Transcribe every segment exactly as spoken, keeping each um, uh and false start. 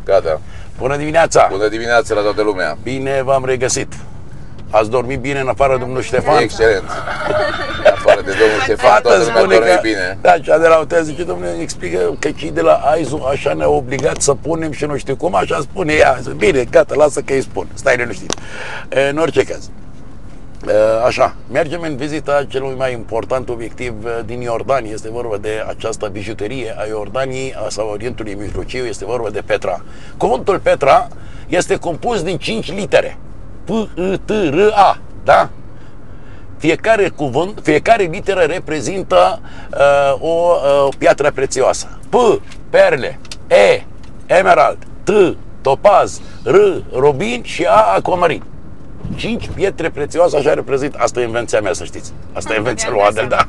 Gata. Bună dimineața! Bună dimineața la toată lumea! Bine v-am regăsit! Ați dormit bine în afară de domnul Ștefan? Excelent! În afară de domnul Ștefan, toată lumea dorme bine. Da, cea de la hotel zice, domnule, îmi explică că cei de la Aizu așa ne-au obligat să punem și nu știu cum, așa spune ea. Bine, gata, lasă că îi spun. Stai liniștit. În orice caz. Așa, mergem în vizita celui mai important obiectiv din Iordania. Este vorba de această bijuterie a Iordaniei sau Orientului Mijlociu, este vorba de Petra. Cuvântul Petra este compus din cinci litere. P, I, T, R, A, da? Fiecare cuvânt, fiecare literă reprezintă uh, o uh, piatră prețioasă. P, perle, E, emerald, T, topaz, R, robin și A, acvamarin. Cinci pietre prețioase, așa reprezintă. Asta e invenția mea, să știți. Asta e invenția lui Adel, da.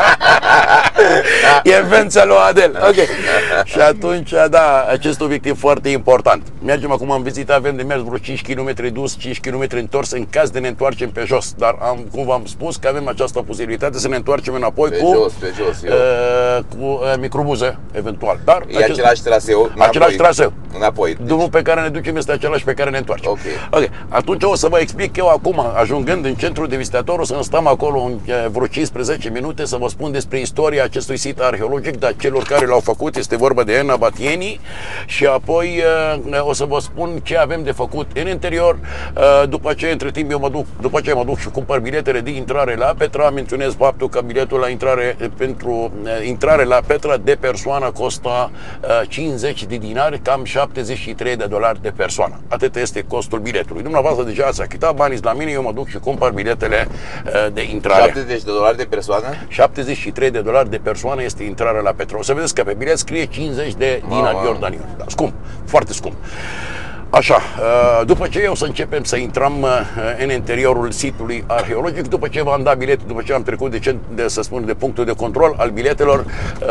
E invenția lui Adel. Ok. Și atunci, da, acest obiectiv foarte important. Mergem acum în vizită, avem de mers vreo cinci kilometri dus, cinci kilometri întors, în caz de ne întoarcem pe jos. Dar am, cum v-am spus, că avem această posibilitate să ne întoarcem înapoi pe cu, jos, pe jos, uh, cu uh, microbuze, eventual. Dar e acest, același traseu. Înapoi. Același traseu. Înapoi. Deci... Drumul pe care ne ducem este același pe care ne întoarcem. Ok. Ok. Atunci o să vă explic eu acum, ajungând în centrul de vizitator, o să stăm acolo în vreo cincisprezece minute să vă spun despre istoria acestui sit arheologic, dar celor care l-au făcut, este vorba de Nabatieni, și apoi o să vă spun ce avem de făcut în interior. După ce, între timp, eu mă duc, după ce mă duc și cumpăr biletele de intrare la Petra, menționez faptul că biletul la intrare pentru intrare la Petra de persoană costă cincizeci de dinari, cam șaptezeci și trei de dolari de persoană. Atât este costul biletului. Dumneavoastră deja ați achitat banii la mine, eu mă duc și cumpăr biletele de intrare. șaptezeci de dolari de persoană? șaptezeci și trei de dolari de persoană este intrarea la Petra. O să vedeți că pe bilet scrie cincizeci de dinari iordanieni. Da, scump, foarte scump. Așa, după ce eu să începem să intrăm în interiorul sitului arheologic, după ce v-am dat bilete, după ce am trecut de, de, să spun, de punctul de control al biletelor,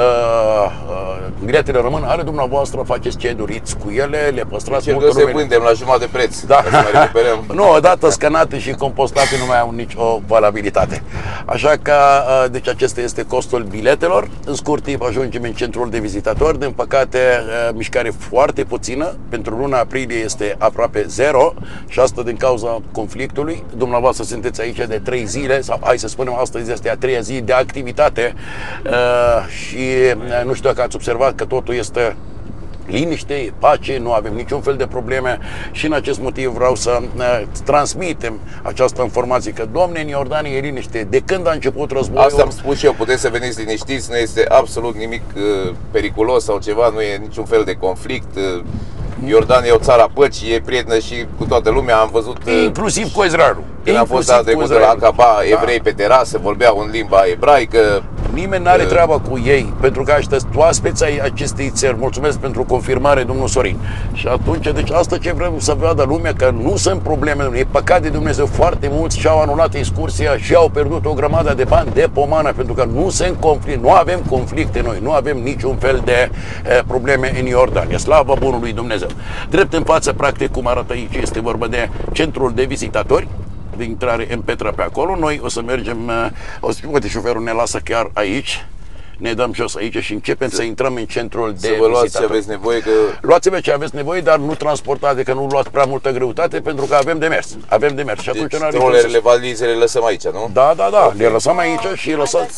biletele rămân ale dumneavoastră, faceți ce doriți cu ele, le păstrați. Ce că se vândem la jumătate de preț, da. Ca să mai recuperăm. Nu, odată scanate și compostate nu mai au nicio valabilitate. Așa că, deci acesta este costul biletelor. În scurt timp ajungem în centrul de vizitatori. Din păcate, mișcare foarte puțină. Pentru luna aprilie este aproape zero și asta din cauza conflictului. Dumneavoastră sunteți aici de trei zile, sau hai să spunem astăzi este a treia zi de activitate uh, și nu știu dacă ați observat că totul este liniște, pace, nu avem niciun fel de probleme și în acest motiv vreau să uh, transmitem această informație că, domne, în Iordania e liniște. De când a început războiul... Asta am spus și eu, puteți să veniți liniștiți, nu este absolut nimic uh, periculos sau ceva, nu e niciun fel de conflict. Uh, Iordania e o țară a păcii, e prietenă și cu toată lumea, am văzut... Inclusiv cu Israelul. Când am fost dată trecută la Aqaba, evrei pe terasă, vorbeau în limba ebraică. Nimeni n-are treaba cu ei, pentru că ăștia sunt oaspeți ai acestei țări. Mulțumesc pentru confirmare, domnul Sorin. Și atunci, deci asta ce vrem să vadă lumea, că nu sunt probleme, e păcat de Dumnezeu, foarte mulți și-au anulat excursia și au pierdut o grămadă de bani de pomană, pentru că nu sunt conflict, nu avem conflicte noi, nu avem niciun fel de eh, probleme în Iordania. Slavă bunului Dumnezeu. Drept în față, practic, cum arată aici, este vorba de centrul de vizitatori, de intrare în Petra pe acolo. Noi o să mergem, o să uite, șoferul ne lasă chiar aici, ne dăm jos aici și începem să, să intrăm în centrul de să vă luați vizitatori. ce aveți nevoie, că... Luați-vă ce aveți nevoie, dar nu transportați, de că nu luați prea multă greutate, pentru că avem de mers. Avem de mers. Și deci atunci trolerele, valizele le lăsăm aici, nu? Da, da, da. Okay. Le lăsăm aici și lăsăm.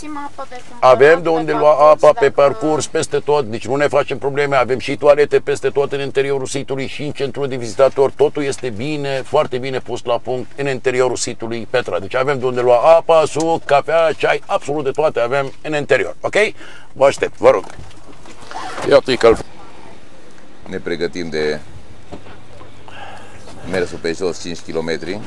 Avem de unde lua apa pe parcurs, peste tot. Deci nu ne facem probleme. Avem și toalete peste tot în interiorul sitului și în centrul de vizitator. Totul este bine, foarte bine pus la punct în interiorul sitului Petra. Deci avem de unde lua apa, suc, cafea, ceai, absolut de toate avem în interior. Ok? Vă aștept, vă rog. Iată-i că ne pregătim de mersul pe jos cinci kilometri.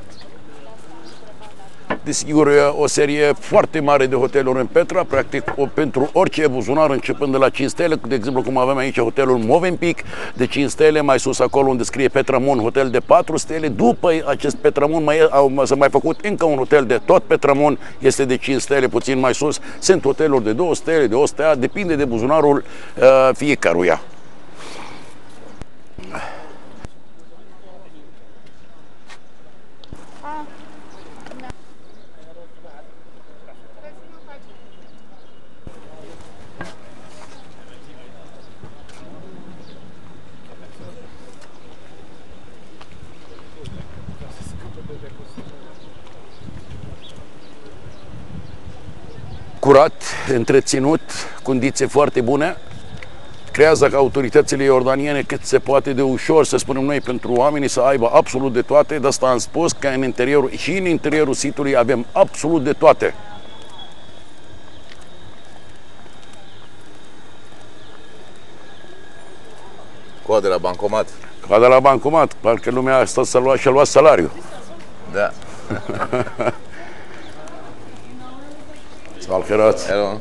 Desigur, o serie foarte mare de hoteluri în Petra, practic o, pentru orice buzunar, începând de la cinci stele, de exemplu cum avem aici hotelul Movenpick de cinci stele, mai sus acolo unde scrie Petramun, hotel de patru stele. După acest Petramun mai, au, s-a mai făcut încă un hotel de tot Petramun, este de cinci stele, puțin mai sus. Sunt hoteluri de două stele, de o stea, depinde de buzunarul uh, fiecăruia. curat, întreținut, condiții foarte bune, creează ca autoritățile iordaniene cât se poate de ușor, să spunem noi, pentru oamenii să aibă absolut de toate. De asta am spus că în interiorul, și în interiorul sitului avem absolut de toate. Coadă la bancomat. Coadă la bancomat, parcă lumea a stat să lua și-a luat salariu. Da. Salcărați. Hello.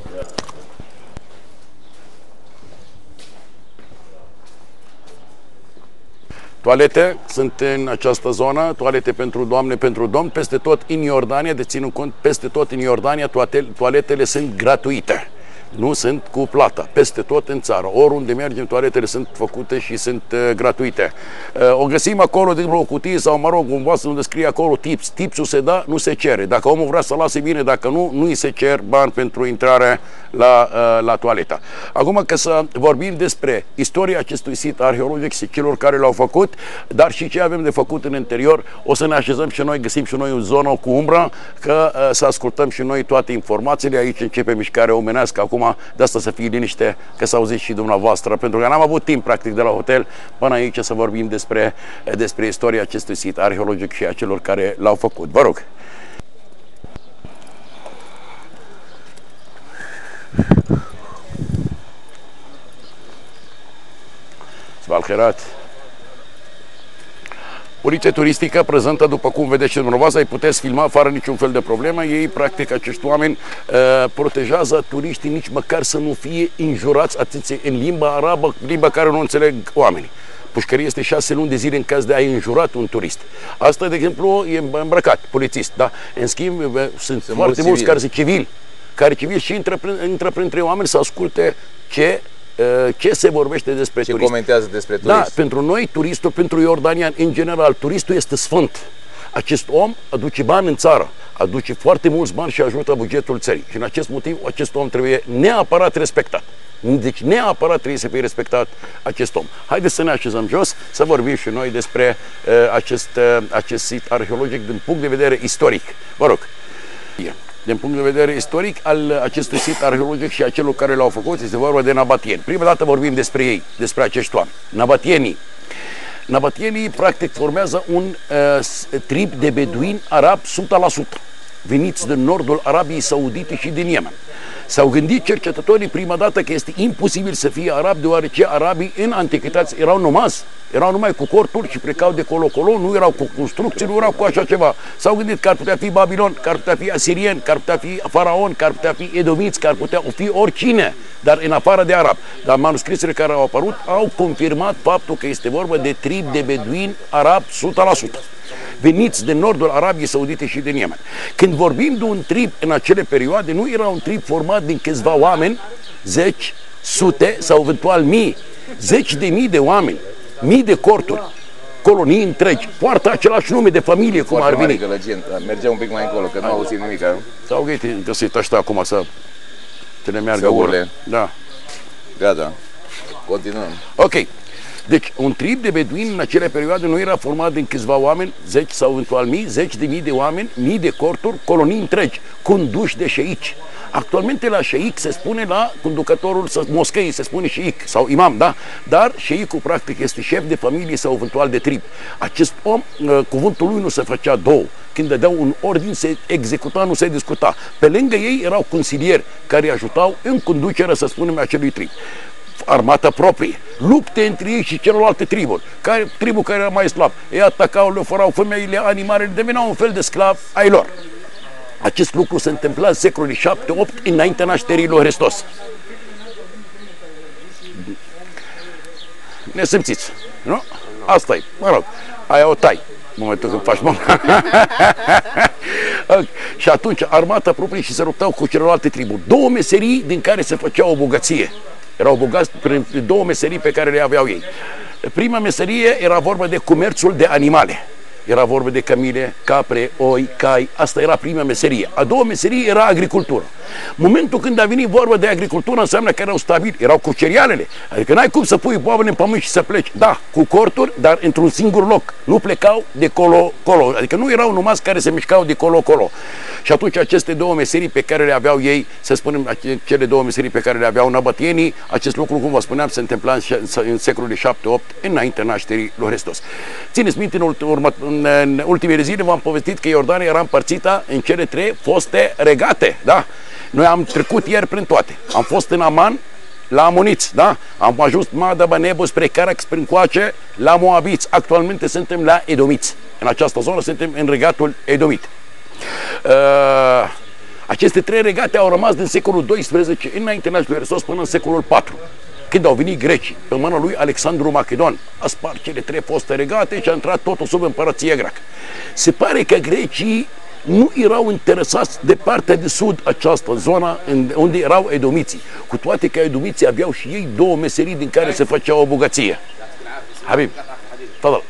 Toalete sunt în această zonă, toalete pentru doamne, pentru domn, peste tot în Iordania, de ținut cont, peste tot în Iordania toate, toaletele sunt gratuite. Nu sunt cu plată, peste tot în țară. Oriunde mergem, toaletele sunt făcute și sunt uh, gratuite. Uh, o găsim acolo, de exemplu, o cutie sau, mă rog, un vas unde scrie acolo tips. Tipsul se dă, nu se cere. Dacă omul vrea să lase bine, dacă nu, nu îi se cer bani pentru intrare la, uh, la toaleta. Acum, că să vorbim despre istoria acestui sit arheologic și celor care l-au făcut, dar și ce avem de făcut în interior, o să ne așezăm și noi, găsim și noi o zonă cu umbră, că uh, să ascultăm și noi toate informațiile. Aici începe mișcarea omenească. Acum, de asta să fie liniște, că să auziți și dumneavoastră, pentru că n-am avut timp practic de la hotel până aici să vorbim despre, despre istoria acestui sit arheologic și a celor care l-au făcut. Vă rog! Svalcherat! Poliție turistică prezentă, după cum vedeți și dumneavoastră, îi puteți filma fără niciun fel de problemă. Ei, practic, acești oameni uh, protejează turiștii, nici măcar să nu fie înjurați atenție, în limba arabă, limba care nu înțeleg oamenii. Pușcăria este șase luni de zile în caz de a înjurat un turist. Asta, de exemplu, e îmbrăcat, polițist, da? În schimb, sunt, sunt foarte mulți care sunt civili, care civili și intră, intră printre oameni să asculte ce ce se vorbește despre ce turist. Comentează despre turist. Da, pentru noi, turistul, pentru iordanian, în general, turistul este sfânt. Acest om aduce bani în țară, aduce foarte mulți bani și ajută bugetul țării. Și în acest motiv, acest om trebuie neapărat respectat. Deci neapărat trebuie să fie respectat acest om. Haideți să ne așezăm jos, să vorbim și noi despre uh, acest, uh, acest sit arheologic din punct de vedere istoric. Vă rog. Din punct de vedere istoric al acestui sit arheologic și a celor care l-au făcut, este vorba de nabatieni. Prima dată vorbim despre ei, despre acești oameni. Nabatienii. Nabatienii, practic, formează un uh, trib de beduini arab o sută la sută, veniți din nordul Arabiei Saudite și din Yemen. S-au gândit cercetătorii prima dată că este imposibil să fie arab, deoarece arabii în antichitate erau nomazi, erau numai cu corturi și plecau de colo-colo, nu erau cu construcții, nu erau cu așa ceva. S-au gândit că ar putea fi Babilon, că ar putea fi asirieni, că ar putea fi faraon, că ar putea fi edomiți, că ar putea fi oricine, dar în afară de arab. Dar manuscrisele care au apărut au confirmat faptul că este vorba de trib de beduini arab o sută la sută. Veniți din nordul Arabiei Saudite și din Yemen. Când vorbim de un trib în acele perioade, nu era un trib format din câțiva oameni, zeci, sute sau eventual mii, zeci de mii de oameni, mii de corturi, colonii întregi, poartă același nume de familie, cum ar veni. Mergea un pic mai încolo, că nu auzim nimic. Sau găsit ăștia acum să, să le meargă ură. Da. Gata. Continuăm. Ok. Deci, un trib de beduini în acele perioade nu era format din câțiva oameni, zeci sau eventual mii, zeci de mii de oameni, mii de corturi, colonii întregi, conduși de șeici. Actualmente la șeic se spune la conducătorul moscheii, se spune șeic sau imam, da? Dar șeicul practic este șef de familie sau eventual de trib. Acest om, cuvântul lui nu se făcea două. Când dădeau un ordin, se executa, nu se discuta. Pe lângă ei erau consilieri care îi ajutau în conducerea, să spunem, acelui trib. Armata proprie, lupte între ei și celelalte triburi. Care, tribul care era mai slab, ei atacau, le fărau femeile, animalele, deveneau un fel de sclav ai lor. Acest lucru se întâmpla în secolul șapte opt, înaintea nașterii lui Hristos. Ne simțiți, nu? Asta e, mă rog, aia o tai, în momentul când faci mă. Și atunci, armata proprie și se luptau cu celelalte triburi. Două meserii din care se făcea o bogăție. Erau bogați prin două meserii pe care le aveau ei. Prima meserie era vorba de comerțul de animale. Era vorba de camile, capre, oi, cai, asta era prima meserie. A doua meserie era agricultură. Momentul când a venit vorba de agricultură înseamnă că erau stabili, erau cu cerealele. Adică n-ai cum să pui boabele în pământ și să pleci. Da, cu corturi, dar într-un singur loc. Nu plecau de colo-colo. Adică nu erau numai care se mișcau de colo-colo. Și atunci aceste două meserii pe care le aveau ei, să spunem, cele două meserii pe care le aveau nabătienii, acest lucru, cum vă spuneam, se întâmpla în secolul șapte opt, înainte nașterii lui Hristos. Țineți minte, în, urmă, în ultimele zile v-am povestit că Iordania era împărțită în cele trei foste regate, da? Noi am trecut ieri prin toate. Am fost în Aman, la amoniți, da? Am ajuns Madaba, Nebo, spre Carac, spre încoace, la Moabiți. Actualmente suntem la Edomiți. În această zonă suntem în regatul Edomit. Uh, aceste trei regate au rămas din secolul doisprezece înainte nașterii lui Hristos până în secolul patru. Când au venit grecii, pe mâna lui Alexandru Macedon, a spart cele trei foste regate și a intrat totul sub împărăția greacă. Se pare că grecii nu erau interesați de partea de sud, această zonă unde erau edomiții, cu toate că edomiții aveau și ei două meserii din care se făcea o bogăție. Habib, tadal.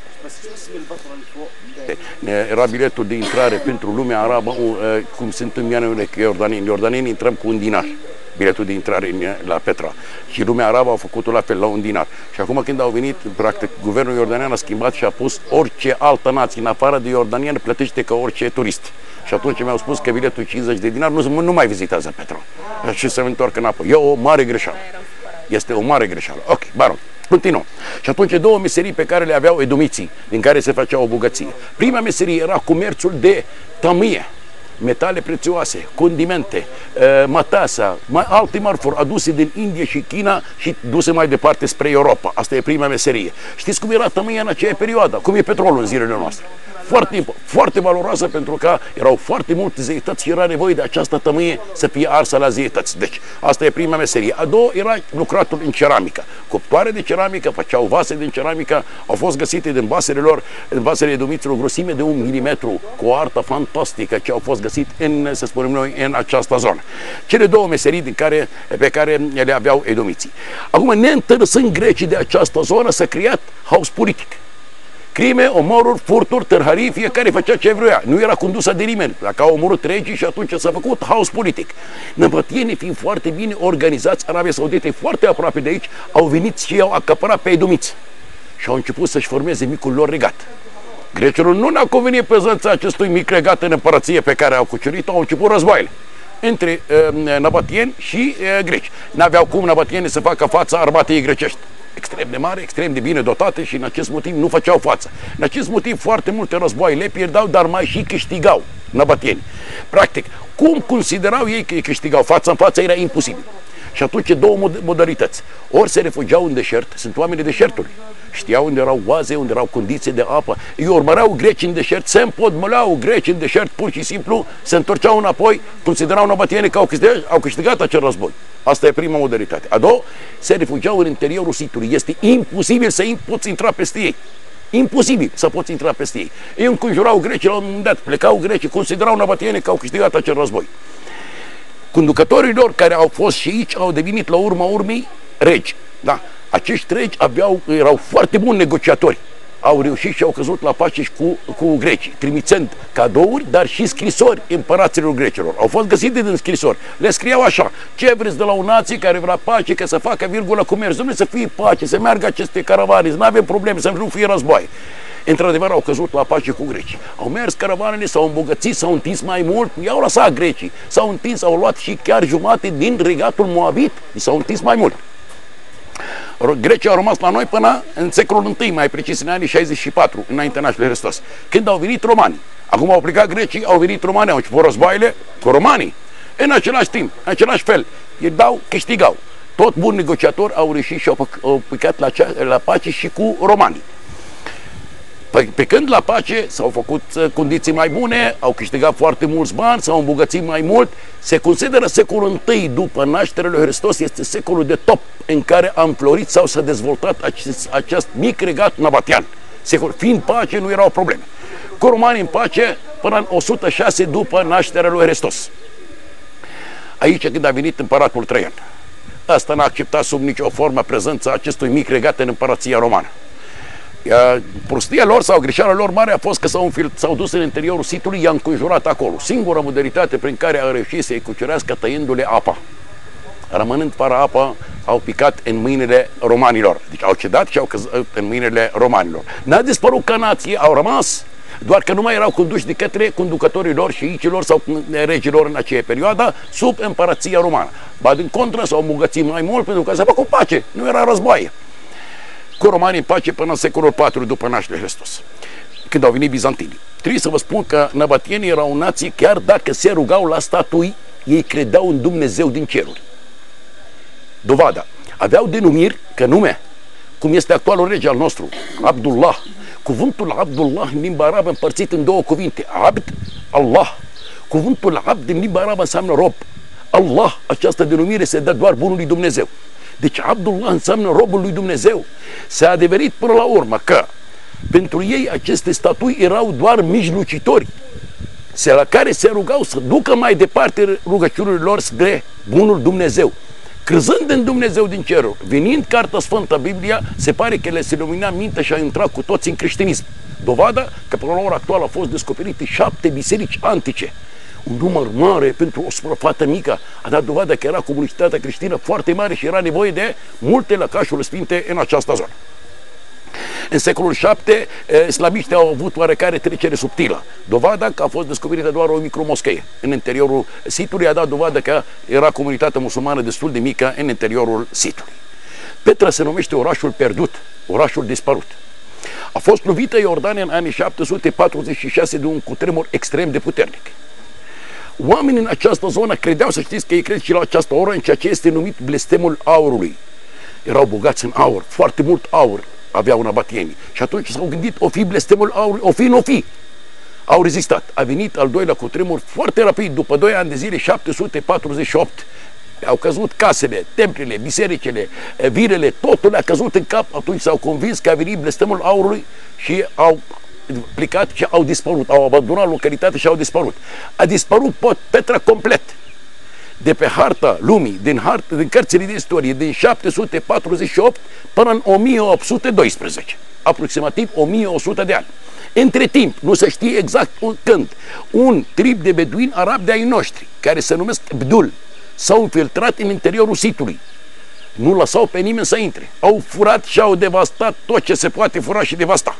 Era biletul de intrare pentru lumea arabă, cum sunt în Iordania, Iordanieni. Iordanieni intrăm cu un dinar, biletul de intrare la Petra. Și lumea arabă a făcut-o la fel, la un dinar. Și acum când au venit, practic, guvernul iordanian a schimbat și a pus orice altă nație, în afară de iordanian, plătește ca orice turist. Și atunci mi-au spus că biletul cincizeci de dinari nu, nu mai vizitează Petra. Și se întorc înapoi. E o mare greșeală. Este o mare greșeală. Ok, baron. Continuăm. Și atunci două meserii pe care le aveau edomiții, din care se făcea o bogăție. Prima meserie era comerțul de tămâie, metale prețioase, condimente, matasa, mai alte mărfuri aduse din India și China și duse mai departe spre Europa. Asta e prima meserie. Știți cum era tămâia în aceea perioadă? Cum e petrolul în zilele noastre? Foarte, foarte valoroasă, pentru că erau foarte multe zeități și era nevoie de această tămâie să fie arsă la zeități. Deci, asta e prima meserie. A doua era lucratul în ceramică. Cuptoare de ceramică, făceau vase din ceramică, au fost găsite din vasele lor, în vasele edomiților, grosime de un milimetru, cu o artă fantastică ce au fost găsit în, să spunem noi, în această zonă. Cele două meserii din care, pe care le aveau edomiții. Acum, neîntărăsând grecii de această zonă, s-a creat haos politic. Crime, omoruri, furturi, târhării, fiecare făcea ce vrea. Nu era condusă de nimeni. Dacă au omorât regii și atunci s-a făcut haos politic. Năbătienii, fiind foarte bine organizați, Arabia Saudită e foarte aproape de aici, au venit și au acaparat pe edomiți. Și au început să-și formeze micul lor regat. Grecilor nu ne-au convenit prezența acestui mic regat în împărăție pe care au cucerit-o, au început războaiele între uh, năbătieni și uh, greci. N-aveau cum năbătienii să facă față armatei grecești. Extrem de mare, extrem de bine dotate și în acest motiv nu făceau față. În acest motiv foarte multe războaie le pierdau, dar mai și câștigau năbătieni. Practic, cum considerau ei că îi câștigau față în față era imposibil. Și atunci două modalități. Ori se refugiau în deșert, sunt oamenii deșertului. Știau unde erau oaze, unde erau condiții de apă. Ei urmăreau greci în deșert, se împodmăleau greci în deșert, pur și simplu, se întorceau înapoi, considerau năbătieni că au câștigat, au câștigat acel război. Asta e prima modalitate. A doua, se refugiau în interiorul sitului. Este imposibil să poți intra peste ei. Imposibil să poți intra peste ei. Ei înconjurau grecii la un moment dat, plecau grecii, considerau năbătieni că au câștigat acel război. Conducătorii lor care au fost și aici au devenit la urma urmei regi. Da? Acești regi aveau, erau foarte buni negociatori. Au reușit și au căzut la pace și cu, cu grecii, trimițând cadouri, dar și scrisori împăraților grecilor. Au fost găsite din scrisori. Le scriau așa: ce vreți de la o nație care vrea pace, că să facă virgulă comerț, nu să fie pace, să meargă aceste caravane, nu avem probleme, să nu fie război. Într-adevăr, au căzut la pace cu grecii. Au mers caravanele, s-au îmbogățit, s-au întins mai mult, i-au lăsat grecii. S-au întins, au luat și chiar jumate din regatul Moabit, s-au întins mai mult. Grecii au rămas la noi până în secolul întâi, mai precis în anii șaizeci și patru, înainte nașterii Hristos, când au venit romanii. Acum au plecat grecii, au venit romanii, au început războaiele cu romanii. În același timp, în același fel, ei dau, câștigau. Tot buni negociatori au reușit și au, au plecat la, la pace și cu romanii. Pe când la pace s-au făcut condiții mai bune, au câștigat foarte mulți bani, s-au îmbogățit mai mult. Se consideră secolul întâi după nașterea lui Hristos este secolul de top în care a înflorit sau s-a dezvoltat acest, acest mic regat nabatian. Secol, fiind pace, nu erau probleme. Cu romanii în pace până în o sută șase după nașterea lui Hristos. Aici când a venit împăratul Traian. Asta n-a acceptat sub nicio formă prezența acestui mic regat în împărăția romană. Prostia lor sau greșeala lor mare a fost că s-au, s-au dus în interiorul sitului, i-a înconjurat acolo. Singura modalitate prin care a reușit să-i cucerească tăiându-le apa. Rămânând fără apă, au picat în mâinile romanilor. Deci au cedat și au căzut în mâinile romanilor. N-a dispărut ca nație, au rămas, doar că nu mai erau conduși de către conducătorii lor și icilor sau regilor în aceea perioadă sub împărăția romană. Ba din contră s-au îmbogățit mai mult pentru că s-a făcut pace, nu era războaie. Cu romanii în pace până în secolul patru după nașterea Hristos, când au venit bizantinii. Trebuie să vă spun că năbătienii erau o nație, chiar dacă se rugau la statui, ei credeau în Dumnezeu din ceruri. Dovada. Aveau denumiri, că nume, cum este actualul rege al nostru, Abdullah. Cuvântul Abdullah în limba arabă împărțit în două cuvinte, Abd, Allah. Cuvântul Abd în limba arabă înseamnă rob. Allah, această denumire se dă doar bunului Dumnezeu. Deci Abdullah înseamnă robul lui Dumnezeu. S-a adeverit până la urmă că pentru ei aceste statui erau doar mijlocitori, la care se rugau să ducă mai departe rugăciunile lor spre bunul Dumnezeu. Crezând în Dumnezeu din cerul, venind Cartea Sfântă, Biblia, se pare că le se lumina mintea și a intrat cu toți în creștinism. Dovada că până la ora actuală au fost descoperite șapte biserici antice. Un număr mare pentru o suprafață mică a dat dovada că era comunitatea creștină foarte mare și era nevoie de multe lăcașuri sfinte în această zonă. În secolul șapte, islamiștii au avut oarecare trecere subtilă. Dovada că a fost descoperită doar o micromoscheie. În interiorul sitului a dat dovadă că era comunitatea musulmană destul de mică în interiorul sitului. Petra se numește orașul pierdut, orașul dispărut. A fost lovită Iordania în anii șapte sute patruzeci și șase de un cutremur extrem de puternic. Oamenii în această zonă credeau, să știți că ei cred și la această oră, în ceea ce este numit blestemul aurului. Erau bogați în aur, foarte mult aur aveau năbătienii. Și atunci s-au gândit, o fi blestemul aurului, o fi, nu fi. Au rezistat. A venit al doilea cutremur foarte rapid, după doi ani de zile, șapte sute patruzeci și opt. Au căzut casele, templele, bisericile, virele, totul a căzut în cap. Atunci s-au convins că a venit blestemul aurului și au plecat și au dispărut. Au abandonat localitatea și au dispărut. A dispărut Petra complet de pe harta lumii, din, harta, din cărțile de istorie, din șapte sute patruzeci și opt până în o mie opt sute doisprezece, aproximativ o mie o sută de ani. Între timp, nu se știe exact când, un trib de beduini arabi de ai noștri, care se numesc Bdul, s-au infiltrat în interiorul sitului. Nu lăsau pe nimeni să intre. Au furat și au devastat tot ce se poate fura și devasta.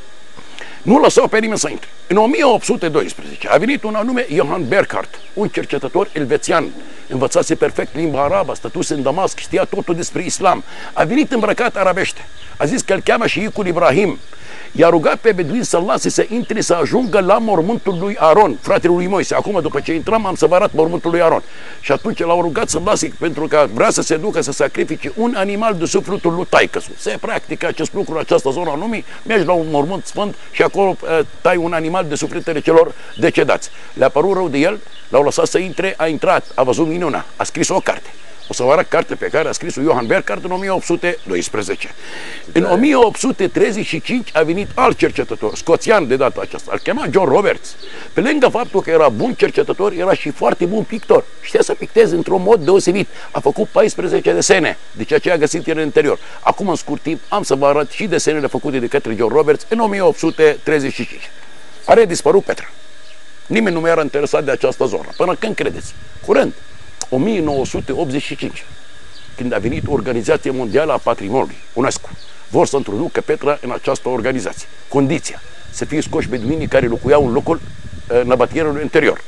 Nu lăsau pe nimeni să intre. În o mie opt sute doisprezece a venit un anume Johann Burckhardt, un cercetător elvețian, învățase perfect limba arabă, stătuse în Damasc, știa totul despre islam. A venit îmbrăcat arabește. A zis că îl cheamă șeikhul Ibrahim. I-a rugat pe beduini să-l lase să intre, să ajungă la mormântul lui Aron, fratele lui Moise. Acum, după ce intrăm, am să vă arăt mormântul lui Aron. Și atunci l-au rugat să-l lase, pentru că vrea să se ducă să sacrifice un animal de sufletul lui taică-su. Se practică acest lucru în această zonă a lumii, mergi la un mormânt sfânt și acolo uh, tai un animal de sufletele celor decedați. Le-a părut rău de el, l-au lăsat să intre, a intrat, a văzut minunea, a scris o carte. O să vă arăt carte pe care a scris-o Johann Burckhardt în o mie opt sute doisprezece. În o mie opt sute treizeci și cinci a venit alt cercetător, scoțian de data aceasta, îl chema John Roberts. Pe lângă faptul că era bun cercetător, era și foarte bun pictor. Știa să picteze într-un mod deosebit. A făcut paisprezece desene de ceea ce a găsit în interior. Acum, în scurt timp, am să vă arăt și desenele făcute de către John Roberts în o mie opt sute treizeci și cinci. Are dispărut Petra. Nimeni nu mai era interesat de această zonă. Până când credeți? Curând. o mie nouă sute optzeci și cinci, când a venit Organizația Mondială a Patrimoniului, UNESCO, vor să introducă Petra în această organizație. Condiția, să fie scoși beduinii care locuiau în locul uh, năbătierului interior.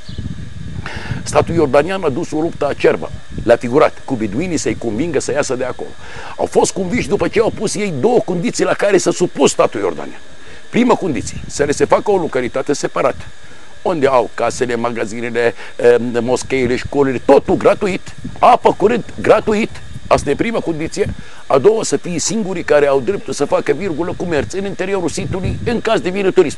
Statul iordanian a dus o luptă acerbă, l-a figurat, cu beduinii să-i convingă să iasă de acolo. Au fost convinși după ce au pus ei două condiții la care să supus statul iordanian. Prima condiție, să le se facă o localitate separată, unde au casele, magazinele, moscheile, școlile, totul gratuit, apă curent gratuit. Asta e prima condiție. A doua, să fie singurii care au dreptul să facă virgulă comerț în interiorul sitului în caz de vine turism.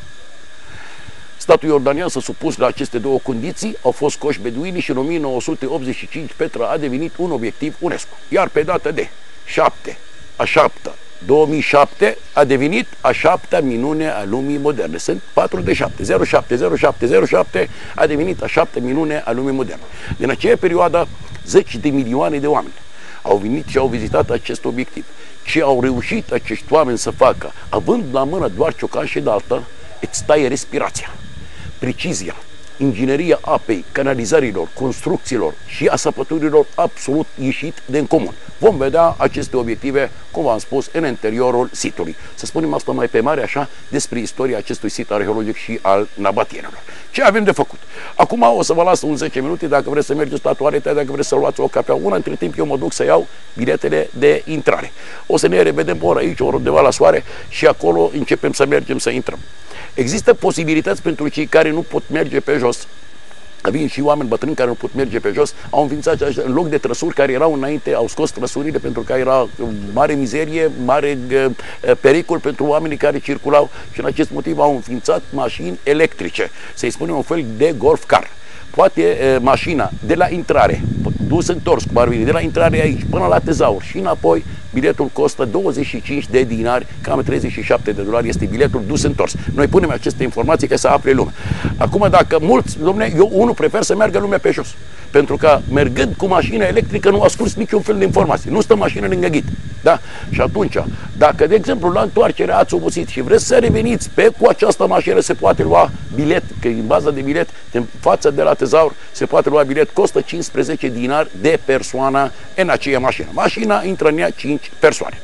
Statul iordanian s-a supus la aceste două condiții, au fost scoși beduinii și în o mie nouă sute optzeci și cinci Petra a devenit un obiectiv UNESCO. Iar pe data de șapte a șaptea două mii șapte a devenit a șaptea minune a lumii moderne. Sunt patru de șapte, zero șapte zero șapte zero șapte a devenit a șaptea minune a lumii moderne. Din aceea perioadă, zeci de milioane de oameni au venit și au vizitat acest obiectiv. ce au reușit acești oameni să facă, având la mână doar ciocan și daltă, îți taie respirația. Precizia, ingineria apei, canalizărilor, construcțiilor și a săpăturilor absolut ieșit de în comun. Vom vedea aceste obiective, cum v-am spus, în interiorul sitului. Să spunem asta mai pe mare, așa, despre istoria acestui sit arheologic și al nabatienilor. Ce avem de făcut? Acum o să vă las un zece minute, dacă vreți să mergeți la toaletă, dacă vreți să luați o cafea, una, între timp eu mă duc să iau biletele de intrare. O să ne revedem ori aici, ori undeva la soare și acolo începem să mergem să intrăm. Există posibilități pentru cei care nu pot merge pe jos. Vin și oameni bătrâni care nu pot merge pe jos, au înființat în loc de trăsuri care erau înainte, au scos trăsurile pentru că era mare mizerie, mare uh, pericol pentru oamenii care circulau și în acest motiv au înființat mașini electrice, să-i spunem un fel de golf car. Poate uh, mașina de la intrare, dus întors cu barbiri, de la intrare aici până la tezaur și înapoi, biletul costă douăzeci și cinci de dinari, cam treizeci și șapte de dolari este biletul dus întors. Noi punem aceste informații ca să afle lumea. Acum, dacă mulți, domne, eu unul prefer să meargă lumea pe jos. Pentru că mergând cu mașina electrică nu asculți niciun fel de informații. Nu stă mașina lângă ghid. Da? Și atunci, dacă, de exemplu, la întoarcere ați obosit și vreți să reveniți pe cu această mașină, se poate lua bilet, că în baza de bilet, în față de la tezaur, se poate lua bilet, costă cincisprezece dinari de persoană în aceea mașină. Mașina intră în ea cinci persoane.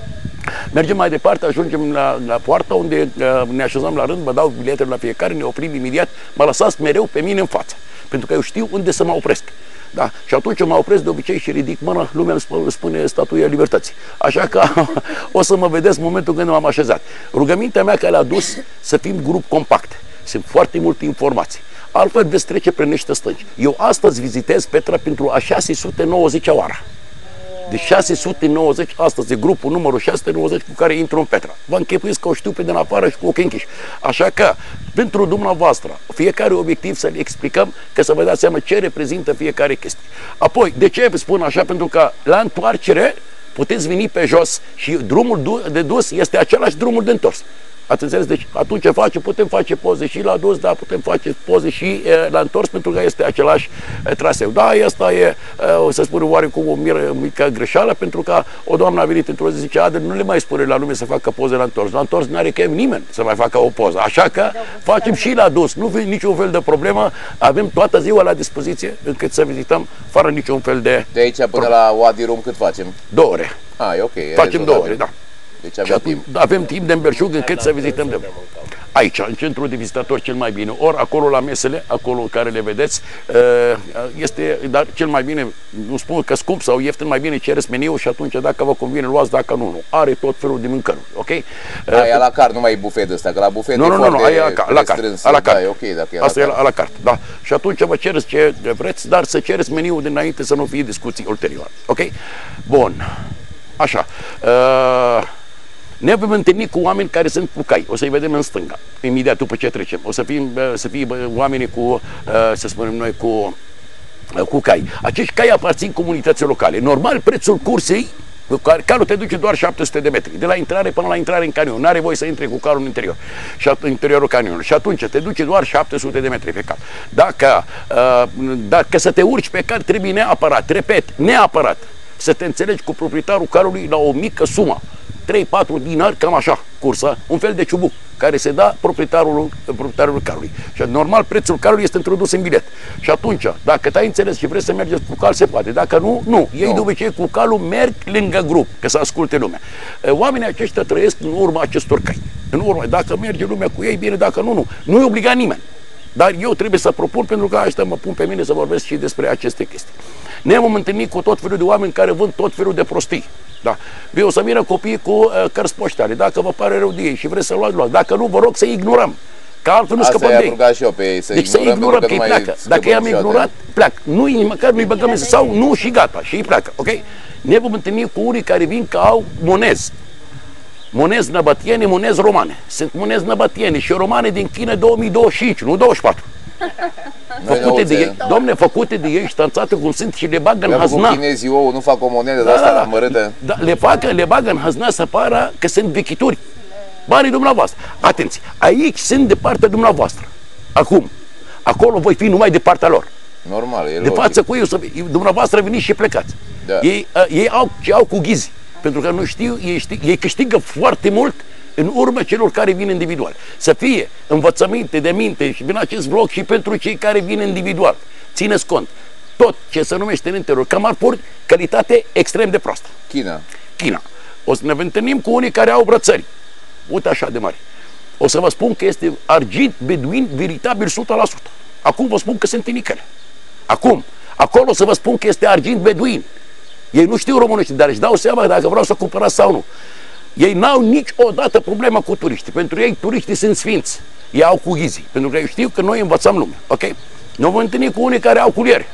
Mergem mai departe, ajungem la, la poartă unde uh, ne așezăm la rând, mă dau biletele la fiecare, ne oprim imediat, mă lăsați mereu pe mine în față, pentru că eu știu unde să mă opresc. Da, și atunci mă opresc de obicei și ridic mâna, lumea îmi spune statuia libertății. Așa că o să mă vedeți în momentul când m-am așezat. Rugămintea mea că le-a dus să fim grup compact. Sunt foarte multe informații. Altfel veți trece prin niște stânci. Eu astăzi vizitez Petra pentru a șase sute nouăzecea oară. De șase sute nouăzeci, astăzi e grupul numărul șase sute nouăzeci cu care intru în Petra. Vă închipuiți că o știu pe din afară și cu ochii închiși. Așa că, pentru dumneavoastră, fiecare obiectiv să le explicăm, că să vă dați seama ce reprezintă fiecare chestie. Apoi, de ce spun așa? Pentru că la întoarcere puteți veni pe jos și drumul de dus este același drumul de întors. Ați înțeles? Deci atunci face, putem face poze și la dus, dar putem face poze și e, la întors, pentru că este același e, traseu. Da, asta e, e, o să spun oarecum o mică, mică greșeală, pentru că o doamnă a venit într-o zi și zice, Adel, nu le mai spune la lume să facă poze la întors. La întors n-are chef nimeni să mai facă o poză. Așa că facem și la dus. Nu vine niciun fel de problemă. Avem toată ziua la dispoziție încât să vizităm fără niciun fel de... De aici până problem. La Wadi Rum cât facem? Două ore. Ah, e ok. E facem două ore, da. Deci avem timp. Avem timp de îmbelșug încât să vizităm de... Aici, în centrul de vizitatori cel mai bine. Ori acolo la mesele, acolo care le vedeți, este, dar cel mai bine, nu spun că scump sau ieftin, mai bine cereți meniul și atunci dacă vă convine luați, dacă nu, nu. Are tot felul de mâncăruri, ok? Da, e la carte, nu mai e bufet ăsta, că la bufet nu, e nu, foarte nu, e la carte. La da, e ok dacă e asta e la carte, da. Și atunci vă cereți ce vreți, dar să cereți meniul dinainte să nu fie discuții ulterioare, ok? Bun, așa. Uh, Ne vom întâlni cu oameni care sunt cu cai. O să-i vedem în stânga, imediat după ce trecem. O să fie, să fie oamenii cu, să spunem noi, cu, cu cai. Acești cai aparțin comunității locale. Normal, prețul cursei, calul te duce doar șapte sute de metri, de la intrare până la intrare în canion. N-are voie să intre cu calul în interior, în interiorul canionului. Și atunci te duce doar șapte sute de metri pe cal. Dacă, dacă să te urci pe cal, trebuie neapărat, repet, neapărat, să te înțelegi cu proprietarul calului la o mică sumă. trei patru dinari, cam așa, cursa, un fel de ciubuc, care se dă proprietarul, proprietarul carului. Și normal, prețul carului este introdus în bilet. Și atunci, dacă te-ai înțeles și vrei să mergeți cu cal, se poate. Dacă nu, nu. Ei, no. de obicei, cu calul merg lângă grup, că să asculte lumea. Oamenii aceștia trăiesc în urma acestor cai. În urma, dacă merge lumea cu ei, bine, dacă nu, nu. Nu-i obliga nimeni. Dar eu trebuie să propun, pentru că așa mă pun pe mine să vorbesc și despre aceste chestii. Ne vom întâlni cu tot felul de oameni care vând tot felul de prostii. Da. Vi o să vină copiii cu uh, cărți poștale. Dacă vă pare rău de ei și vreți să luați, luați. Dacă nu, vă rog să ignorăm. Că altfel nu scăpăm de ei. Și eu pe ei să deci ignorăm, să ignorăm, că îi pleacă. Dacă i-am ignorat, pleacă. Nu, măcar nu-i băgăm sau nu și gata. Și ei pleacă. Ok? Ne vom întâlni cu unii care vin că au monezi. Monezi năbătiene, monezi romane. Sunt monezi năbătiene și romane din China două mii douăzeci și cinci, nu douăzeci și patru. Făcute de ei, domne, făcute de ei, ștanțate cum sunt și le bagă în hazna. Chinezii ouă nu fac o monedă de asta la mărâtă. Da, le facă, le bagă în hazna să pară că sunt vechituri. Banii dumneavoastră. Atenție, aici sunt de partea dumneavoastră. Acum, acolo voi fi numai de partea lor. Normal, e de față cu ei, să, dumneavoastră veniți și plecați. Da. Ei, uh, ei au ce au cu ghizi. Pentru că nu știu, ei, știu, ei câștigă foarte mult în urmă celor care vin individual. Să fie învățăminte de minte și din acest vlog și pentru cei care vin individual. Țineți cont, tot ce se numește în interior Kamarpur, calitate extrem de proastă. China. China. O să ne întâlnim cu unii care au brățări. Uite așa de mari. O să vă spun că este argint beduin veritabil o sută la sută. Acum vă spun că sunt tinicele. Acum, acolo o să vă spun că este argint beduin. Ei nu știu românește, dar își dau seama dacă vreau să cumpărați sau nu. Ei n-au niciodată problemă cu turiștii. Pentru ei turiștii sunt sfinți. Ei au cu ghizii. Pentru că eu știu că noi învățăm lumea. Ok? Nu vă întâlni cu unii care au culiere.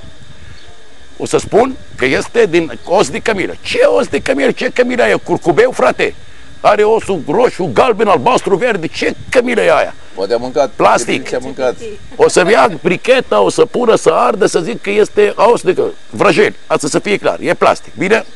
O să spun că este din os de cămilă. Ce os de cămilă? Ce cămilă e? Curcubeu, frate? Are osul roșu, galben, albastru, verde. Ce cămilă e aia? Poate a mâncat plastic. Ce a mâncat. O să ia bricheta, o să pună să ardă, să zic că este os de vrăjeli. Asta să fie clar. E plastic. Bine?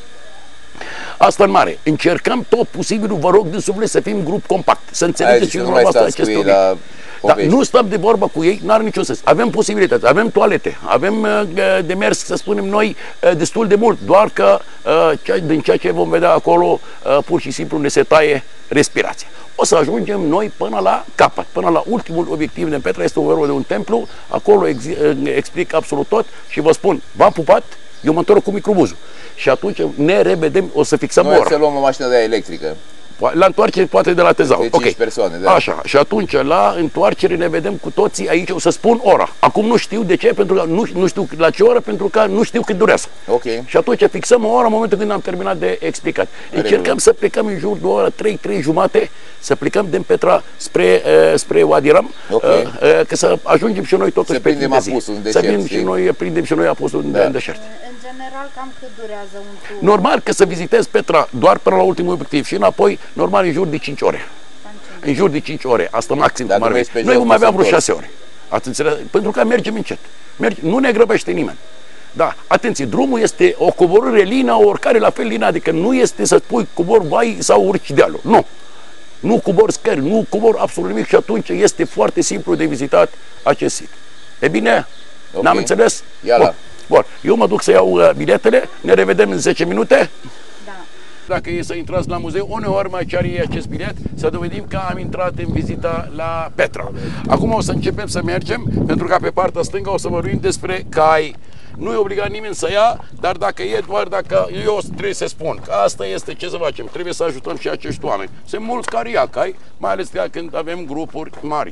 Asta în mare. Încercăm tot posibilul, vă rog din suflet, să fim grup compact. Să înțelegeți și dumneavoastră aceste obiecte. Da, nu stăm de vorbă cu ei, n-are niciun sens. Avem posibilități, avem toalete, avem uh, de mers, să spunem noi, uh, destul de mult, doar că uh, din ceea ce vom vedea acolo, uh, pur și simplu ne se taie respirația. O să ajungem noi până la capăt, până la ultimul obiectiv de Petra, este vorba de un templu, acolo ex, uh, explic absolut tot și vă spun, v-am pupat, eu mă întorc cu microbuzul. Și atunci ne revedem, o să fixăm noi ora. să luăm o mașină de aia electrică. La întoarcere poate de la Tezau. De okay. persoane, da. Așa. Și atunci la întoarcere ne vedem cu toții aici. O să spun ora. Acum nu știu de ce, pentru că nu, nu știu la ce oră, pentru că nu știu cât durează. Ok. Și atunci fixăm o oră în momentul când am terminat de explicat. Încercăm să plecăm în jur de o oră, trei, trei jumate, să plecăm din Petra spre, uh, spre Wadiram, okay. uh, uh, că să ajungem și noi totuși să pe prindem apusul în deșert. Să prindem și noi, prindem și noi apusul da. în deșert. În general, cam cât durează un tur? Normal că să vizitezi Petra doar până la ultimul obiectiv și înapoi, normal în jur de cinci ore. În jur de cinci ore, asta maxim. Noi vom avea vreo șase ore. Ați înțeles? Pentru că mergem încet. Merge, nu ne grăbește nimeni. Da, atenție, drumul este o coborâre lină, oricare la fel lină, adică nu este să spui cobor vai sau urci dealul. Nu. Nu cobor scări, nu cobor absolut nimic și atunci este foarte simplu de vizitat acest sit. E bine? Okay. N-am înțeles? Bun. Bun. Eu mă duc să iau uh, biletele, ne revedem în zece minute. Da. Dacă e să intrați la muzeu, uneori mai cer ei acest bilet, să dovedim că am intrat în vizita la Petra. Acum o să începem să mergem, pentru că pe partea stângă o să vorbim despre cai. Nu e obligat nimeni să ia, dar dacă e, doar dacă eu trebuie să spun că asta este ce să facem, trebuie să ajutăm și acești oameni. Sunt mulți care ia cai, mai ales când avem grupuri mari.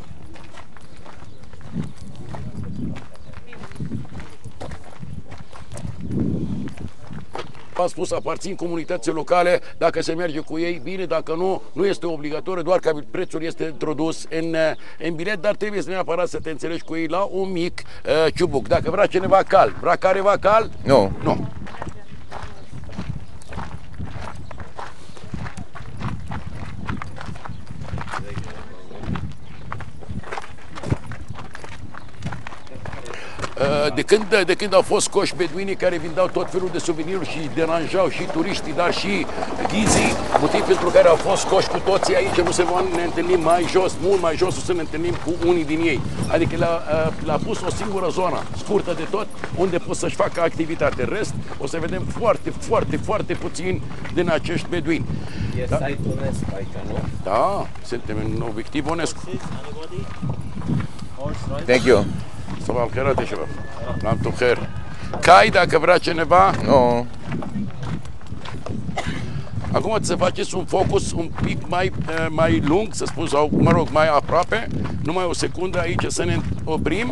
V-am spus, aparțin comunității locale, dacă se merge cu ei, bine, dacă nu, nu este obligatoriu, doar că prețul este introdus în, în bilet, dar trebuie să neapărat să te înțelegi cu ei la un mic uh, ciubuc. Dacă vrea cineva cal, vrea careva cal? Nu. Nu. De când, de când au fost scoși beduinii care vindeau tot felul de suveniruri și deranjau și turiștii, dar și ghizii, motiv pentru care au fost scoși cu toții aici, nu se vor ne întâlnim mai jos, mult mai jos, o să ne întâlnim cu unii din ei. Adică le-a pus o singură zonă, scurtă de tot, unde pot să-și facă activitate. Rest, o să vedem foarte, foarte, foarte puțin din acești beduini. E da? Site UNESCO aici, nu? Da, suntem în obiectiv UNESCO. Thank you. صباح الخيرات يا شباب نعمتم بخير cai dacă vrea cineva. Nu. Acum să faceți un focus un pic mai, mai lung, să spun, sau mă rog, mai aproape, numai o secundă aici să ne oprim.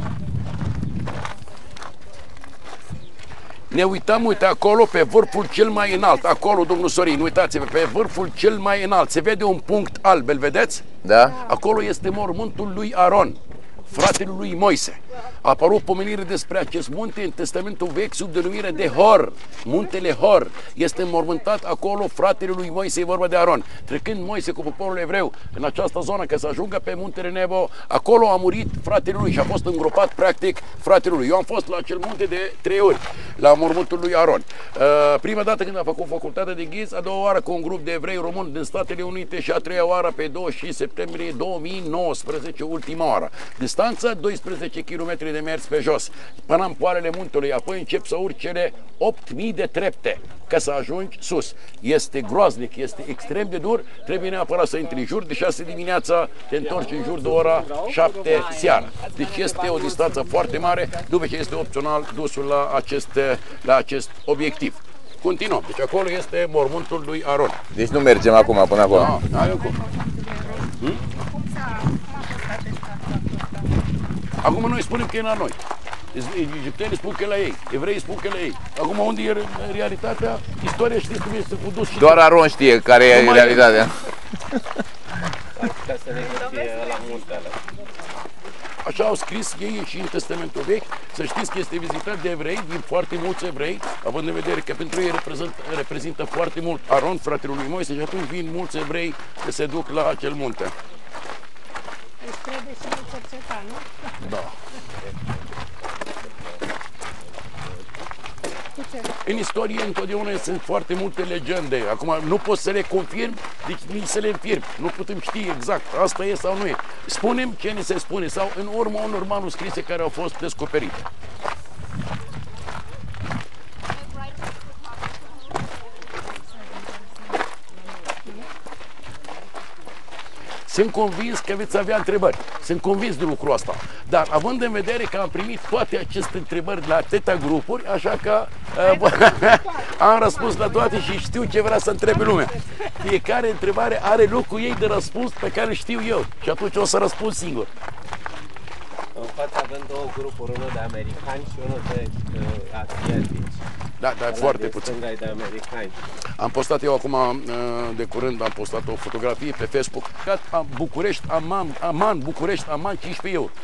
Ne uităm, uite, acolo pe vârful cel mai înalt, acolo, domnul Sorin, uitați-vă, pe vârful cel mai înalt, se vede un punct alb, îl vedeți? Da. Acolo este mormântul lui Aron, fratele lui Moise. A apărut pomenire despre acest munte în Testamentul Vechi sub denumire de Hor. Muntele Hor este înmormântat acolo fratele lui Moise, e vorba de Aron. Trecând Moise cu poporul evreu în această zonă, că să ajungă pe muntele Nebo, acolo a murit fratele lui și a fost îngropat practic fratele lui. Eu am fost la acel munte de trei ori. la mormântul lui Aron. Uh, prima dată când a făcut facultatea de ghiz, a doua oară cu un grup de evrei români din Statele Unite și a treia oară pe douăzeci și cinci septembrie două mii nouăsprezece, ultima oară. Distanța doisprezece kilometri de mers pe jos, până în poalele muntelui, apoi încep să urci cele opt mii de trepte ca să ajungi sus. Este groaznic, este extrem de dur, trebuie neapărat să intri în jur, de șase dimineața te întorci în jur de ora șapte seara. Deci este o distanță foarte mare, după ce este opțional dusul la acest, la acest obiectiv. Continuăm. Deci acolo este mormântul lui Aron. Deci nu mergem acum până acolo. Da, n-ai cum. Hmm? Acum noi spunem că e la noi. Egiptenii spun că e la ei, evreii spun că e la ei. Acum unde e realitatea? Istoria știți cum este cu dus și... Doar Aron știe care e realitatea. Ca să ne fie la muntele. Așa au scris ei și în Testamentul Vechi, să știți că este vizitat de evrei, din foarte mulți evrei, având în vedere că pentru ei reprezintă, reprezintă foarte mult Aron, fratele lui Moise, și atunci vin mulți evrei să se duc la acel munte. Deci trebuie să ne cerceta, nu? Da. În istorie întotdeauna sunt foarte multe legende. Acum nu pot să le confirm, deci nici să le infirm. Nu putem ști exact, asta e sau nu e. Spunem ce ni se spune sau în urma unor manuscrise care au fost descoperite. Sunt convins că veți avea întrebări. Sunt convins de lucrul ăsta. Dar având în vedere că am primit toate aceste întrebări la atâtea grupuri, așa că uh, am răspuns la toate și știu ce vrea să întrebe lumea. Fiecare întrebare are locul ei de răspuns pe care știu eu. Și atunci o să răspund singur. În față avem două grupuri, unul de americani și unul de uh, asiatici. Da, dar foarte puțin. De americani. Am postat eu acum, de curând, am postat o fotografie pe Facebook. București, Aman, Aman, București, Aman, cincisprezece euro.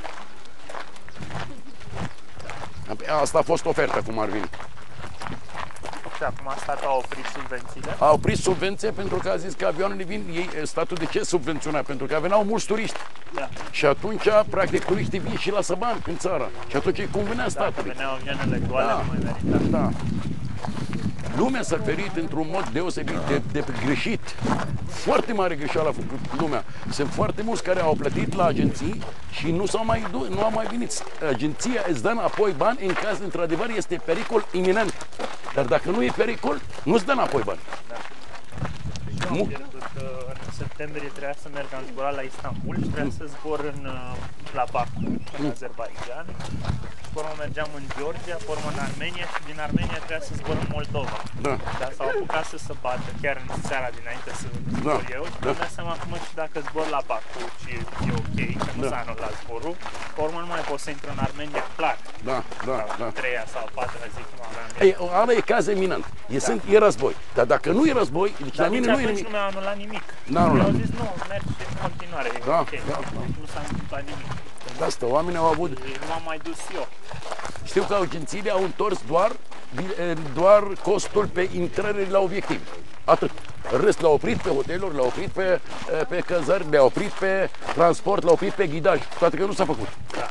Asta a fost oferta, cum ar veni. Și acum statul a oprit subvențiile? A oprit subvenție pentru că a zis că avioanele vin, ei, statul de ce subvenționa? Pentru că veneau mulți turiști. Da. Și atunci, practic, turiștii vin și lasă bani în țară. Și atunci îi convenea statului. Dacă veneau avioanele goale, Da. nu mai merita. Da. Lumea s-a ferit într-un mod deosebit de, de greșit. Foarte mare greșeală a făcut lumea. Sunt foarte mulți care au plătit la agenții și nu s-au mai du- nu au mai venit. Agenția îți dă înapoi bani în caz, într-adevăr, este pericol iminent. Dar dacă nu e pericol, nu-ți dă înapoi bani. Și eu am pierdut, uh, în septembrie trebuia să merg, am zburat la Istanbul și trebuia să zbor în, uh, la Baku, în Azerbaijan. Și pe urmă mergeam în Georgia, pe urmă în Armenia și din Armenia trebuia să zbor în Moldova. Da. Dar s-au apucat să se bată chiar în seara dinainte să zbor Da. eu și Da. mi-am dat seama că mă, și dacă zbor la Baku și e ok, că nu Da. s-a anulat zborul, pe urmă nu mai pot să intru în Armenia clar. Da, da, Sau da. treia sau a patra zi cum aveam eu. Ei, ala e caz eminent. E, Da. sunt, e război. Dar dacă nu e război, deci Dar la mine nici nu e atunci nimic. nu mi-a anulat nimic. N-a anulat. Mi-au zis nu, mergi în continuare, e Da, ok. da, da. Deci nu s-a întâmplat nimic. De asta, oamenii au avut... Și nu m-am mai dus eu. Știu că agențiile au întors doar, doar costul pe intrări la obiectiv. Atât. În rest le-au oprit pe hoteluri, le-au oprit pe, pe cazări, le-au oprit pe transport, le-au oprit pe ghidaj. Toate că nu s-a făcut. Da.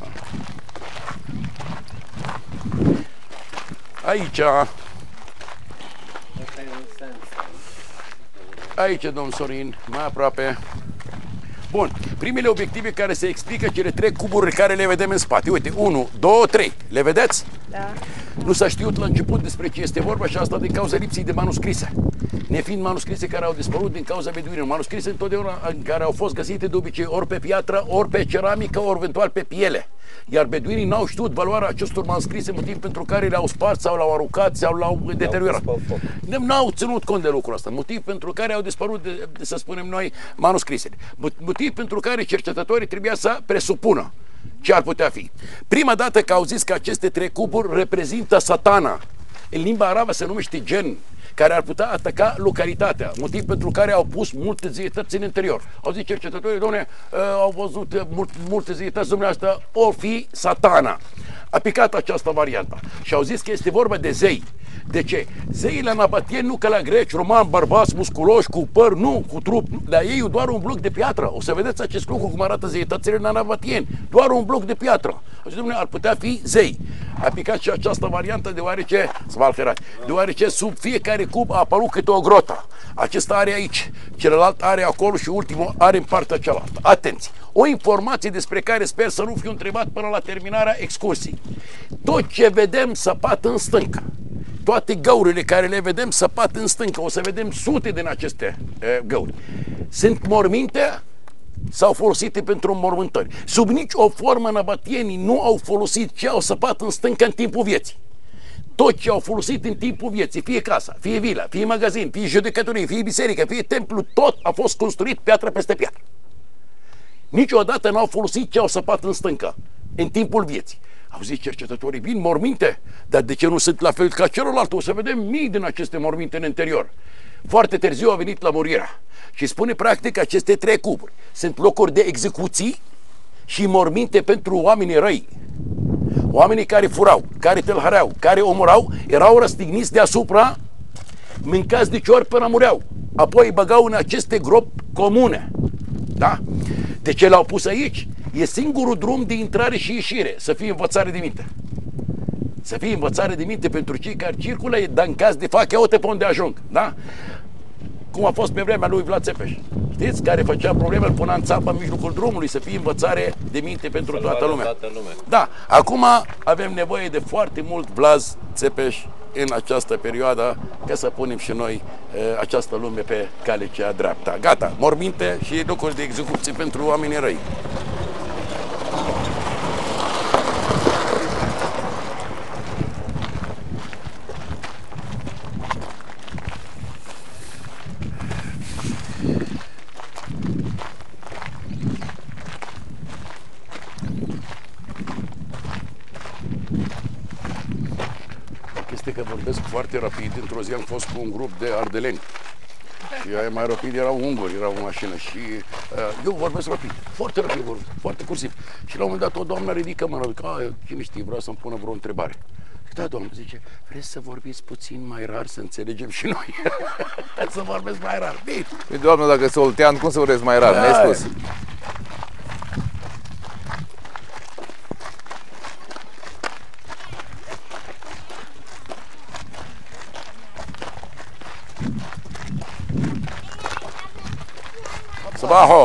Aici, Asta e un sens. aici, domn Sorin, mai aproape. Bun, primele obiective care se explică cele trei cuburi care le vedem în spate. Uite, unu, doi, trei. Le vedeți? Da. Nu s-a știut la început despre ce este vorba și asta din cauza lipsii de manuscrise. Nefiind manuscrise care au dispărut din cauza beduinilor. Manuscrise întotdeauna care au fost găsite de obicei ori pe piatră, ori pe ceramică, ori eventual pe piele. Iar beduinii n-au știut valoarea acestor manuscrise, motiv pentru care le-au spart sau le-au aruncat sau le-au deteriorat. N-au ținut cont de lucrul ăsta, motiv pentru care au dispărut, de, de, să spunem noi, manuscrisele. Motiv pentru care cercetătorii trebuia să presupună ce ar putea fi. Prima dată că au zis că aceste trei cuburi reprezintă Satana. În limba arabă se numește gen, care ar putea ataca localitatea, motiv pentru care au pus multe zeități în interior. Au zis cercetătorii, doamne, uh, au văzut uh, mult, multe zeități, dumneavoastră, o fi Satana. A picat această variantă și au zis că este vorba de zei. De ce? Zeii la nabatieni nu ca la greci, romani, bărbați, musculoși, cu păr, nu, cu trup. La ei e doar un bloc de piatră. O să vedeți acest lucru cum arată zeitățile la nabatieni. Doar un bloc de piatră. Și domnule, ar putea fi zei. A picat și această variantă deoarece, deoarece sub fiecare cub a apărut câte o grotă. Acesta are aici, celălalt are acolo și ultimul are în partea cealaltă. Atenție! O informație despre care sper să nu fiu întrebat până la terminarea excursiei. Tot ce vedem săpat în stâncă, toate găurile care le vedem săpat în stâncă, o să vedem sute din aceste e, găuri, sunt morminte sau folosite pentru înmormântări. Sub nici o formă nabatienii nu au folosit ce au săpat în stâncă în timpul vieții. Tot ce au folosit în timpul vieții, fie casa, fie vila, fie magazin, fie judecătorie, fie biserică, fie templu, tot a fost construit piatră peste piatră. Niciodată n-au folosit ce au săpat în stâncă în timpul vieții. Au zis cercetătorii, vin morminte, dar de ce nu sunt la fel ca celălalt? O să vedem mii din aceste morminte în interior. Foarte târziu a venit lămurirea și spune practic aceste trei cuburi sunt locuri de execuții și morminte pentru oamenii răi. Oamenii care furau, care tâlhăreau, care omorau, erau răstigniți deasupra, mâncați de ciori până mureau. Apoi îi băgau în aceste gropi comune. Da? De ce l-au pus aici? E singurul drum de intrare și ieșire, să fie învățare de minte. Să fie învățare de minte pentru cei care circulă, dar în caz de fac, eu te pun de ajung. Da? Cum a fost pe vremea lui Vlad Țepeș. Știți? Care făcea probleme, îl punea în țapă în mijlocul drumului, să fie învățare de minte pentru toată lumea. toată lumea. Da, acum avem nevoie de foarte mult Vlad Țepeș în această perioadă, ca să punem și noi e, această lume pe cale cea dreaptă. Gata, morminte și locuri de execuție pentru oamenii răi. Este că vorbesc foarte rapid. Într-o zi am fost cu un grup de ardeleni și aia mai rapid erau unguri, erau o mașină și uh, eu vorbesc rapid, foarte rapid vorbesc, foarte cursiv. Și la un moment dat o doamnă ridică mâna, zic, a, cine știe, vreau să-mi pună vreo întrebare. Da, doamnă, zice, vreți să vorbiți puțin mai rar, să înțelegem și noi? Să vorbesc mai rar, bine. Păi, doamnă, dacă sunt oltean, cum să vorbesc mai rar? Ne-ai spus. Sabaho!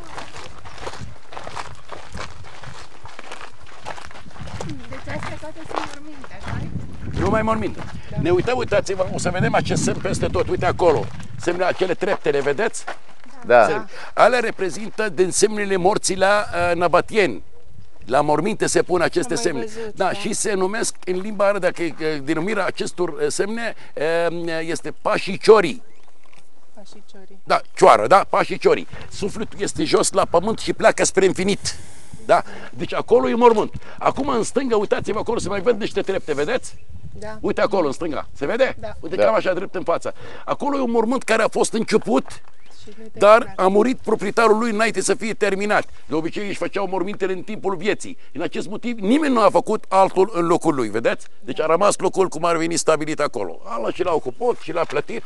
Deci astea toate sunt morminte, așa? Nu mai morminte. Da. Ne uităm, uitați-vă, o să vedem acest semn peste tot. Uite acolo, semnele, acele trepte, le vedeți? Da. Da. Alea reprezintă din semnele morții la uh, nabatieni. La morminte se pun aceste semne. Văzut, da, da, și se numesc în limba arabă, dacă denumirea acestor semne este pașiciorii. Pașiciorii. Da, cioară, da, pașiciorii. Sufletul este jos la pământ și pleacă spre infinit. Da? Deci acolo e mormânt. Acum în stânga, uitați-vă acolo, se mai văd niște trepte, vedeți? Da. Uite acolo în stânga, se vede? Da. Uite Da. cam așa drept în față. Acolo e un mormânt care a fost început, dar a murit proprietarul lui înainte să fie terminat. De obicei își făceau mormintele în timpul vieții. În acest motiv nimeni nu a făcut altul în locul lui, vedeți? Deci a rămas locul cum ar veni stabilit acolo. Ala și l-a ocupat și l-a plătit.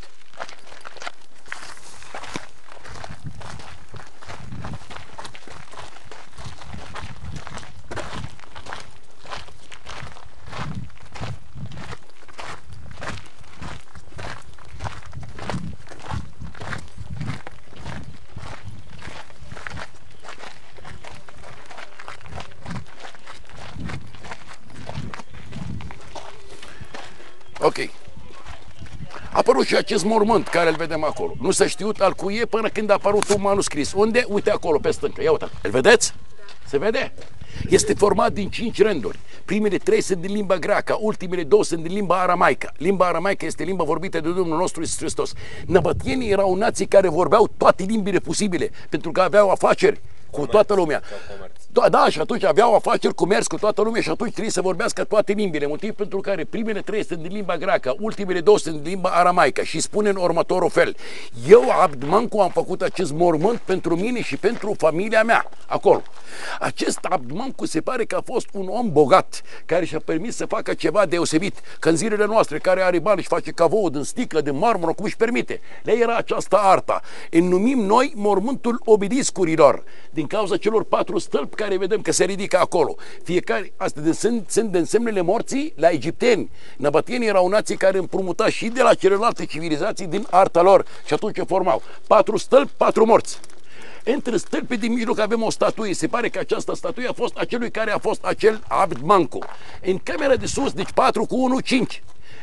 Ok. A apărut și acest mormânt care îl vedem acolo. Nu s-a știut al cui e până când a apărut un manuscris. Unde? Uite acolo, pe stâncă. Ia uite. Îl vedeți? Se vede? Este format din cinci rânduri. Primele trei sunt din limba greacă, ultimele două sunt din limba aramaică. Limba aramaică este limba vorbită de Domnul nostru Iisus Hristos. Năbătienii erau nații care vorbeau toate limbile posibile, pentru că aveau afaceri cu toată lumea. Da, da, și atunci aveau afaceri, comerț cu toată lumea și atunci trebuie să vorbească toate limbile, motiv pentru care primele trei sunt din limba greacă, ultimele două sunt din limba aramaică și spune în următorul fel: eu, Abd Mancu, am făcut acest mormânt pentru mine și pentru familia mea, acolo. Acest Abd Mancu se pare că a fost un om bogat, care și-a permis să facă ceva deosebit, că în zilele noastre, care are bani și face cavou din sticlă, din marmură, cum își permite. Le era această arta. Îl numim noi mormântul obeliscurilor, din cauza celor patru stâlpi care vedem că se ridică acolo. Fiecare, astea de, sunt, sunt de însemnele morții la egipteni. Năbătienii erau nații care împrumuta și de la celelalte civilizații din arta lor și atunci formau patru stâlpi, patru morți. Între stâlpii din mijloc avem o statuie. Se pare că această statuie a fost acelui care a fost acel Abd Mancu. În camera de sus, deci patru cu unu, cinci.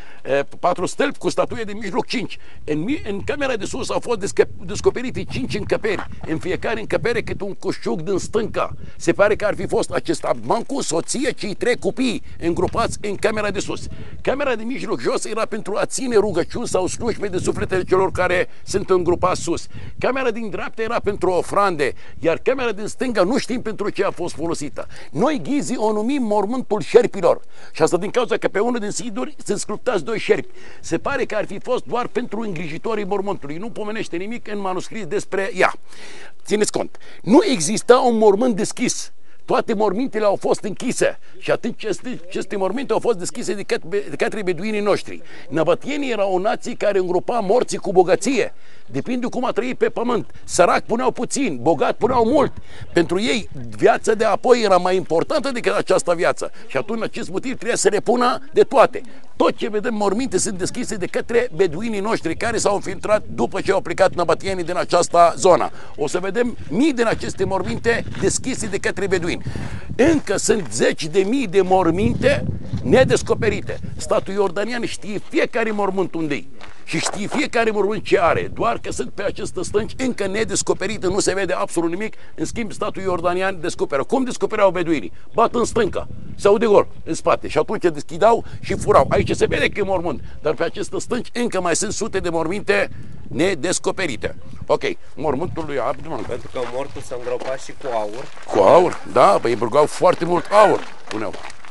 Patru stâlpi cu statuie de mijloc cinci. În, în camera de sus au fost descoperite cinci încăperi. În fiecare încăpere câte un coșciuc din stânca. Se pare că ar fi fost acest Abd Mancu, soția, cei trei copii îngrupați în camera de sus. Camera de mijloc jos era pentru a ține rugăciuni sau slujbe de sufletele celor care sunt îngrupați sus. Camera din dreapta era pentru ofrande, iar camera din stânga nu știm pentru ce a fost folosită. Noi ghizii o numim mormântul șerpilor. Și asta din cauza că pe unul din siduri sunt sculptați doi șerpi. Se pare că ar fi fost doar pentru îngrijitorii mormântului. Nu pomenește nimic în manuscris despre ea. Țineți cont, nu exista un mormânt deschis. Toate mormintele au fost închise și atunci aceste, aceste morminte au fost deschise de către, de către beduinii noștri. Năbătienii erau o nație care îngropa morții cu bogăție. Depinde cum a trăit pe pământ. Sărac puneau puțin, bogat puneau mult. Pentru ei viața de apoi era mai importantă decât această viață. Și atunci acest motiv trebuie să le pună de toate. Tot ce vedem morminte sunt deschise de către beduinii noștri care s-au infiltrat după ce au plecat năbătienii din această zonă. O să vedem mii din aceste morminte deschise de către beduini. Încă sunt zeci de mii de morminte nedescoperite. Statul iordanian știe fiecare mormânt unde-i și știe fiecare mormânt ce are, doar că sunt pe aceste stânci încă nedescoperite, nu se vede absolut nimic. În schimb, statul iordanian descoperă. Cum descopereau beduinii? Bat în stânca sau de gol în spate și atunci deschidau și furau. Aici se vede că e mormânt, dar pe aceste stânci încă mai sunt sute de morminte nedescoperite. Ok, mormântul lui Abd Mancu. Pentru că mortul s-a îngropat și cu aur. Cu aur? Da, păi îmbrugau foarte mult aur, puneau.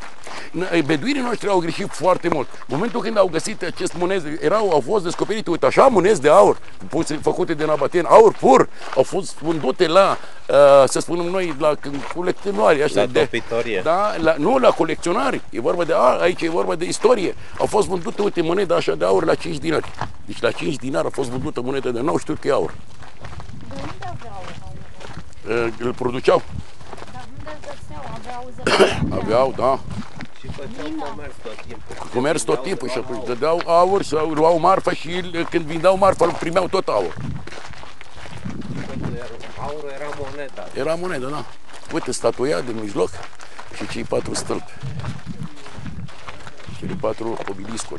Beduinii noștri au greșit foarte mult. În momentul când au găsit acest monezi, erau, au fost descoperite, uite, așa monezi de aur, făcute de năbăteni, aur pur, au fost vândute la, uh, să spunem noi, la colecționari. La topitorie. Da, la, nu la colecționari, e vorba de, a, aici e vorba de istorie. Au fost vândute, uite, monede așa de aur la cinci dinari. Deci la cinci dinari a fost vândută monedă de nou, știu că e aur. De unde aveau? Uh, îl produceau. Dar unde găseau? Aveau zăpadă? Aveau, da. Și făceau comerț tot timpul. Comerț tot timpul și atunci dădeau aur sau luau marfă și când vindeau marfă primeau tot aur. Aurul era moneda. Era monedă, da. Uite statuia din mijloc și cei patru stâlpi. Cele patru obeliscuri.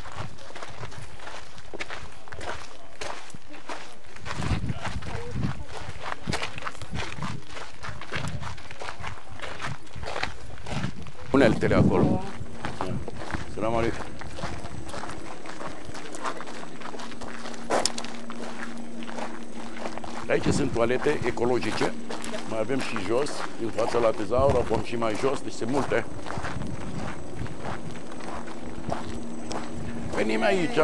Uneltele acolo. Salam alaikum. Aici sunt toalete ecologice. Mai avem și jos, în fața la tezaur, avem și mai jos, deci sunt multe. Venim aici.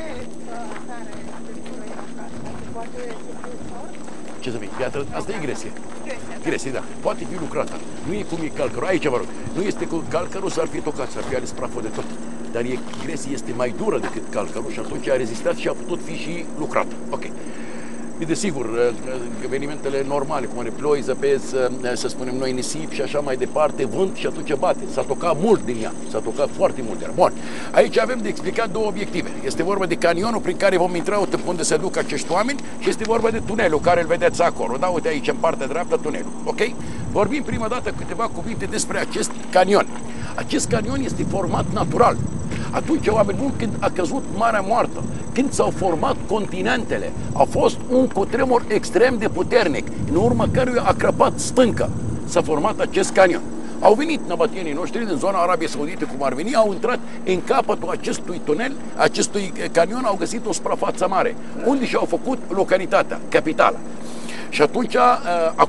Ce să fie? Piatră, asta e gresie. Gresie, da. Poate fi lucrată. Nu e cum e calcărul. Aici, vă rog. Nu este cu calcărul, s-ar fi tocat, s-ar fi ales praful de tot. Dar e, gresie este mai dură decât calcărul și atunci a rezistat și a putut fi și lucrată. Ok. E desigur, evenimentele normale, cum are ploi, zăpezi, să spunem noi, nisip și așa mai departe, vânt și atunci bate. S-a tocat mult din ea, s-a tocat foarte mult de ea. Bun. Aici avem de explicat două obiective. Este vorba de canionul prin care vom intra unde se duc acești oameni și este vorba de tunelul care îl vedeți acolo. Da, uite aici în partea dreaptă tunelul. Ok? Vorbim prima dată câteva cuvinte despre acest canion. Acest canion este format natural. Atunci, oameni buni, când a căzut Marea Moartă, când s-au format continentele, a fost un cutremur extrem de puternic, în urma căruia a crăpat stâncă. S-a format acest canion. Au venit năbătienii noștri din zona Arabiei Saudite, cum ar veni, au intrat în capătul acestui tunel, acestui canion, au găsit o suprafață mare, unde și-au făcut localitatea, capitala. Și atunci, acum,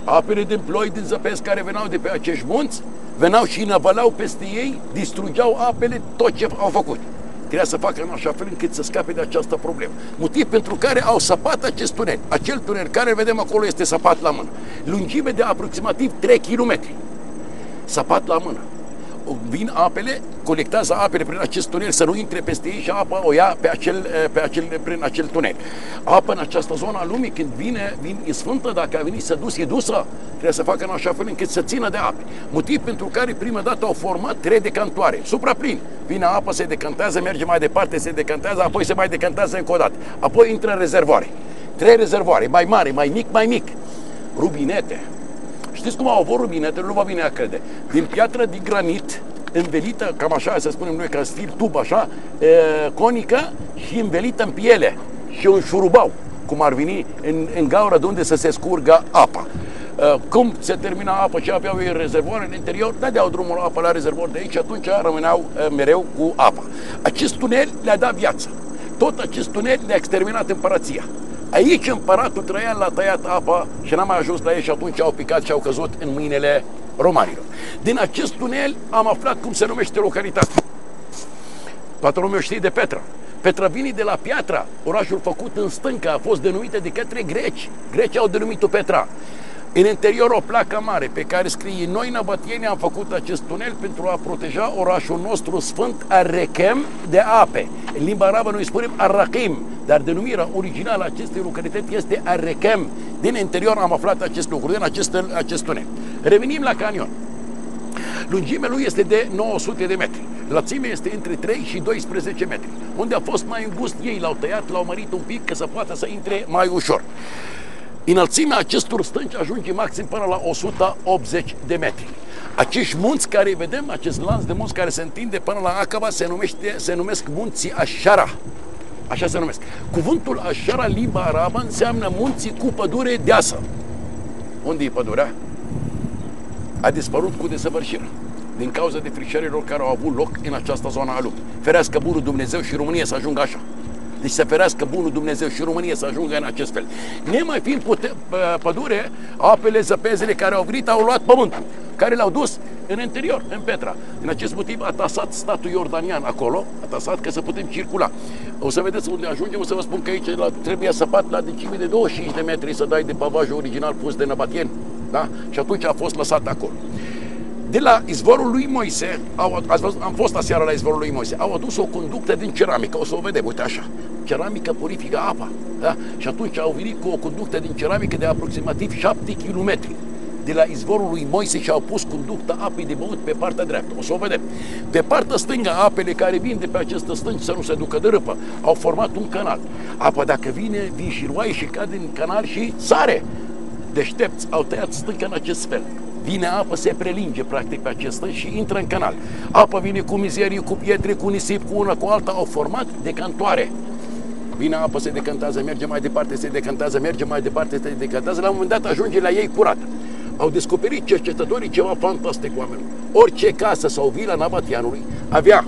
Apele din ploi, din zăpezi care veneau de pe acești munți, veneau și năvăleau peste ei, distrugeau apele, tot ce au făcut. Trebuia să facă în așa fel încât să scape de această problemă. Motiv pentru care au săpat acest tunel. Acel tunel care vedem acolo este săpat la mână. Lungime de aproximativ trei kilometri. Săpat la mână. Vin apele, colectează apele prin acest tunel să nu intre peste ei și apa o ia pe acel, pe acel, prin acel tunel. Apa în această zonă a lumii, când vine, vin, e sfântă, dacă a venit să dus, e dusă, trebuie să facă în așa fel încât să țină de ape. Motiv pentru care prima dată au format trei decantoare, supraplini. Vine apa, se decantează, merge mai departe, se decantează, apoi se mai decantează încă o dată. Apoi intră în rezervoare. Trei rezervoare, mai mare, mai mic, mai mic. Rubinete. Știți cum au avut rubinetele? Nu vă vine a crede. Din piatră de granit, învelită, cam așa, să spunem noi, ca stil tub, așa, e, conică și învelită în piele și un șurubau, cum ar veni în, în gaură de unde să se scurgă apa. E, cum se termina apa și aveau ei rezervoare în interior, dădeau drumul la apă la rezervor de aici și atunci rămâneau e, mereu cu apa. Acest tunel le-a dat viață. Tot acest tunel le-a exterminat împărăția. Aici împăratul Traian l-a tăiat apa și n-a mai ajuns la ei și atunci au picat și au căzut în mâinile romanilor. Din acest tunel am aflat cum se numește localitatea. Toată lumea știe de Petra. Petra vine de la Piatra, orașul făcut în stâncă, a fost denumită de către greci. Grecii au denumit-o Petra. În interior o placă mare pe care scrie: noi năbătieni am făcut acest tunel pentru a proteja orașul nostru sfânt Arrechem de ape. În limba arabă noi spunem Arrachim, dar denumirea originală a acestei localități este Arrechem. Din interior am aflat acest lucru, din acest, acest tunel. Revenim la canion. Lungimea lui este de nouă sute de metri. Lățimea este între trei și doisprezece metri. Unde a fost mai îngust, ei l-au tăiat, l-au mărit un pic ca să poată să intre mai ușor. Înălțimea acestor stânci ajunge maxim până la o sută optzeci de metri. Acești munți care vedem, acest lanț de munți care se întinde până la Acaba, se, numește, se numesc munții Așara. Așa se numesc. Cuvântul Așara în limba arabă înseamnă munții cu pădure deasă. Unde e pădurea? A dispărut cu desăvârșire din cauza defrișărilor care au avut loc în această zonă a lumii. Ferească bunul Dumnezeu și România să ajungă așa. Deci să ferească bunul Dumnezeu și România să ajungă în acest fel. Nemai fiind pute, pădure, apele, zăpezele care au venit au luat pământul, care l-au dus în interior, în Petra. În acest motiv a tasat statul iordanian acolo, a tasat ca să putem circula. O să vedeți unde ajungem, o să vă spun că aici trebuie săpat la decime de douăzeci și cinci de metri să dai de pavajul original pus de năbatieni. Da? Și atunci a fost lăsat acolo. De la izvorul lui Moise, au, ați văzut, am fost aseară la izvorul lui Moise, au adus o conductă din ceramică, o să o vedem, uite așa. Ceramică purifică apa, da? Și atunci au venit cu o conductă din ceramică de aproximativ șapte kilometri de la izvorul lui Moise și au pus conducta apei de băut pe partea dreaptă. O să o vedem. Pe partea stângă, apele care vin de pe aceste stânci să nu se ducă de râpă, au format un canal. Apa dacă vine, vin și roaie și cade în canal și sare. Deștepți au tăiat stânca în acest fel. Vine apă, se prelinge practic pe acesta și intră în canal. Apa vine cu mizerii, cu pietre, cu nisip, cu una, cu alta, au format decantoare. Vine apă, se decantează, merge mai departe, se decantează, merge mai departe, se decantează, la un moment dat ajunge la ei curată. Au descoperit cercetătorii ceva fantastic, oameni. Orice casă sau vila nabatianului avea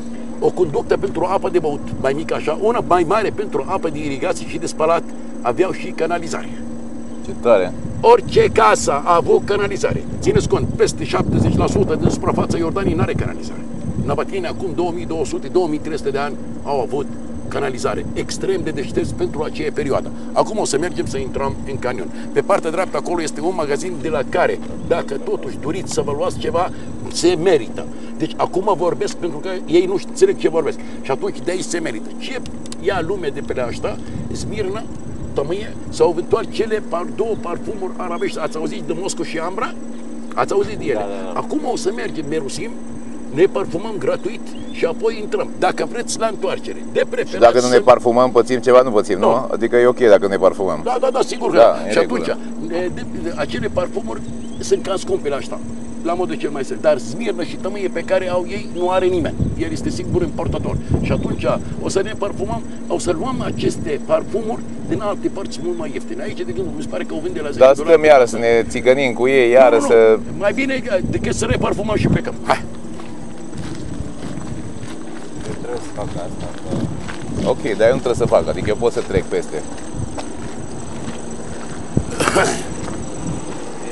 o conductă pentru apă de băut, mai mică așa, una mai mare pentru apă de irigație și de spălat, aveau și canalizare. Ce tare! Orice casă a avut canalizare. Țineți cont, peste șaptezeci la sută din suprafața Iordaniei nu are canalizare. Nabatienii acum două mii două sute - două mii trei sute de ani au avut canalizare. Extrem de deștepți pentru aceea perioadă. Acum o să mergem să intrăm în canion. Pe partea dreaptă acolo este un magazin de la care, dacă totuși doriți să vă luați ceva, se merită. Deci acum vorbesc pentru că ei nu înțeleg ce vorbesc. Și atunci de aici se merită. Ce ia lumea de pe la asta? Smirna, tămâie sau eventual cele par, două parfumuri arabești. Ați auzit de Mosco și Ambra? Ați auzit de ele? Da, da, da. Acum o să mergem, merusim, ne parfumăm gratuit și apoi intrăm. Dacă vreți, la întoarcere. De preferat. Și dacă nu ne să... parfumăm, pățim ceva, nu pățim, nu? Nu. Adică e ok dacă ne parfumăm. Da, da, da, sigur că Da, da. în Și regulă. atunci, de, de, de, acele parfumuri sunt cam scumpe la asta, la modul cel mai simplu. Dar smirnă și tămâie pe care au ei nu are nimeni. El este singur importator. Și atunci o să ne parfumăm, o să luăm aceste parfumuri din alte părți mult mai ieftine. Aici, de exemplu, mi se pare că o vinde la zece Dar dolari. stăm iară să ne țigănim cu ei, iară Nu, nu, să... nu. Mai bine decât să ne parfumăm și plecăm. Hai! Eu trebuie să fac asta. Că... Ok, dar eu nu trebuie să fac, adică eu pot să trec peste. E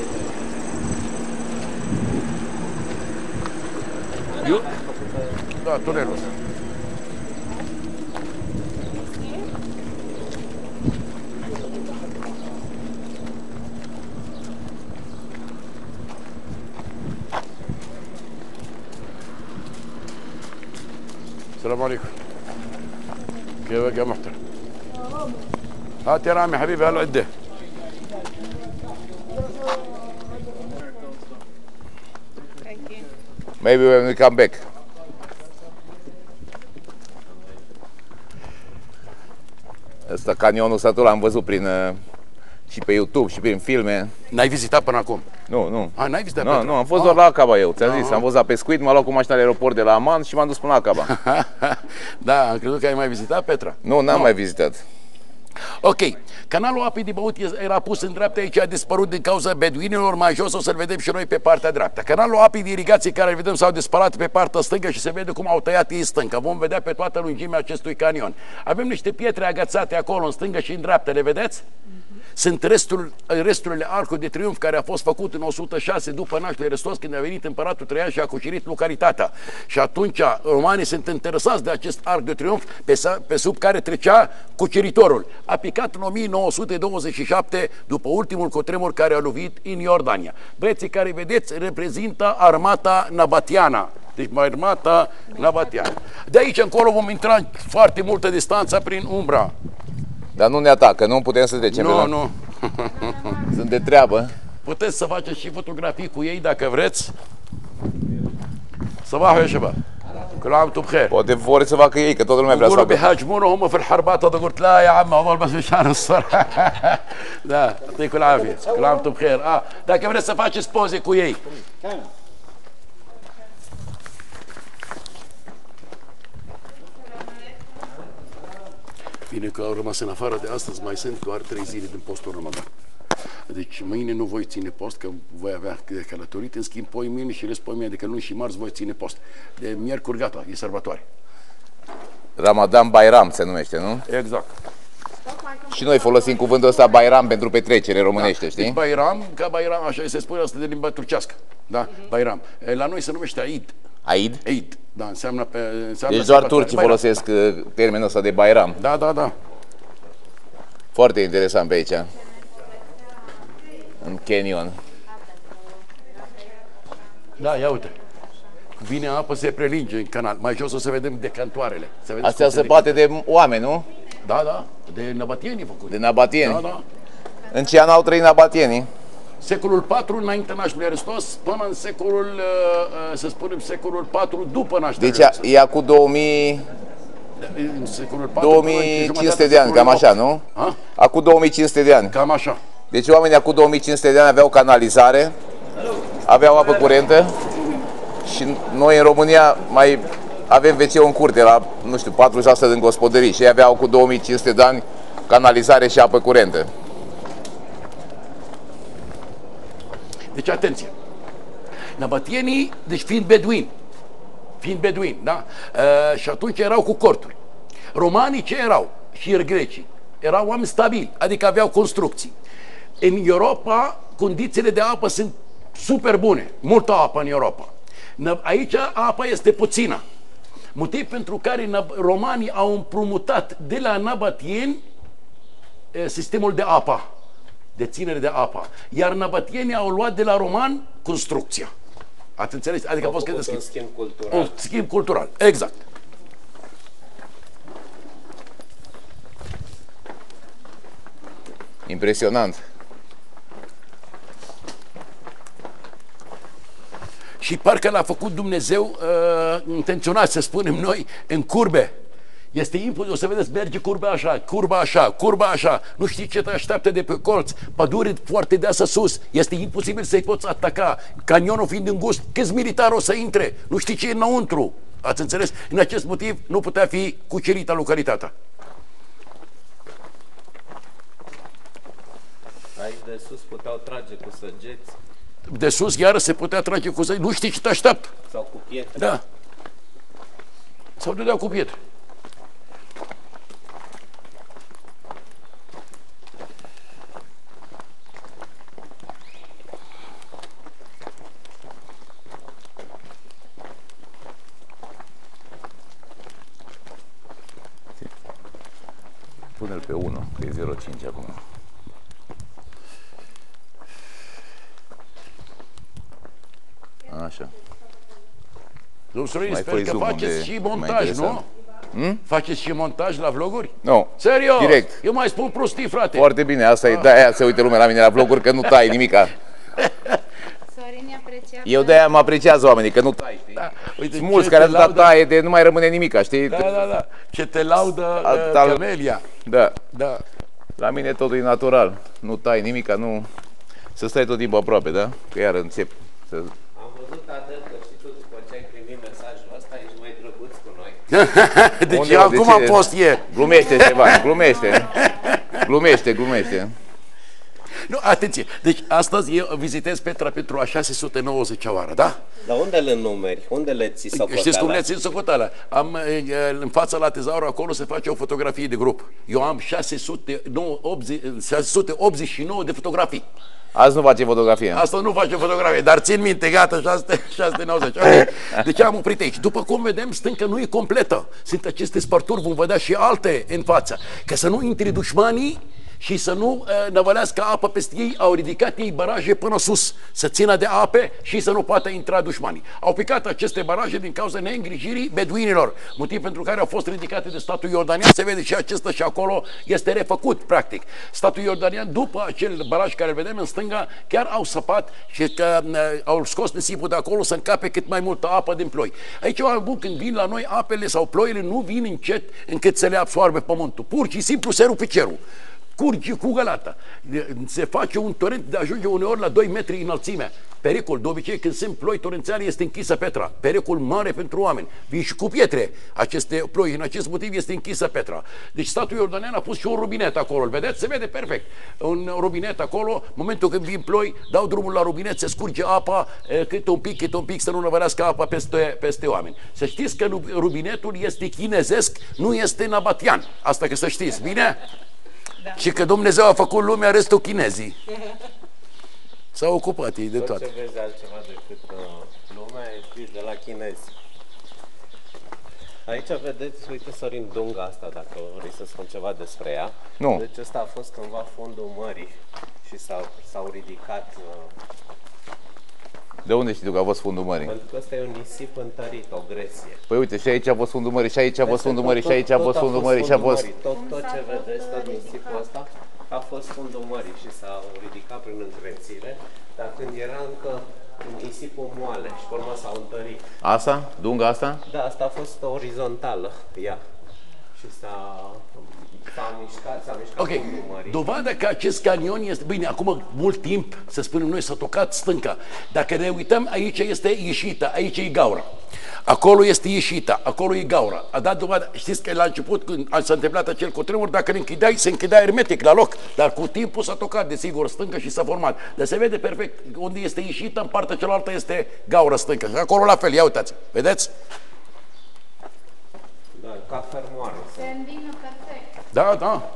Eu? Da, tunelul ăsta. السلام عليكم. كيفك يا محترم؟ هات يا رامي حبيبي هالعده. Maybe when we come back. Ăsta canionul Sătul l-am văzut prin, și pe YouTube și prin filme. N-ai vizitat până acum? Nu, nu. A, n-ai vizitat? Nu, nu, am fost doar la Acaba eu, ți-am zis. Am fost la pescuit, m-am luat cu mașina la aeroport de la Aman și m-am dus până la Acaba. Da, am crezut că ai mai vizitat Petra. Nu, n-am no. mai vizitat. Ok, canalul apei de băut era pus în dreapta, aici a dispărut din cauza beduinilor, mai jos o să-l vedem și noi pe partea dreaptă. Canalul apei de irigație care îl vedem s-au disparat pe partea stângă și se vede cum au tăiat ei stânca. Vom vedea pe toată lungimea acestui canion. Avem niște pietre agățate acolo în stângă și în dreapta, le vedeți? Sunt restul, resturile Arcului de Triunf care a fost făcut în o sută șase după nașterea Hristos, când a venit împăratul Traian și a cucerit localitatea. Și atunci romanii sunt interesați de acest Arc de Triunf pe, pe sub care trecea cuceritorul. A picat în o mie nouă sute douăzeci și șapte după ultimul cutremur care a lovit în Iordania. Băieții care vedeți reprezintă armata nabatiana. Deci armata nabatiana. De aici încolo vom intra în foarte multă distanță prin umbra. Dar nu ne atacă, nu putem să trecem. Nu, nu. Sunt de treabă. Puteți să faceți și fotografii cu ei dacă vreți. صباح يا شباب كل عام وانتم بخير. Poate vor să facă ei, că toată lumea vrea să facă. بيهاجمونا هم في الحربات هذا قلت لا يا عم هذول بس مشان الصراحه. Da, يعطيكم العافيه كل عام وانتم بخير. Ah, dacă vreți să faceți poze cu ei. Bine că au rămas în afară de astăzi, mai sunt doar trei zile din postul Ramadan. Deci mâine nu voi ține post, că voi avea de călătorit, în schimb poi mâine și rest poi mâine, adică luni și marți voi ține post. De miercuri gata, e sărbătoare. Ramadan Bayram se numește, nu? Exact. Și noi folosim cuvântul ăsta Bayram pentru petrecere românește, da. Știi? Bayram, ca Bayram, așa se spune asta de limba turcească. Da, Bayram. La noi se numește Aid. Aid? Aid, da, înseamnă pe... Înseamnă deci doar turcii folosesc termenul ăsta de Bayram. Da, da, da. Foarte interesant pe aici. În canyon. Da, ia uite. Vine apă, se prelinge în canal. Mai jos o să vedem decantoarele. Astea se poate de oameni, nu? Da, da, de nabatieni făcut. De nabatieni? Da, da. În ce an au trăit nabatienii? Secolul patru înainte nașterii Hristos până în secolul, să spunem, secolul patru după nașterea Deci e acum două mii... două mii cinci sute de ani, cam așa, nu? Ha? Acum două mii cinci sute de ani. Cam așa. Deci oamenii acum două mii cinci sute de ani aveau canalizare, aveau apă curentă și noi în România mai avem ve ce-ul în curte, la, nu știu, patruzeci la sută din gospodării și ei aveau cu două mii cinci sute de ani canalizare și apă curentă. Deci atenție. Nabatienii, deci fiind beduini, fiind beduini, da? E, și atunci erau cu corturi. Romanii ce erau? Și grecii. Erau oameni stabili, adică aveau construcții. În Europa, condițiile de apă sunt super bune. Multă apă în Europa. Aici apa este puțină. Motiv pentru care romanii au împrumutat de la nabatieni sistemul de apă, de ținere de apă. Iar nabatienii au luat de la roman construcția. Ați înțeles? Adică a fost că de schimb. Un schimb cultural. Un schimb cultural, exact. Impresionant. Și parcă l-a făcut Dumnezeu uh, intenționat, să spunem noi, în curbe. Este imposibil, o să vedeți, merge curba așa, curba așa, curba așa, nu știi ce te așteaptă de pe colț, pădure foarte deasă sus, este imposibil să-i poți ataca, canionul fiind îngust, câți militari o să intre, nu știi ce e înăuntru, ați înțeles? În acest motiv nu putea fi cucerită localitatea. Aici de sus puteau trage cu săgeți. De sus iară se putea trage cu săgeți, nu știi ce te așteaptă. Sau cu pietre. Da. Sau dădeau cu pietre. Pune-l pe unu, că e zero cinci acum. Așa. Domnul Sorin, Mai sper fă-i că zoom faceți unde și e mai montaj, nu? interesant. Hmm? Faceți și montaj la vloguri? Nu. Serios? Direct. Eu mai spun prostii, frate. Foarte bine, asta e, de-aia se uită lumea la mine la vloguri, că nu tai nimica. Sorin apreciat. Eu de-aia mă apreciază oamenii, că nu tai, știi? Da. Uite, Sunt mulți ce care te atâta laudă- taie de nu mai rămâne nimica, știi? Da, da, da. Ce te laudă Atâta- uh, Camelia. Da. Da. La mine totul e natural. Nu tai nimica, nu... Să stai tot timpul aproape, da? Că iar încep să... Am văzut, Adel, că și tu, după ce ai primit mesajul ăsta, ești mai drăguț cu noi. Deci Unde, eu de acum ce? am post ieri. Glumește, Ștefan, glumește. Glumește, glumește. Nu, atenție. Deci astăzi eu vizitez Petra pentru a șase sute nouăzecea oară, da? Dar unde le numeri? Unde le ții socoteala? Știți cum le țin socoteala? Am e, în fața la tezaurul acolo se face o fotografie de grup. Eu am șase sute optzeci și nouă de fotografii. Azi nu face fotografie. Asta nu face fotografie, dar țin minte, gata, șase sute nouăzeci. Okay. Deci am oprit aici. După cum vedem, stânca nu e completă. Sunt aceste spărturi, vom vedea și alte în față. Ca să nu intri dușmanii și să nu uh, năvălească apă peste ei, au ridicat ei baraje până sus, să țină de ape și să nu poată intra dușmanii. Au picat aceste baraje din cauza neîngrijirii beduinilor, motiv pentru care au fost ridicate de statul iordanian. Se vede și acesta și acolo este refăcut, practic. Statul iordanian, după acel baraj care îl vedem în stânga, chiar au săpat și că uh, au scos nisipul de acolo să încape cât mai multă apă din ploi. Aici, oameni buni, când vin la noi, apele sau ploile nu vin încet încât să le absorbe pământul. Pur și simplu se rupe cerul. Curge cu gălata. Se face un torent de ajunge uneori la doi metri înălțimea. Pericol, de obicei când sunt ploi torențiale este închisă Petra. Pericol mare pentru oameni. Vin și cu pietre aceste ploi. În acest motiv este închisă Petra. Deci statul iordanian a pus și un robinet acolo. Îl vedeți? Se vede perfect. Un robinet acolo, momentul când vin ploi, dau drumul la robinet, se scurge apa cât un pic, cât un pic, să nu năvărească apa peste, peste oameni. Să știți că robinetul este chinezesc, nu este nabatian. Asta că să știți, bine? Da. Și că Dumnezeu a făcut lumea, restul chinezii. S-au ocupat ei de Tot toate. ce vezi altceva decât uh, lumea e scris de la chinezi. Aici vedeți, uite Sorin, dunga asta, dacă vrei să spun ceva despre ea. Nu. Deci ăsta a fost cândva fondul mării și s-au ridicat... Uh, De unde știi tu că a fost fundul mării? pentru că ăsta e un nisip întărit, o gresie. Păi uite, și aici a fost fundul mării, și aici a fost fundul mării, și aici a fost fundul mării, și a fost... Tot, tot ce vedeți, tot nisipul ăsta, a fost fundul mării și s-a ridicat prin încrețire, dar când era încă nisipul moale și pe urmă s-au întărit. Asta? Dunga asta? Da, asta a fost orizontală, ea. Și s-a... S-a mișcat, s-a mișcat Ok, fundul mării. dovadă că acest canion este... Bine, acum mult timp, să spunem noi, s-a tocat stânca. Dacă ne uităm, aici este ieșită, aici e gaura. Acolo este ieșită, acolo e gaura. A dat dovadă, știți că la început, când s-a întâmplat acel cutremur, dacă ne închideai, se închidea hermetic la loc. Dar cu timpul s-a tocat, desigur, stâncă și s-a format. Dar se vede perfect, unde este ieșită, în partea cealaltă este gaură stâncă. Și acolo la fel, ia uitați, vedeți? Da, ca fermoară. Se îndină perfect. Da, da.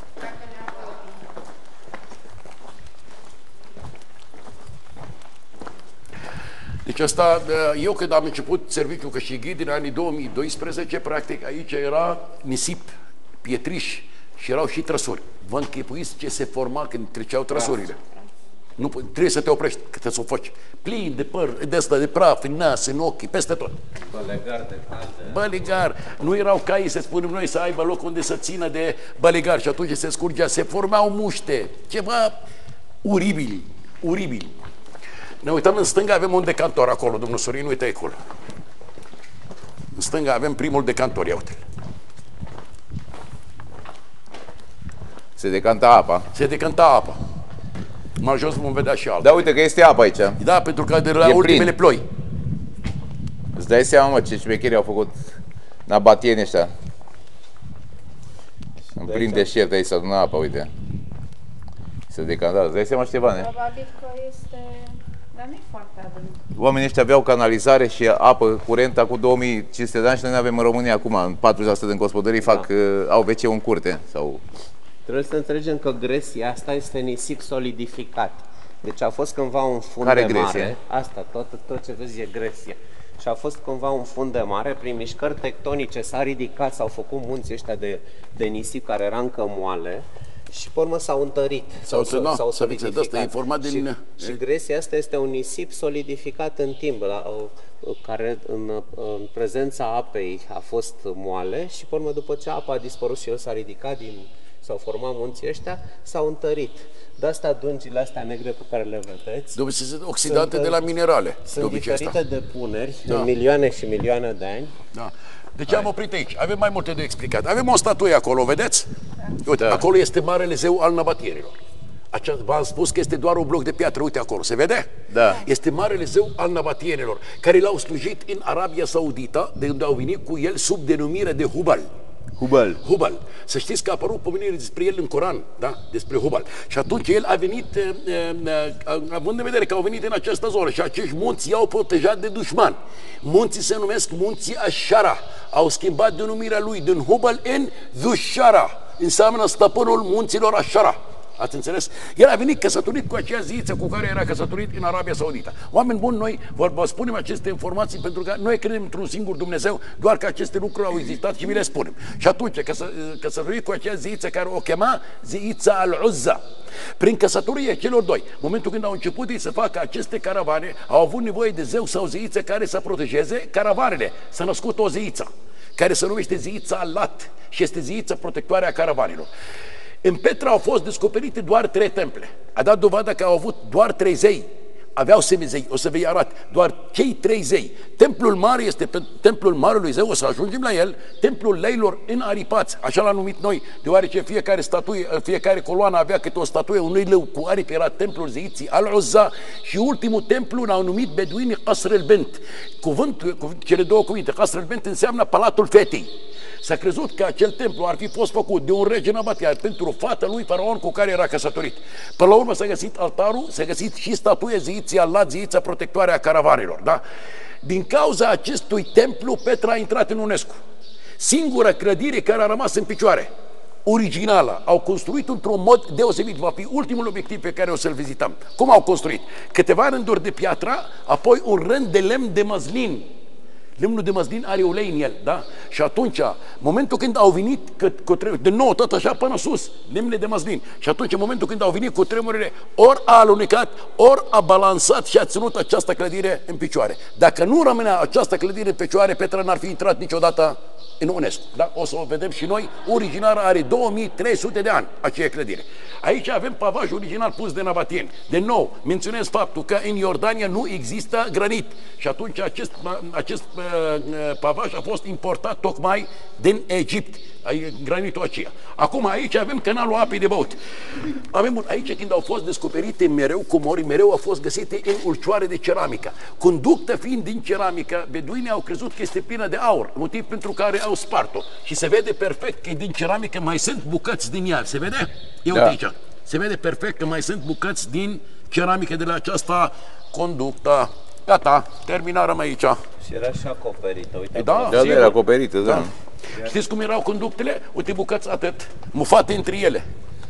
Deci asta, eu când am început serviciul ca și ghid în anii două mii doisprezece, practic aici era nisip, pietriș și erau și trăsuri. Vă închipuiți ce se forma când treceau trăsurile. Nu, trebuie să te oprești, că te să o faci. Plin de păr, de asta, de praf, în nas, în ochi, peste tot. Bălegar de calde. Bălegar. Nu erau cai, să spunem noi, să aibă loc unde să țină de bălegar și atunci se scurgea, se formau muște, ceva uribil, uribil. Ne uităm în stânga, avem un decantor acolo, domnul Sorin, uite acolo. În stânga avem primul decantor, ia uite. Se decanta apa. Se decanta apa. Mai jos vom vedea și altă. Da, uite că este apă aici. Da, pentru că de la E ultimele plin. ploi. Îți dai seama, mă, ce șmecheri au făcut nabatieni ăștia. În plin deșert aici, să adună apa, uite. Se decanta. Îți dai seama, Ștefane? Probabil că este... Dar nu e foarte adânc. Oamenii ăștia aveau canalizare și apă curentă cu două mii cinci sute de ani și noi ne avem în România acum. În patruzeci la sută din gospodării fac, uh, au ve ce în curte. Sau... Trebuie să înțelegem că gresia asta este nisip solidificat. Deci a fost cândva un fund Care de gresie? mare. Asta, tot, tot ce vezi e gresie. și a fost cumva un fund de mare, prin mișcări tectonice s-a ridicat, s-au făcut munții ăștia de, de nisip care era încă moale și pe urmă s-au întărit, s-au s-au solidificat. Informat din... Și, și gresia asta este un nisip solidificat în timp, la, care în, în prezența apei a fost moale și pe urmă după ce apa a dispărut și el s-a ridicat, din, s-au format munții ăștia, s-au întărit. De asta dungile astea negre pe care le vedeți de sunt oxidate sunt, de la minerale. Sunt diferite asta. Depuneri da. în milioane și milioane de ani. Da. Deci am oprit aici. Avem mai multe de explicat. Avem o statuie acolo, vedeți? Uite, da. Acolo este Marele Zeu al Nabatierilor. V-am spus că este doar un bloc de piatră, uite acolo, se vede? Da. Este Marele Zeu al Nabatierilor, care l-au slujit în Arabia Saudită, de unde au venit cu el sub denumire de Hubal. Hubal. Hubal. Să știți că a apărut pomenire despre el în Coran, da? Despre Hubal. Și atunci el a venit, având în vedere că au venit în această zonă și acești munți i-au protejat de dușmani. Munții se numesc Munții Ashara. Au schimbat denumirea lui din Hubal în Dhushara. Înseamnă stăpânul munților Ashara. Ați înțeles? El a venit căsătorit cu acea ziță cu care era căsătorit în Arabia Saudită. Oameni buni, noi vă spunem aceste informații pentru că noi credem într-un singur Dumnezeu, doar că aceste lucruri au existat și vi le spunem. Și atunci, căsă, căsătorit cu acea ziță care o chema Zița al-Uzza. Prin căsătorie celor doi, momentul când au început ei să facă aceste caravane, au avut nevoie de zeu sau zeiță care să protejeze caravanele. S-a născut o zeiță, care se numește Zița al-Lat și este zeița protectoare a caravanelor. În Petra au fost descoperite doar trei temple. A dat dovadă că au avut doar trei zei. Aveau semizei, o să vă arăt. Doar cei trei zei. Templul mare este templul Marelui Zeu, o să ajungem la el. Templul leilor în aripați, așa l-am numit noi, deoarece fiecare statuie, fiecare coloană avea câte o statuie unui leu cu aripi, era templul zeiții al-Uzza. Și ultimul templu l-au numit beduinii Qasr el-Bent. Cuvântul, cele două cuvinte, Qasr el-Bent înseamnă Palatul Fetei. S-a crezut că acel templu ar fi fost făcut de un rege nabatian pentru fata lui faraon cu care era căsătorit. Până la urmă s-a găsit altarul, s-a găsit și statuia zeiții al-Lat, zeița protectoare a caravanelor. Da? Din cauza acestui templu, Petra a intrat în UNESCO. Singura clădire care a rămas în picioare, originală, au construit într-un mod deosebit. Va fi ultimul obiectiv pe care o să-l vizităm. Cum au construit? Câteva rânduri de piatră, apoi un rând de lemn de măslin. Lemnul de măslin are ulei în el, da? Și atunci, momentul când au venit, că, cu tremur, de nou, tot așa până sus, lemne de măslin. Și atunci, în momentul când au venit cu tremurile, ori a alunecat, ori a balansat și a ținut această clădire în picioare. Dacă nu rămânea această clădire în picioare, Petra n-ar fi intrat niciodată în UNESCO. Da? O să o vedem și noi. Originară are două mii trei sute de ani, aceea clădire. Aici avem pavaj original pus de nabatieni. De nou, menționez faptul că în Iordania nu există granit. Și atunci acest, acest uh, pavaj a fost importat tocmai din Egipt, granitul aceea. Acum aici avem canalul apei de băut. Avem, aici când au fost descoperite mereu comori, mereu au fost găsite în ulcioare de ceramică. Conductă fiind din ceramică, beduinii au crezut că este plină de aur, motiv pentru care au spart-o. Și se vede perfect că din ceramică mai sunt bucăți din ea. Se vede? Eu da. Aici. Se vede perfect că mai sunt bucăți din ceramică de la această conductă. Gata, terminarăm aici. Și era și acoperită, uite. Da, da, era acoperită, da. da. Știți cum erau conductele? Uite, bucăți atât, mufate între ele.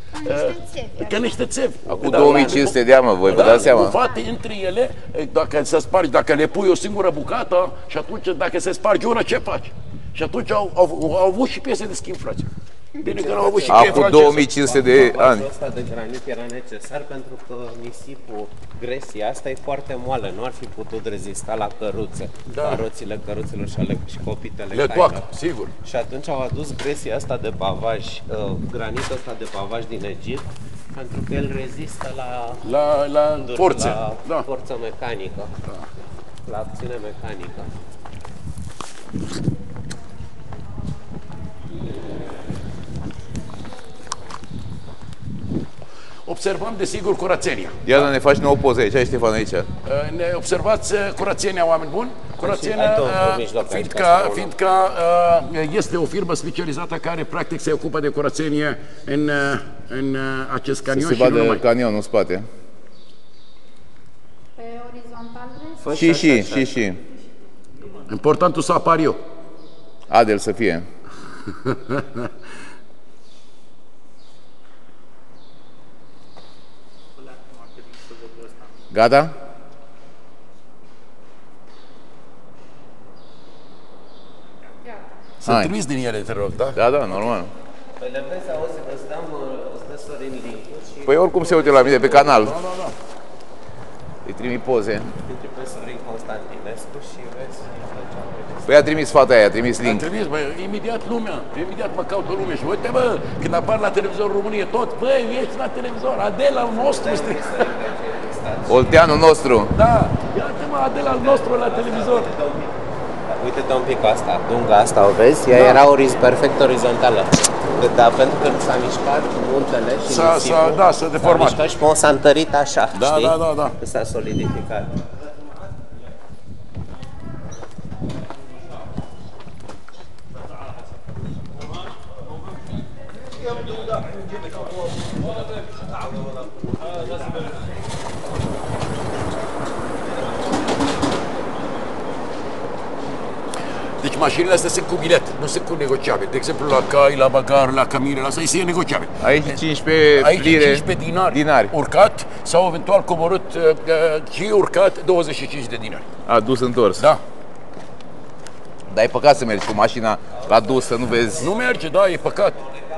Ca niște țevi. Acum două mii cinci sute de ani, voi vă dați seama. Mufate între ele, dacă se spargi, dacă le pui o singură bucată și atunci dacă se sparge una, ce faci? Și atunci au, au, au avut și piese de schimb, frate. Bine că au avut și acum două mii cinci sute de ani. Ăsta de granit era necesar pentru că nisipul, gresia asta e foarte moale, nu ar fi putut rezista la căruțe, da. La roțile căruțelor și, ale, și copitele le toacă, sigur. Și atunci au adus gresia asta de pavaj, uh, granitul ăsta de pavaj din Egipt, pentru că el rezistă la, la, la forțe, la da. forță mecanică, da. La acțiune mecanică. Observăm, desigur, curățenia. Ia, da, ne faci nouă poze aici, Ștefan, aici. Ne observați curățenia, oameni buni? Curățenia, fiindcă, fiindcă este o firmă specializată care, practic, se ocupă de curățenie în, în acest canion. Să se vadă canionul în spate. Pe orizontal, și, și, și, și. Importantul să apar eu. Adel să fie. Gata? Să trimis din ele, te rog, da? Da, da, normal. Păi le vezi, auzi, îți dăm, îți dă Sorin link-ul și... Păi oricum se uite la mine pe canal. Da, da, da. Îi trimit poze. Intri pe Sorin Constantinescu și vezi... Păi a trimis fata aia, a trimis Am link. trimis, bă, imediat lumea, imediat mă caută lumea și uite, bă, când apar la televizor România tot, băi, ești la televizor, Adela al nostru este... Olteanul nostru. Da, iată-mă, Adela al nostru la televizor. Uite-te un pic asta, dunga asta, o vezi? Ea Da. era oriz, perfect orizontală. Dar pentru că s-a mișcat muntele și S-a- nisipul, s-a- da, s-a deformat. mișcat și s-a întărit așa, Da, știi? da, da, da. S-a solidificat. Deci mașinile astea sunt cu bilet, nu sunt cu negociabil. De exemplu, la cai, la bagar, la camine, la asta este negociabil. Aici cincisprezece Aici lire. cincisprezece dinari, dinari. urcat sau eventual coborât uh, uh, și urcat douăzeci și cinci de dinari. A dus întors. Da. Dar e păcat să mergi cu mașina la dus, să nu vezi. Nu merge, da, e păcat.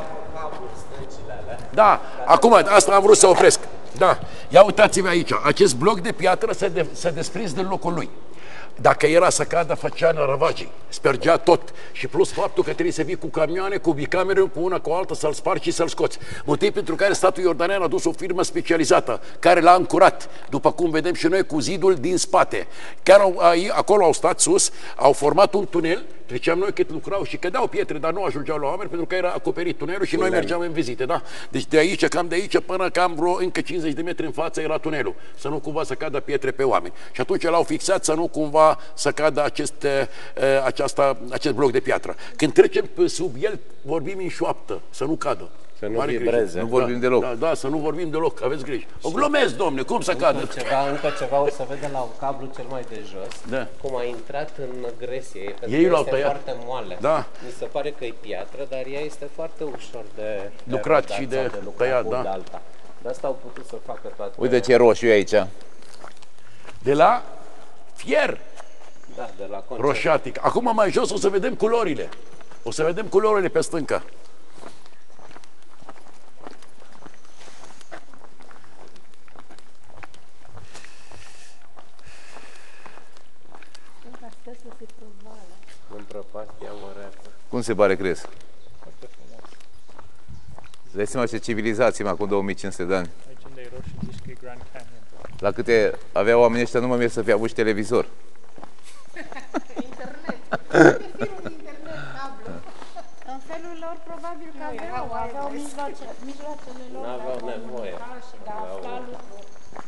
Da, acum, asta am vrut să opresc. Da, ia uitați-vă aici, acest bloc de piatră s-a, de, s-a desprins din locul lui. Dacă era să cadă, făcea ravagii, spergea tot. Și plus faptul că trebuie să vii cu camioane, cu bicamere, cu una cu alta, să-l spargi și să-l scoți. Motiv pentru care statul iordanean a dus o firmă specializată, care l-a ancurat, după cum vedem și noi, cu zidul din spate. Chiar au, acolo au stat sus, au format un tunel, treceam noi cât lucrau și cădeau pietre, dar nu ajungeau la oameni pentru că era acoperit tunelul și noi mergeam în vizite, da? Deci de aici, cam de aici, până cam vreo încă cincizeci de metri în față era tunelul, să nu cumva să cadă pietre pe oameni. Și atunci l-au fixat să nu cumva să cadă acest, aceasta, acest bloc de piatră. Când trecem pe sub el, vorbim în șoaptă, să nu cadă. Să nu Mare vibreze. grijă. Nu vorbim da, deloc. Da, da, să nu vorbim deloc, aveți grijă. O glumesc, domne, cum să cadă? Ceva, încă ceva o să vedem la un cablu cel mai de jos, Da. cum a intrat în gresie, pentru Ei că l-au este tăiat. foarte moale. Da. Mi se pare că e piatră, dar ea este foarte ușor de, de Lucrat rodat și sau de lucrat tăiat, cu da. de alta. De asta au putut să facă toate... Uite ce roșu e aici. De la fier Da, de la concert. roșatic. Acum mai jos o să vedem culorile. O să vedem culorile pe stânga. În prăpastia măreață. Cum se pare, crezi? Îți dai seama ce civilizație mai acum două mii cinci sute de ani. Aici unde e roșu, zici că e Grand Canyon. La câte aveau oamenii ăștia, nu mă mir să fie avut și televizor. Internet. Firul internet, cablu. În felul lor, probabil că aveau, aveau mijloace, mijloacele lor. N-aveau de a nevoie. comunica și de a afla lucruri.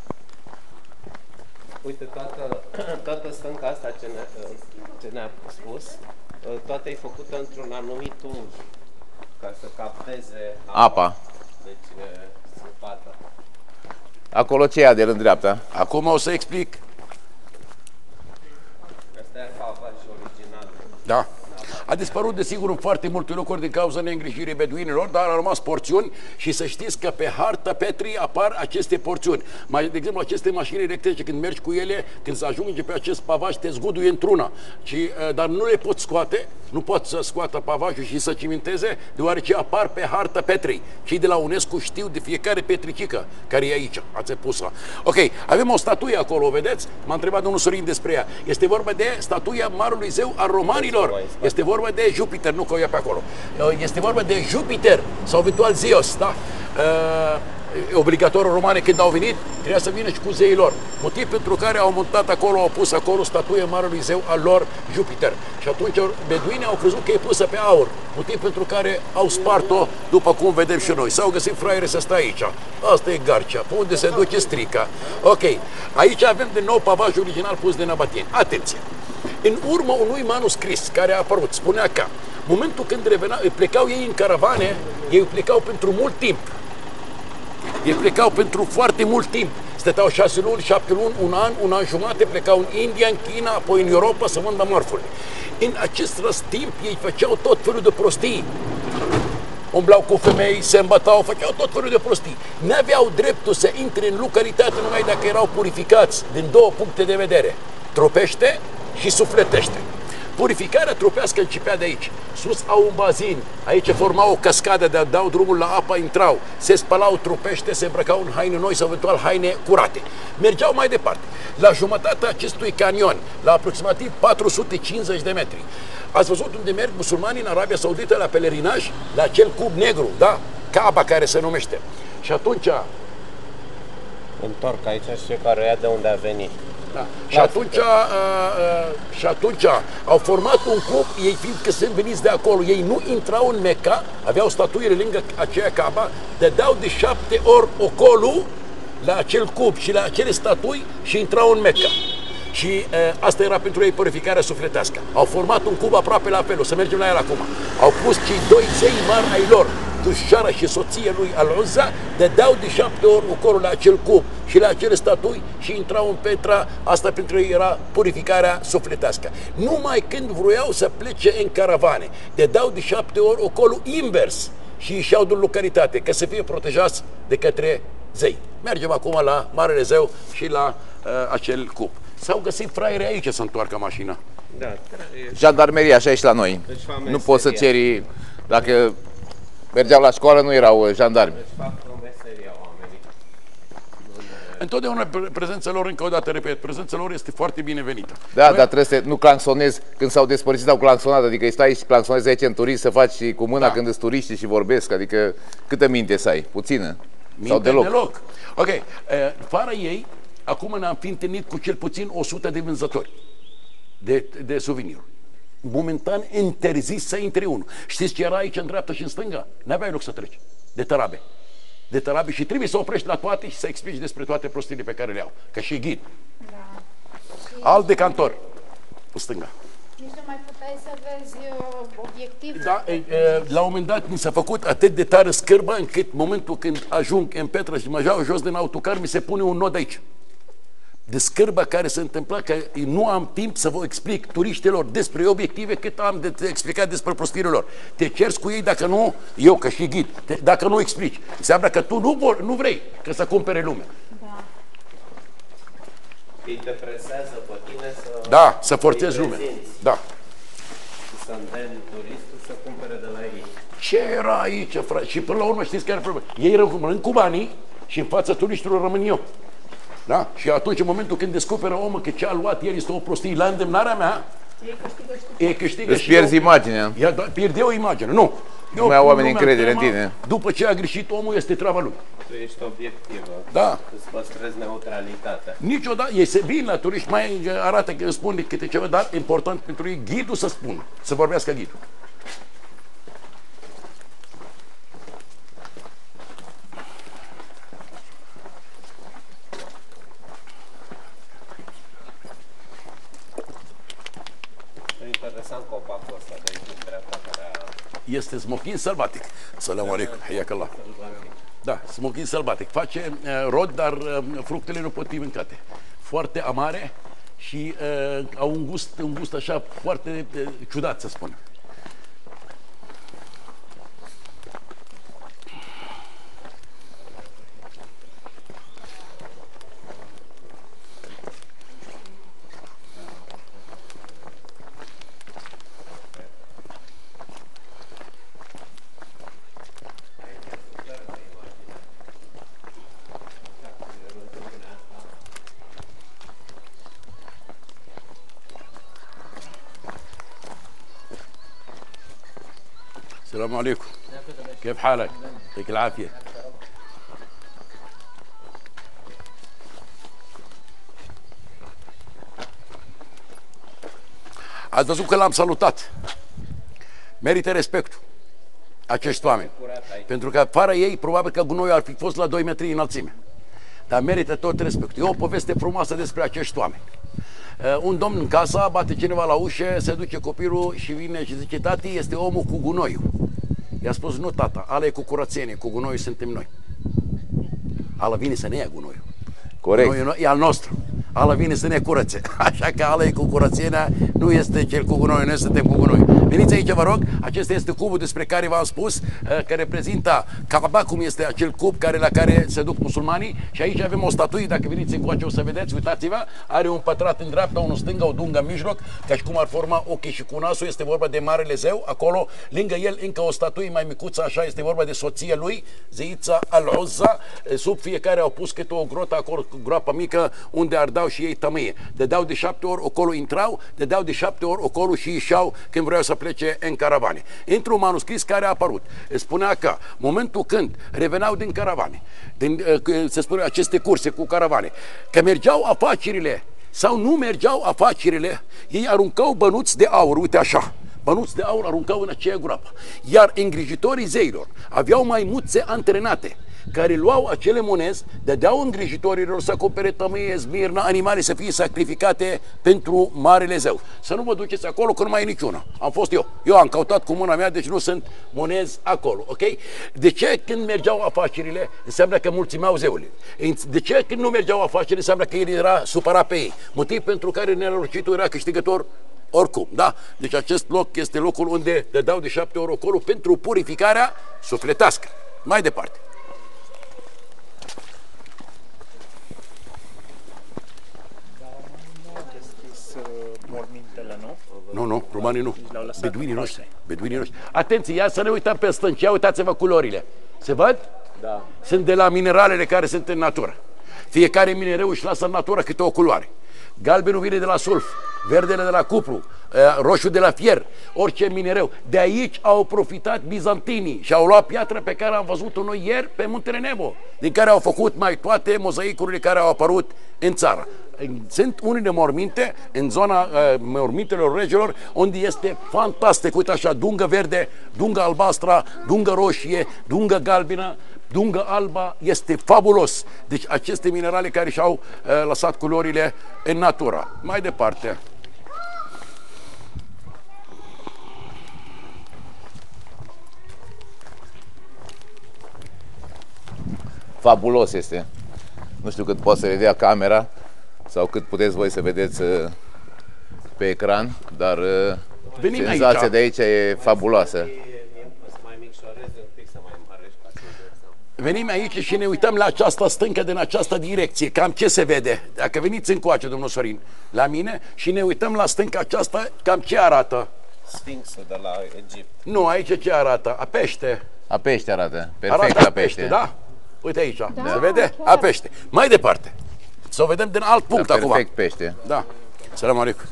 Uite, toată, toată stânca asta ce, ne, ce ne-a spus, toată e făcută într-un anumit unghi, ca să capteze Apa. Deci, săpată. Acolo ce e de în dreapta? Acum o să explic. Asta e pavajul original. Da. A dispărut, desigur, în foarte multe locuri din cauza neîngrijirii beduinilor, dar au rămas porțiuni și să știți că pe harta Petrii apar aceste porțiuni. Mai, de exemplu, aceste mașini electrice, când mergi cu ele, când se ajunge pe acest pavaj, te zguduie într-una. Și, dar nu le poți scoate, nu poți să scoată pavajul și să cimenteze, deoarece apar pe harta Petrii. Cei de la UNESCO știu de fiecare petricică care e aici. Ați pus-o. Ok, avem o statuie acolo, o vedeți? M-a întrebat domnul Sorin despre ea. Este vorba de statuia Marelui Zeu al romanilor. Este vorba de Jupiter, nu că o ia pe acolo. Este vorba de Jupiter sau eventual Zeus, da? E obligatoriu romane când au venit, trebuia să vină și cu zeii lor. Motiv pentru care au montat acolo, au pus acolo statuia Marelui Zeu al lor, Jupiter. Și atunci beduinii au crezut că e pusă pe aur. Motiv pentru care au spart-o, după cum vedem și noi. S-au găsit fraiere să stai aici. Asta e Garcea, pe unde se duce strica. Ok, aici avem din nou pavajul original pus de Nabatieni. Atenție! În urma unui manuscris care a apărut, spunea că momentul când revenea, plecau ei în caravane, ei plecau pentru mult timp. Ei plecau pentru foarte mult timp. Stăteau șase luni, șapte luni, un an, un an jumate, plecau în India, în China, apoi în Europa să vândă mărfurile. În acest răstimp ei făceau tot felul de prostii. Umblau cu femei, se îmbătau, făceau tot felul de prostii. N-aveau dreptul să intre în localitate numai dacă erau purificați din două puncte de vedere. Trupește și sufletește. Purificarea trupească începea de aici. Sus au un bazin, aici forma o cascadă, de dau drumul la apă, intrau, se spălau trupește, se îmbrăcau în haine noi sau eventual haine curate. Mergeau mai departe. La jumătatea acestui canion, la aproximativ patru sute cincizeci de metri, ați văzut unde merg musulmanii în Arabia Saudită la pelerinaj? La acel cub negru, da? Kaaba, care se numește. Și atunci... Întorc aici și care ia de unde a venit. Da. Și, atunci, a, a, și atunci au format un cub, ei fiindcă sunt veniți de acolo, ei nu intrau în Mecca, aveau statuile lângă aceea Kaaba, dădeau de șapte ori ocolul la acel cub și la acele statui și intrau în Mecca. Și a, asta era pentru ei purificarea sufletească. Au format un cub aproape la fel, o să mergem la el acum. Au pus cei doi zei mari ai lor, Dușara și soție lui Al-Uzza, dădeau de șapte ori ocolul la acel cub și la acele statui și intrau în Petra. Asta pentru ei era purificarea sufletească. Numai când vroiau să plece în caravane, dădeau de șapte ori ocolul invers și ieșeau din localitate, ca să fie protejați de către zei. Mergem acum la Marele Zeu și la uh, acel cub. S-au găsit fraiere aici să întoarcă mașina. Da, Jandarmeria, așa e și la noi. Deci Nu poți să ceri, dacă mergeau la școală, nu erau jandarmi. Deci fac o meserie oamenii. Întotdeauna prezența lor, încă o dată repet, prezența lor este foarte binevenită. Da, Noi... dar trebuie să nu clansonezi. Când s-au despărțit, au clansonat. Adică îi stai și clansonezi aici în turism, să faci și cu mâna, da, când îți turiști și vorbesc. Adică câtă minte să ai? Puțină? Minte sau deloc? deloc. Ok. E, fără ei, acum ne-am fi întâlnit cu cel puțin o sută de vânzători de, de suveniruri. Momentan interzis să intre unul. Știți ce era aici în dreapta și în stânga? N-aveai loc să treci. De tărabe. De tărabe și trebuie să oprești la toate și să explici despre toate prostiile pe care le au. Ca și ghid. Da. Și Alt de cantor. În stânga. nici nu mai puteai să vezi uh, obiectiv. Da, e, e, la un moment dat mi s-a făcut atât de tare scârba încât momentul când ajung în Petra și mă jau jos din autocar, mi se pune un nod aici. De scârba care se întâmpla, că nu am timp să vă explic turiștilor despre obiective cât am de te explicat despre prostiile lor. Te ceri cu ei dacă nu, eu ca și ghid, te, dacă nu explici. Înseamnă că tu nu, vor, nu vrei că să cumpere lumea. Da. Îi te presează pe tine să... Da, să forțezi lumea. Da. Să îndemni turistul să cumpere de la ei. Ce era aici, frate? Și până la urmă știți care e problema? Ei rămân cu banii și în fața turiștilor rămân eu. Da? Și atunci, în momentul când descoperă omul că ce a luat el este o prostie la îndemnarea mea, e câștigă Îți și pierzi eu. imaginea. Ea pierde o imagine. Nu. Nu mai au oamenii încredere în tine. După ce a greșit omul, este treaba lui. Tu ești obiectivă. Da. Îți păstrezi neutralitatea. Niciodată. Ei se vin la turiști, mai arată că îți spun câte ceva, dar important pentru ei ghidul să spună. Să vorbească ghidul. Interesant copacul ăsta de aici, în dreapta, care a... Este smochin sălbatic. Salam alaikum, hayakallah. Da, smochin sălbatic. Face uh, rod, dar uh, fructele nu pot fi mâncate. Foarte amare și uh, au un gust, un gust așa foarte uh, ciudat, să spun. السلام عليكم كيف حالك؟ يعطيك العافية. Ați văzut că l-am salutat. Merită respectul acești oameni. Pentru că fără ei, probabil că gunoiul ar fi fost la doi metri înălțime. Dar merită tot respectul. E o poveste frumoasă despre acești oameni. Uh, un domn în casa, bate cineva la ușă, se duce copilul și vine și zice: tati, este omul cu gunoiul. I-a spus: nu, tata, ala e cu curățenie, cu gunoiul suntem noi. Ala vine să ne ia gunoiul. Corect. Gunoiul e al nostru. Ala vine să ne curățe. Așa că ala e cu curățenia, nu este cel cu gunoiul, noi suntem cu gunoiul. Veniți aici, vă rog. Acesta este cubul despre care v-am spus, că reprezintă Kaaba, cum este acel cub care, la care se duc musulmanii. Și aici avem o statuie, dacă veniți încoace o să vedeți, uitați-vă, are un pătrat în dreapta, unul stânga, o dungă în mijloc, ca și cum ar forma ochii și cu nasul, este vorba de Marele Zeu. Acolo, lângă el, încă o statuie mai micuță, așa, este vorba de soția lui, zeița Al-Uzza. Sub fiecare au pus câte o grotă acolo, groapă mică, unde ardeau și ei tămâie. Dădeau de șapte ori, acolo intrau, dădeau de șapte ori, acolo și ieșeau când vreau să plece în caravane. Într-un manuscris care a apărut, spunea că momentul când reveneau din caravane, din, se spune aceste curse cu caravane, că mergeau afacerile sau nu mergeau afacerile, ei aruncau bănuți de aur, uite așa, bănuți de aur aruncau în aceea groapă. Iar îngrijitorii zeilor aveau maimuțe antrenate, care luau acele monezi, dădeau îngrijitorilor să acopere tămâie, zmirna, animale să fie sacrificate pentru Marele Zeu. Să nu vă duceți acolo că nu mai e niciuna. Am fost eu. Eu am căutat cu mâna mea, deci nu sunt monezi acolo, ok? De ce când mergeau afacerile, înseamnă că mulțimeau zeului? De ce când nu mergeau afacerile, înseamnă că el era supărat pe ei? Motiv pentru care nenorocitul era câștigător oricum, da? Deci acest loc este locul unde dădeau de șapte ori acolo pentru purificarea sufletească. Mai departe. Mormintele, nu? Nu, nu, romanii nu. Beduinii noștri. Beduinii noștri. Atenție, ia să ne uităm pe stânci. Ia uitați-vă culorile. Se văd? Da. Sunt de la mineralele care sunt în natură. Fiecare minereu își lasă în natură câte o culoare. Galbenul vine de la sulf, verdele de la cupru, roșu de la fier, orice minereu. De aici au profitat bizantinii și au luat piatra pe care am văzut-o noi ieri pe Muntele Nebo, din care au făcut mai toate mozaicurile care au apărut în țară. Sunt unele morminte în zona uh, mormintelor regilor, unde este fantastic, uite așa, dungă verde, dungă albastră, dungă roșie, dungă galbenă, dungă alba, este fabulos. Deci aceste minerale care și-au uh, lăsat culorile în natură. Mai departe. Fabulos este. Nu știu cât poate să vedea camera sau cât puteți voi să vedeți uh, pe ecran, dar uh, senzația aici. de aici e fabuloasă. Venim aici și ne uităm la această stâncă din această direcție. Cam ce se vede? Dacă veniți încoace, domnul Sorin, la mine și ne uităm la stânca aceasta, cam ce arată? Sfinxul de la Egipt. Nu, aici ce arată? A pește. A pește arată. Perfect arată la a pește. pește. Da? Uite aici. Da, se vede? chiar. A pește. Mai departe. Să o vedem din alt punct da, acum. Perfect pește. Da. Salam alaikum.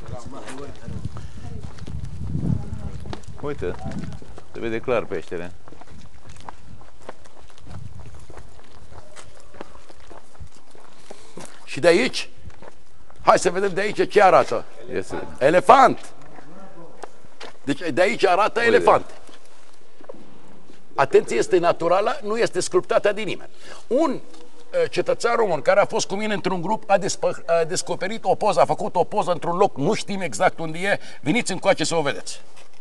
Uite, se vede clar peștele. Și de aici? Hai să vedem de aici ce arată. Este. Elefant. Deci de aici arată Uite. elefant. Atenție, este naturală, nu este sculptată de nimeni. Un uh, cetățean român care a fost cu mine într-un grup a, a descoperit o poză, a făcut o poză într-un loc, nu știm exact unde e, veniți încoace să o vedeți.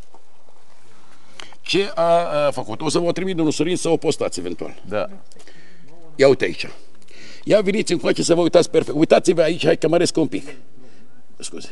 Ce a, a făcut? O să vă trimit domnul Sorin să o postați eventual. Da. Ia uite aici. Ia veniți încoace să vă uitați perfect. Uitați-vă aici, hai că măresc un pic. Scuze.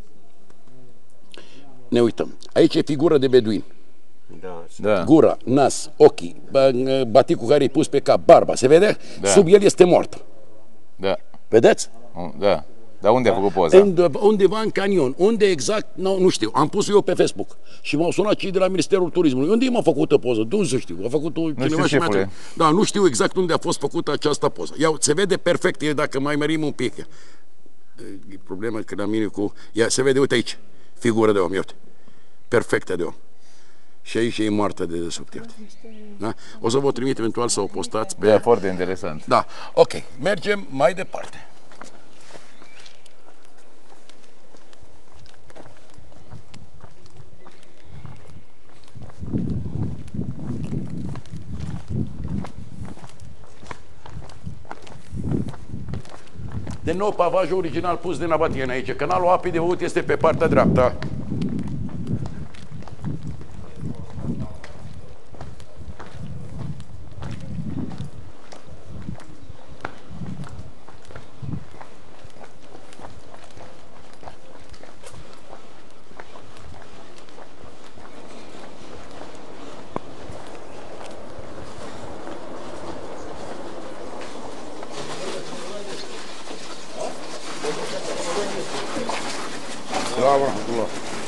Ne uităm. Aici e figură de beduin. Da, da. Gura, nas, ochii, baticul care e pus pe cap, barba, se vede? Da. Sub el este mort. Da. Vedeți? Da. Dar unde da. a făcut poza? Undeva în canion. Unde exact? Nu, nu știu. Am pus eu pe Facebook. Și m-au sunat cei de la Ministerul Turismului. Unde m-a făcut o poză? Nu să știu. A făcut-o cineva și mi-a... Da, nu știu exact unde a fost făcută această poză. Ia, se vede perfect. E, dacă mai mărim un pic. E problema că la mine cu... Ia, se vede, uite aici. Figură de om, uite. Perfectă de om. Și aici e moartă de desubt. Da? O să vă trimit eventual să o postați pe... E foarte interesant. Da. Ok. Mergem mai departe. De nou pavajul original pus de Nabatien aici. Canalul apei de băut este pe partea dreaptă. Salam wa rahmatullah.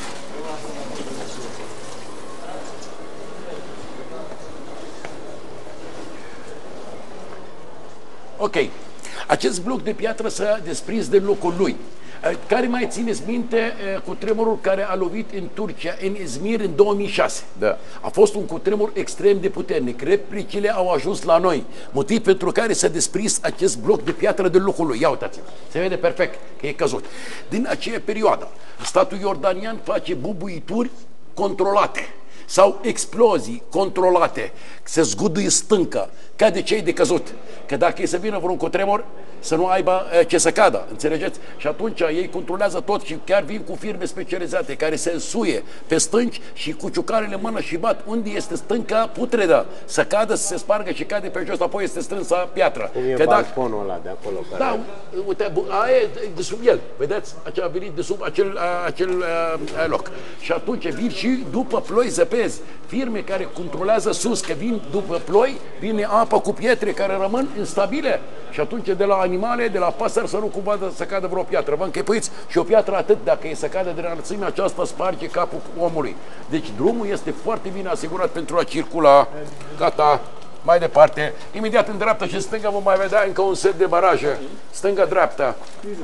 Ok. Acest bloc de piatră s-a desprins de locul lui. Care mai țineți minte cutremurul care a lovit în Turcia, în Izmir, în două mii șase? Da. A fost un cutremur extrem de puternic. Replicile au ajuns la noi. Motiv pentru care s-a desprins acest bloc de piatră de locul lui. Ia uitați-vă. Se vede perfect că e căzut. Din aceea perioadă, statul iordanian face bubuituri controlate sau explozii controlate, se zguduie stâncă, cade cei de căzut. Că dacă e să vină vreun cutremur, să nu aibă ce să cadă, înțelegeți? Și atunci ei controlează tot și chiar vin cu firme specializate care se însuie pe stânci și cu ciucarele în mână și bat unde este stânca putredă, să cadă, să se spargă și cade pe jos, apoi este strânsă piatră. Cum e că balconul dacă... ăla de acolo? Care... Da, uite, aia e de sub el, vedeți? A venit de sub acel, acel loc. Și atunci vin și după ploi zăpezi, firme care controlează sus, că vin după ploi, vine apă cu pietre care rămân instabile și atunci de la animale, de la pasări să nu cumva să cadă vreo piatră. Vă închipuiți? Și o piatră atât, dacă e să cadă de înălțime, aceasta sparge capul omului. Deci drumul este foarte bine asigurat pentru a circula. Gata. Mai departe. Imediat în dreapta și în stânga vom mai vedea încă un set de baraje. Stânga-dreapta.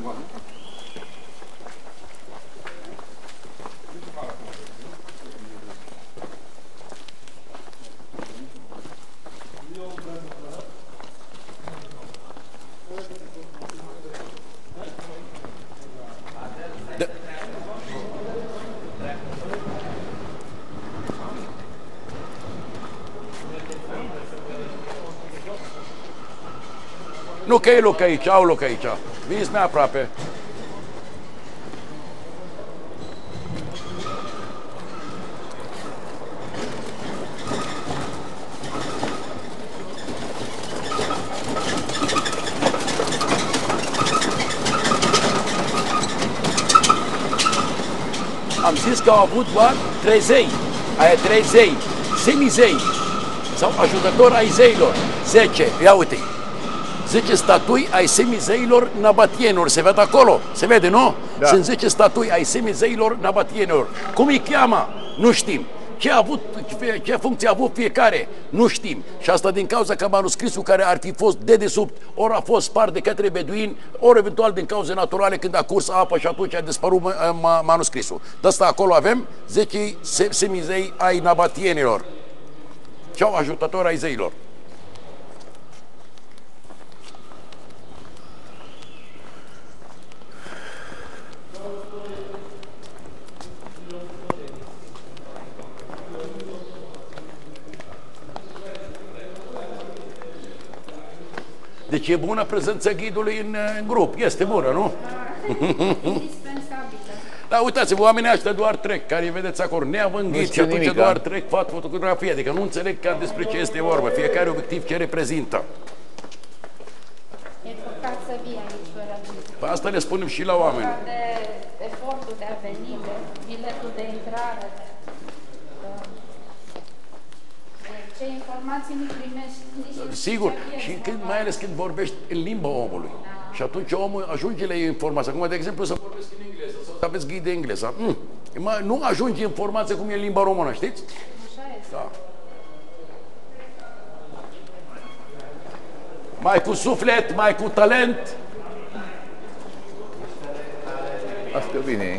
Nu că e loc aici, au loc aici. Veniți mai aproape. Am zis că au avut doar trei zei. Aia trei zei, semizei sau ajutători ai zeilor. zece, ia uite. zece statui ai semizeilor nabatienilor. Se vede acolo? Se vede, nu? Da. Sunt zece statui ai semizeilor nabatienilor. Cum îi cheamă? Nu știm. Ce a avut, ce funcție a avut fiecare? Nu știm. Și asta din cauza că manuscrisul care ar fi fost dedesubt, ori a fost spart de către beduini, ori eventual din cauze naturale când a curs apă și atunci a dispărut manuscrisul. De asta acolo avem zece semizei ai nabatienilor. Sau ajutători ai zeilor. Deci e bună prezența ghidului în, în grup. Este bună, nu? Indispensabilă. Da, uitați-vă, oamenii ăștia doar trec, care îi vedeți acolo, neavând ghid și atunci nimic, doar da? trec, fac fotografie, adică nu înțeleg chiar despre ce este vorba, fiecare obiectiv ce reprezintă. E păcat să vii aici fără bilet. Pe asta le spunem și la oameni. De efortul de a veni, de biletul de intrare, de, de ce informații nu primești nici. Sigur, și când, mai ales când vorbești în limba omului. Și atunci omul ajunge la informație. Acum, de exemplu, să vorbesc în engleză sau să aveți ghid de engleză. Mm. Nu ajunge informația cum e în limba română, știți? Așa este. Da. Mai cu suflet, mai cu talent. Asta e bine.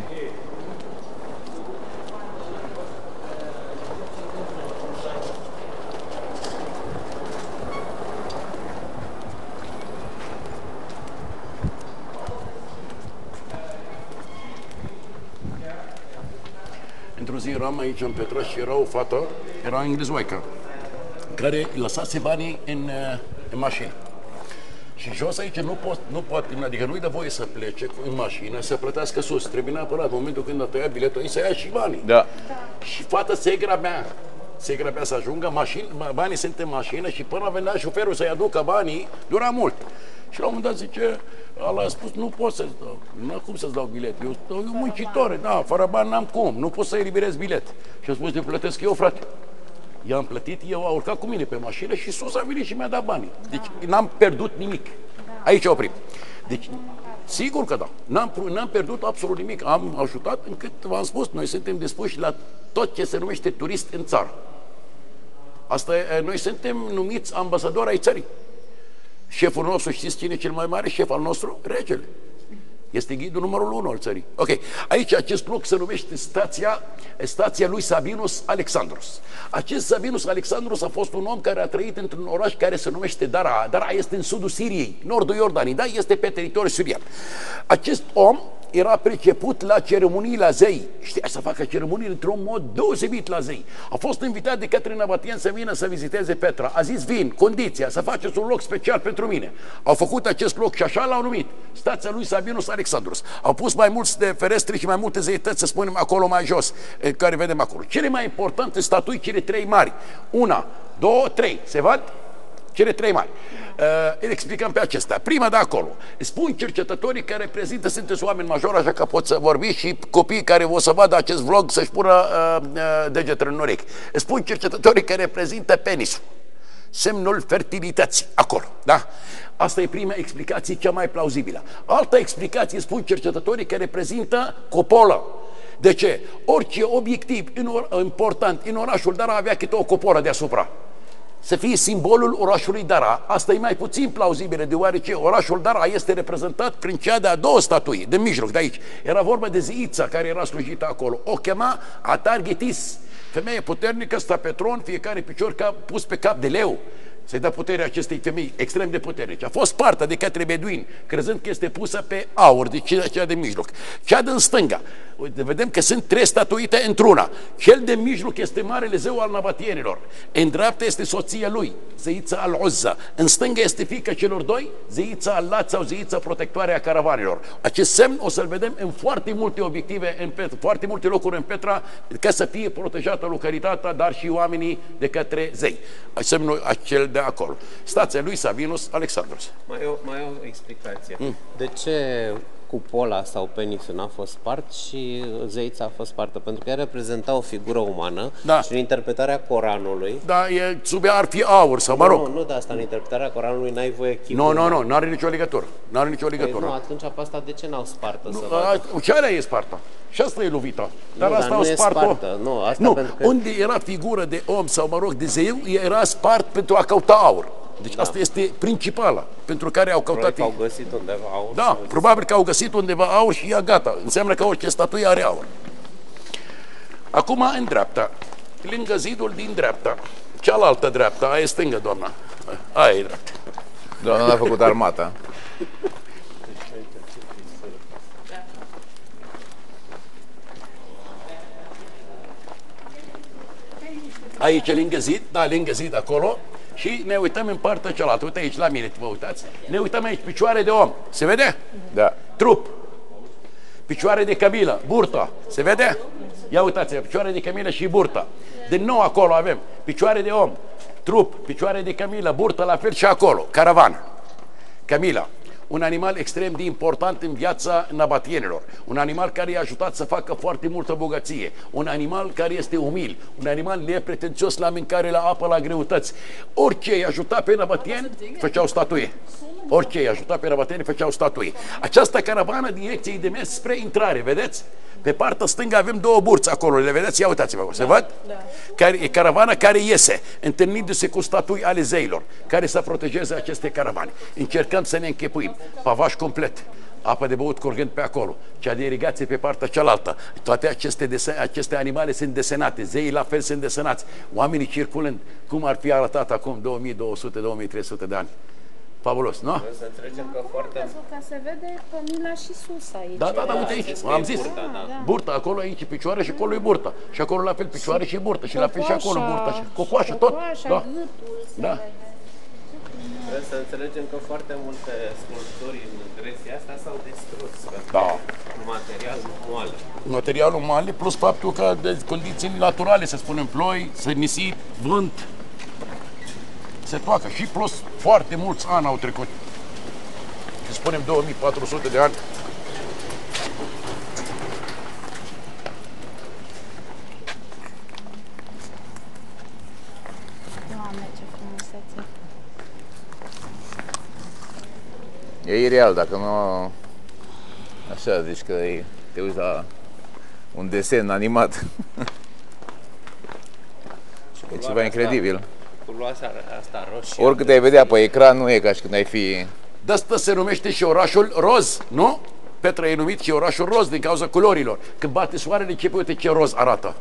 Într-o zi eram aici în Petra și era o fată, era englezoaică, care lăsase banii în, în mașină. Și jos aici nu pot, nu poate, adică nu-i dă voie să plece în mașină, să plătească sus. Trebuie neapărat, în momentul când a tăiat biletul, ei să ia și banii. Da. Și fata se grabea, se grabea să ajungă, mașin, banii sunt în mașină și până venea șoferul să-i aducă banii, dura mult. Și la un moment dat zice, ăla a spus, nu pot să-ți dau, nu cum să-ți dau bilet, eu sunt muncitoare, da, fără bani n-am cum, nu pot să eliberez bilet. Și a spus, te plătesc eu, frate. I-am plătit, eu a urcat cu mine pe mașină și sus a venit și mi-a dat banii. Deci n-am pierdut nimic. Aici oprim. Deci Sigur că da. N-am, n-am pierdut absolut nimic. Am ajutat încât, v-am spus, noi suntem dispuși la tot ce se numește turist în țară. Asta e, noi suntem numiți ambasadori ai țării. Șeful nostru, știți cine e cel mai mare șef al nostru? Regele. Este ghidul numărul unu al țării. Ok. Aici acest loc se numește stația, stația lui Sabinus Alexandros. Acest Sabinus Alexandros a fost un om care a trăit într-un oraș care se numește Daraa. Daraa este în sudul Siriei, nordul Iordanii, da? Este pe teritoriul sirian. Acest om era priceput la ceremonii la zei. Știa să facă ceremonii într-un mod deosebit la zei. A fost invitat de către nabatieni să vină să viziteze Petra. A zis, vin, condiția, să faceți un loc special pentru mine. Au făcut acest loc și așa l-au numit. Stația lui Sabinus Alexandros. Au pus mai mulți de ferestri și mai multe zeități, să spunem, acolo mai jos, care vedem acolo. Cele mai importante statui, cele trei mari. Una, două, trei. Se văd? Cele trei mari. Uh, îl explicăm pe acesta. Prima de acolo. Spun cercetătorii care reprezintă, sunteți oameni majori, așa că pot să vorbiți și copiii care o să vadă acest vlog să-și pună uh, uh, degetele în urechi. Spun cercetătorii care reprezintă penisul. Semnul fertilității. Acolo. Da? Asta e prima explicație, cea mai plauzibilă. Alta explicație, spun cercetătorii, care reprezintă copolă. De ce? Orice obiectiv important în orașul Daraa avea câte o coporă deasupra. Să fie simbolul orașului Daraa. Asta e mai puțin plauzibil, deoarece orașul Daraa este reprezentat prin cea de-a doua statuie, de mijloc, de aici. Era vorba de zeița care era slujită acolo. O chema Atarghetis, femeie puternică, sta pe tron, fiecare picior cap, pus pe cap de leu. Să-i dă puterea acestei femei extrem de puternice. A fost spartă de către beduini, crezând că este pusă pe aur, de cea de mijloc. Cea din stânga, vedem că sunt trei statuite într-una. Cel de mijloc este marele zeu al nabatienilor. În dreapta este soția lui, zeița al-Uzza. În stânga este fiica celor doi, zeița al-Lat sau zeița protectoare a caravanilor. Acest semn o să-l vedem în foarte multe obiective, în Petra, foarte multe locuri în Petra, ca să fie protejată localitatea, dar și oamenii de către zei. Semnul acel de acolo. Stația lui Sabinus Alexandros. Mai o, mai o explicație. Mm. De ce cupola sau penisul n-a fost spart și zeița a fost spartă? Pentru că ea reprezenta o figură umană, da. Și în interpretarea Coranului... Da, e, sub ea ar fi aur sau mă rog. Nu, nu de asta, în interpretarea Coranului n-ai voie chipul. Nu, nu, nu, nu are nicio legătură. Nu are nicio legătură. Păi nu, atunci pe asta de ce n-au spartă? Nu, să a, ce alea e spartă? Și asta e lovită. Dar nu, asta dar au nu spart-o. E spartă. Nu, asta nu. Pentru că... Unde era figură de om sau mă rog de zeu, era spart pentru a căuta aur. Deci da. Asta este principala pentru care au căutat. Probabil că au găsit undeva aur. Da, probabil că au găsit undeva aur și ea gata. Înseamnă că orice statuie are aur. Acum în dreapta, lângă zidul din dreapta, cealaltă dreapta, aia e stângă, doamna. Aia e dreapta. Doamna a făcut armata. Aici lângă zid, da, lângă zid acolo. Și ne uităm în partea cealaltă. Uite aici la mine, vă uitați. Ne uităm aici, picioare de om. Se vede? Da. Trup. Picioare de cabilă, burta. Se vede? Ia uitați, picioare de camilă și burta. Din nou acolo avem picioare de om, trup, picioare de camilă, burtă la fel și acolo. Caravan. Camila. Un animal extrem de important în viața nabatienilor. Un animal care i-a ajutat să facă foarte multă bogăție. Un animal care este umil. Un animal nepretențios la mâncare, la apă, la greutăți. Orice i-a ajutat pe nabatieni, făceau statuie. Orice i-a ajutat pe nabatieni, făceau statuie. Această caravană direcției de mers spre intrare, vedeți? Pe partea stângă avem două burți acolo, le vedeți? Ia uitați-vă acolo, se văd? Da. Care, e caravana care iese, întâlnindu-se cu statui ale zeilor, care să protejeze aceste caravane. Încercăm să ne închepuim. Pavaj complet, apă de băut curgând pe acolo, cea de irigație pe partea cealaltă. Toate aceste, desen, aceste animale sunt desenate, zeii la fel sunt desenați, oamenii circulând, cum ar fi arătat acum două mii două sute - două mii trei sute de ani. Fabulos, nu? Să înțelegem că foarte... Că se vede Camila și sus aici. Da, da, da, uite aici, am zis. Burta, da. Burta, acolo aici picioare și acolo e burta. Și acolo la fel picioare și burtă. Și la fel și acolo burta. Și cocoașă, tot. Da. Da. Trebuie să înțelegem că foarte multe sculpturi în Grecia asta s-au distrus. Da. Materialul moale. Materialul moale plus faptul că de condiții naturale, să spunem, ploi, să nisip, vânt, se toacă și plus foarte mulți ani au trecut. Să spunem două mii patru sute de ani. Doamne, ce frumusețe! E ireal, dacă nu... Așa, deci că te uiți la un desen animat. E ceva incredibil. Culoarea asta roșie. Oricât ai vedea pe ecran, nu e ca și când ai fi... De asta se numește și orașul roz, nu? Petra e numit și orașul roz din cauza culorilor. Când bate soarele, ce uite ce roz arată.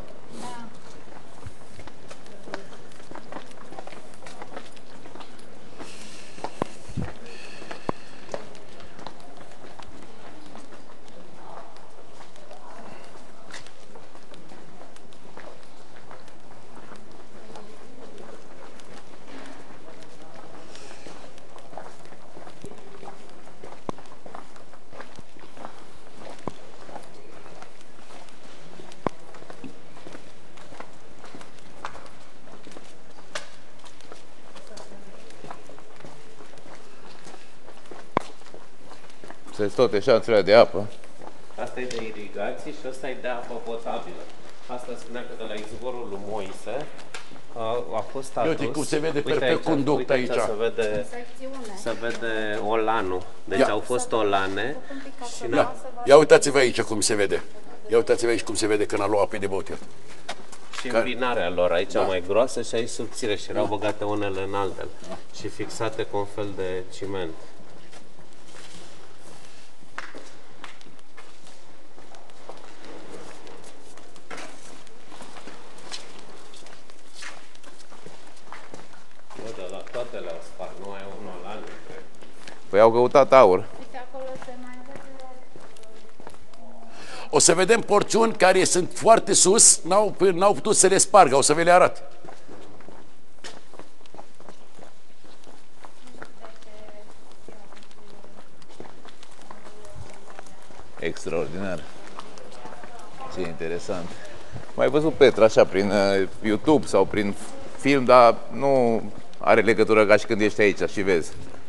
Sunt toate șanțurile de apă. Asta e de irigație și asta e de apă potabilă. Asta spunea că de la izvorul lui Moise a, a fost adus. Uite cum se vede Uite perfect aici, conduct uite aici. Se vede, se vede olanul. Deci Ia. au fost olane. Și Ia, ia uitați-vă aici cum se vede. Ia uitați-vă aici cum se vede când a luat apă de băut. și îmbinarea lor aici da. mai groasă și aici subțire și erau băgate unele în altele da. și fixate cu un fel de ciment. Bă, la toate le-au spart, nu ai unul la altul. Păi au căutat aur. Uite, acolo se mai vede. O să vedem porțiuni care sunt foarte sus, n-au, n-au putut să le spargă, o să vi le arăt. Extraordinar. Ce interesant. Mai văzut Petra așa prin uh, YouTube sau prin film, dar nu are legătură ca și când ești aici și vezi.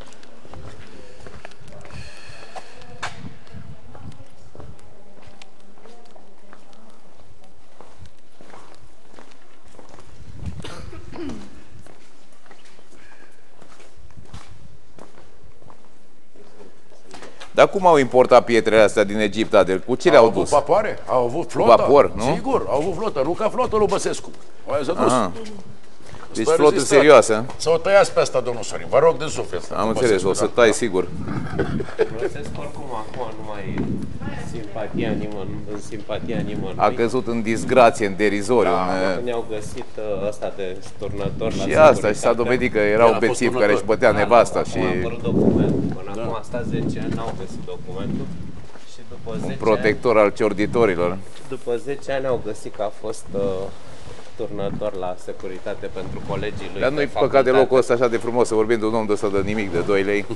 Dar cum au importat pietrele astea din Egipt, Adel? Cu ce le-au dus? Au avut vapoare, au avut flotă. Vapor, nu? Sigur, au avut flotă, nu ca flotă lui Băsescu. Au s-a dus. Aha. Deci Spre flotă rezistat. serioasă. Să o tăiați pe asta, domnul Sorin, vă rog de suflet. Am înțeles, o să tai sigur. Folosesc oricum acum nu mai simpatia nimănui, în simpatia nimănui. A căzut în disgrație, în derizoriu. Da, în... când i-au găsit uh, ăsta de sturnător la Și asta, și s-a dovedit că era un bețiv care își bătea nevasta și... Acum a apărut documentul. Până da. acum a stat zece ani, n-au găsit documentul. Și după zece un protector ani, al ciorditorilor. după zece ani au găsit că a fost uh, turnător la securitate pentru colegii lui. Dar nu-i păcat de locul ăsta așa de frumos să vorbim de un om de ăsta de nimic, de doi lei.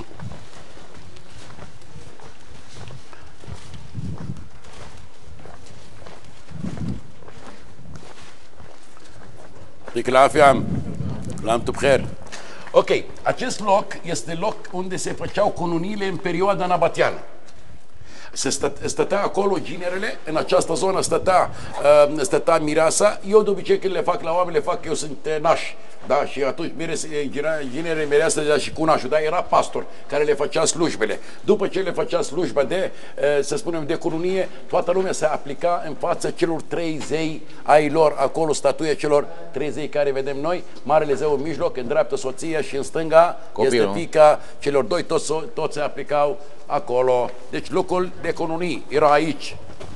Ticlafiam, l-am tupher. Ok, acest loc este loc unde se făceau cununiile în perioada nabatiană. Se stă, stătea acolo ginerele, în această zonă stătea, uh, stătea mireasa. Eu de obicei când le fac la oameni, le fac, eu sunt naș. Da? Și atunci ginerele mireasa deja și cu nașul, dar era pastor care le făcea slujbele. După ce le făcea slujba de, uh, să spunem, de cununie, toată lumea se aplica în fața celor trei zei ai lor, acolo statuia celor trei zei care vedem noi, Marele Zeu în mijloc, în dreapta soția și în stânga Copilul. este fiica celor doi, toți, toți se aplicau acolo. Deci locul de cununii era aici.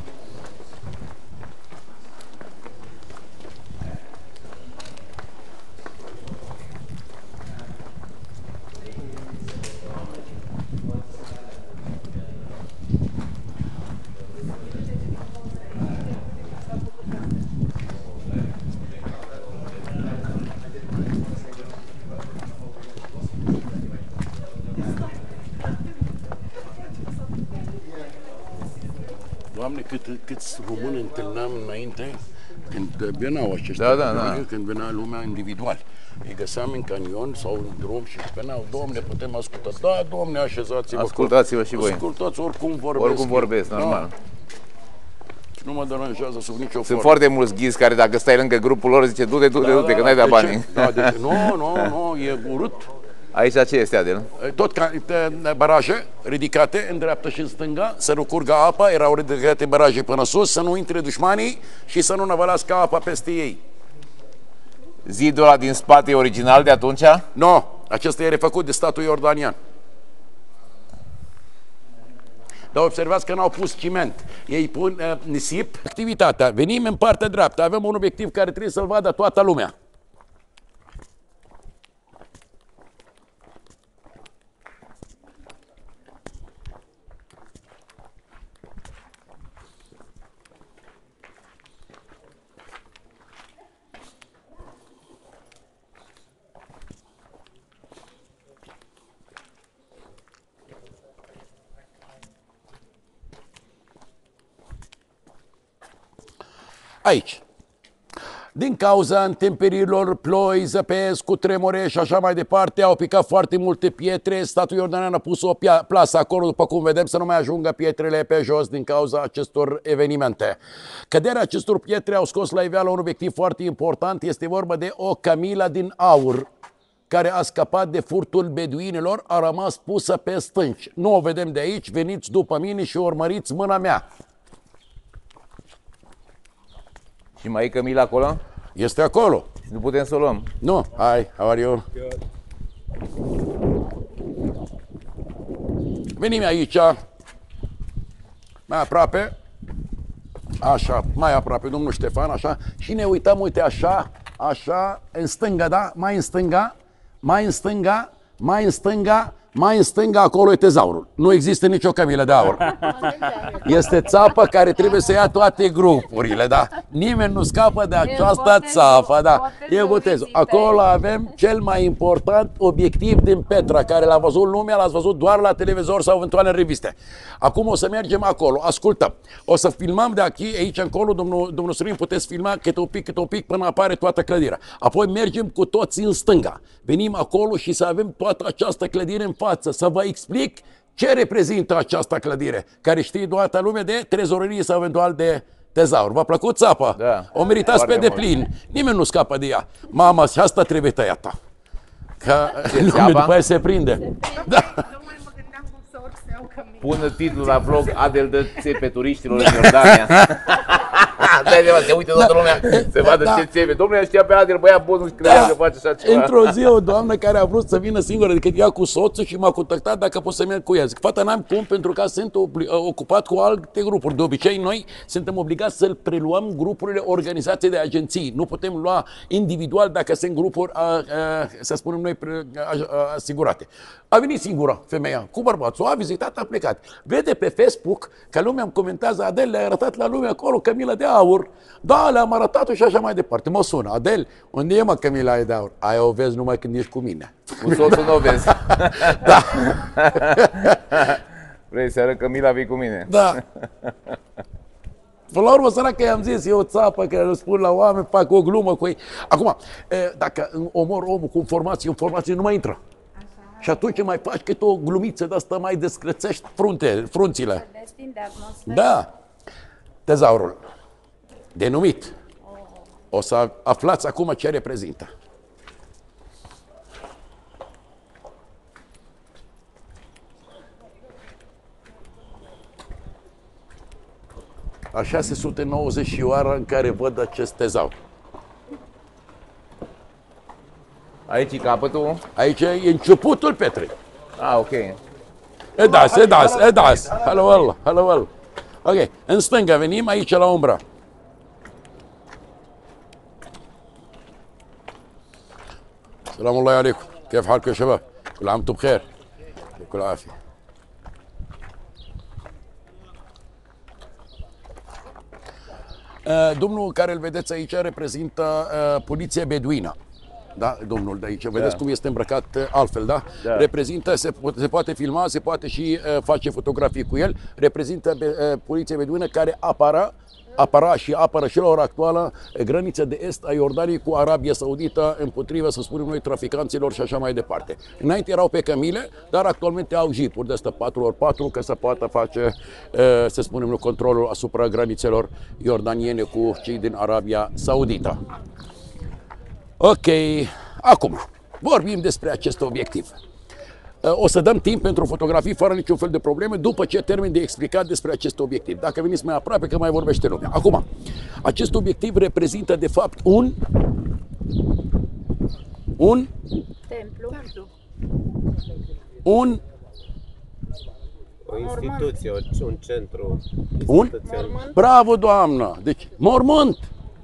Doamne, cât, câți români întâlneam înainte, când veneau aceștia, Da, da, da. când venea lumea individual. Îi găseam în canion sau în drum și spuneau, Doamne, putem asculta. Da, Doamne, așezați-vă. Ascultați-vă și voi. Ascultați, oricum vorbesc. Oricum vorbesc, Da. normal. Și nu mă deranjează sub nicio Sunt formă. foarte mulți ghizi care dacă stai lângă grupul lor zice du-te, du-te, du-te, că n-ai de-a bani. Da, deci, nu, nu, nu, e urât. Aici ce este, Adel? Tot ca baraje ridicate în dreapta și în stânga, să nu curgă apa, erau ridicate baraje până sus, să nu intre dușmanii și să nu năvălească apa peste ei. Zidul ăla din spate e original de atunci? Nu, no, acesta e refăcut de statul iordanian. Dar observați că n-au pus ciment. Ei pun uh, nisip. Activitatea. Venim în partea dreaptă. Avem un obiectiv care trebuie să-l vadă toată lumea. Aici. Din cauza întemperilor, ploi, zăpezi, cu tremure și așa mai departe, au picat foarte multe pietre. Statul iordanian a pus o plasă acolo, după cum vedem, să nu mai ajungă pietrele pe jos din cauza acestor evenimente. Căderea acestor pietre au scos la iveală un obiectiv foarte important. Este vorba de o camilă din aur care a scăpat de furtul beduinilor, a rămas pusă pe stânci. Nu o vedem de aici, veniți după mine și urmăriți mâna mea. Și mai e cămila acolo? Este acolo. Nu putem să o luăm. Nu. Hai, how are you? Venim aici. Mai aproape. Așa, mai aproape, domnul Ștefan, așa. Și ne uităm, uite, așa, așa, în stânga, da? Mai în stânga, mai în stânga, mai în stânga, mai în stânga, acolo e tezaurul. Nu există nicio camilă de aur. Este țapa care trebuie să ia toate grupurile, da? Nimeni nu scapă de această țapă, da? E botezul. Acolo avem cel mai important obiectiv din Petra, care l-a văzut lumea, l-ați văzut doar la televizor sau eventual în reviste. Acum o să mergem acolo, ascultăm. O să filmăm de aici, aici încolo, domnul, domnul Sorin, puteți filma câte un pic, câte un pic, până apare toată clădirea. Apoi mergem cu toți în stânga. Venim acolo și să avem toată această clădire în față, să vă explic ce reprezintă această clădire, care știe toată lumea de trezorerie sau eventual de tezaur. V-a plăcut țapa? Da. O meritați pe deplin. Nimeni nu scapă de ea. Mama, și asta trebuie tăiată. Că lumea după aia se prinde. Da. Pun titlul la vlog Adel dă țepe turiștilor în Iordania. Dai de se uită toată lumea, se vadă Da. ce țepe. Domnule, știa pe Adel, băia bun, nu credea Da. că face așa ceva. Într-o zi o doamnă care a vrut să vină singură decât ea cu soțul și m-a contactat dacă pot să merg cu ea. Zic, fata, n-am cum pentru că sunt obli- ocupat cu alte grupuri. De obicei noi suntem obligați să preluăm grupurile organizate de agenții. Nu putem lua individual dacă sunt grupuri, a, a, să spunem noi, pre- a, a, asigurate. A venit singură femeia cu bărbatul, a vizitat, a plecat. Vede pe Facebook că lumea îmi comentează, Adel, le-a arătat la lume acolo cămilă de aur. Da, le-am arătat-o și așa mai departe. Mă sună, Adel, unde e mă cămila aia de aur? Aia o vezi numai când ești cu mine. Cu soțul nu o vezi. Da, Vrei să arăt că Mila vii cu mine. da. Până la urmă, săracă, i-am zis, e o țapă care îl spun la oameni, fac o glumă cu ei. Acum, dacă omor omul cu informații, informații nu mai intră. Și atunci mai faci câte o glumiță de asta, mai descrățești frunte, frunțile. Da. Tezaurul. Denumit. O să aflați acum ce reprezintă. A șase sute nouăzeci și oară în care văd acest tezaur. Aici e capătul. Aici e începutul Petrei. Ah, ok. Edas, edas, edas. Hello, hello, hello, hello. Ok, în stânga venim, aici la umbra. السلام الله عليكم، كيف حالكم يا شباب؟ كل عام وانتم بخير، كل عافية. Domnul care îl vedeți aici reprezintă uh, poliția beduină. Da, domnul de aici, vedeți Da. cum este îmbrăcat uh, altfel, da? Da. Reprezintă, se, po- se poate filma, se poate și uh, face fotografii cu el, reprezintă be, uh, poliția beduină care apara, apara și apără și la ora actuală granița de est a Iordaniei cu Arabia Saudită împotriva, să spunem noi, traficanților și așa mai departe. Înainte erau pe cămile, dar actualmente au jeepuri de astea patru ori patru ca să poată face, uh, să spunem noi, controlul asupra granițelor iordaniene cu cei din Arabia Saudită. Ok, acum, Vorbim despre acest obiectiv. O să dăm timp pentru fotografii fără niciun fel de probleme după ce termin de explicat despre acest obiectiv. Dacă veniți mai aproape, că mai vorbește lumea. Acum, acest obiectiv reprezintă de fapt un un Templu. un O instituție, o- un centru un instituțional. bravo, doamnă. Deci, mormânt.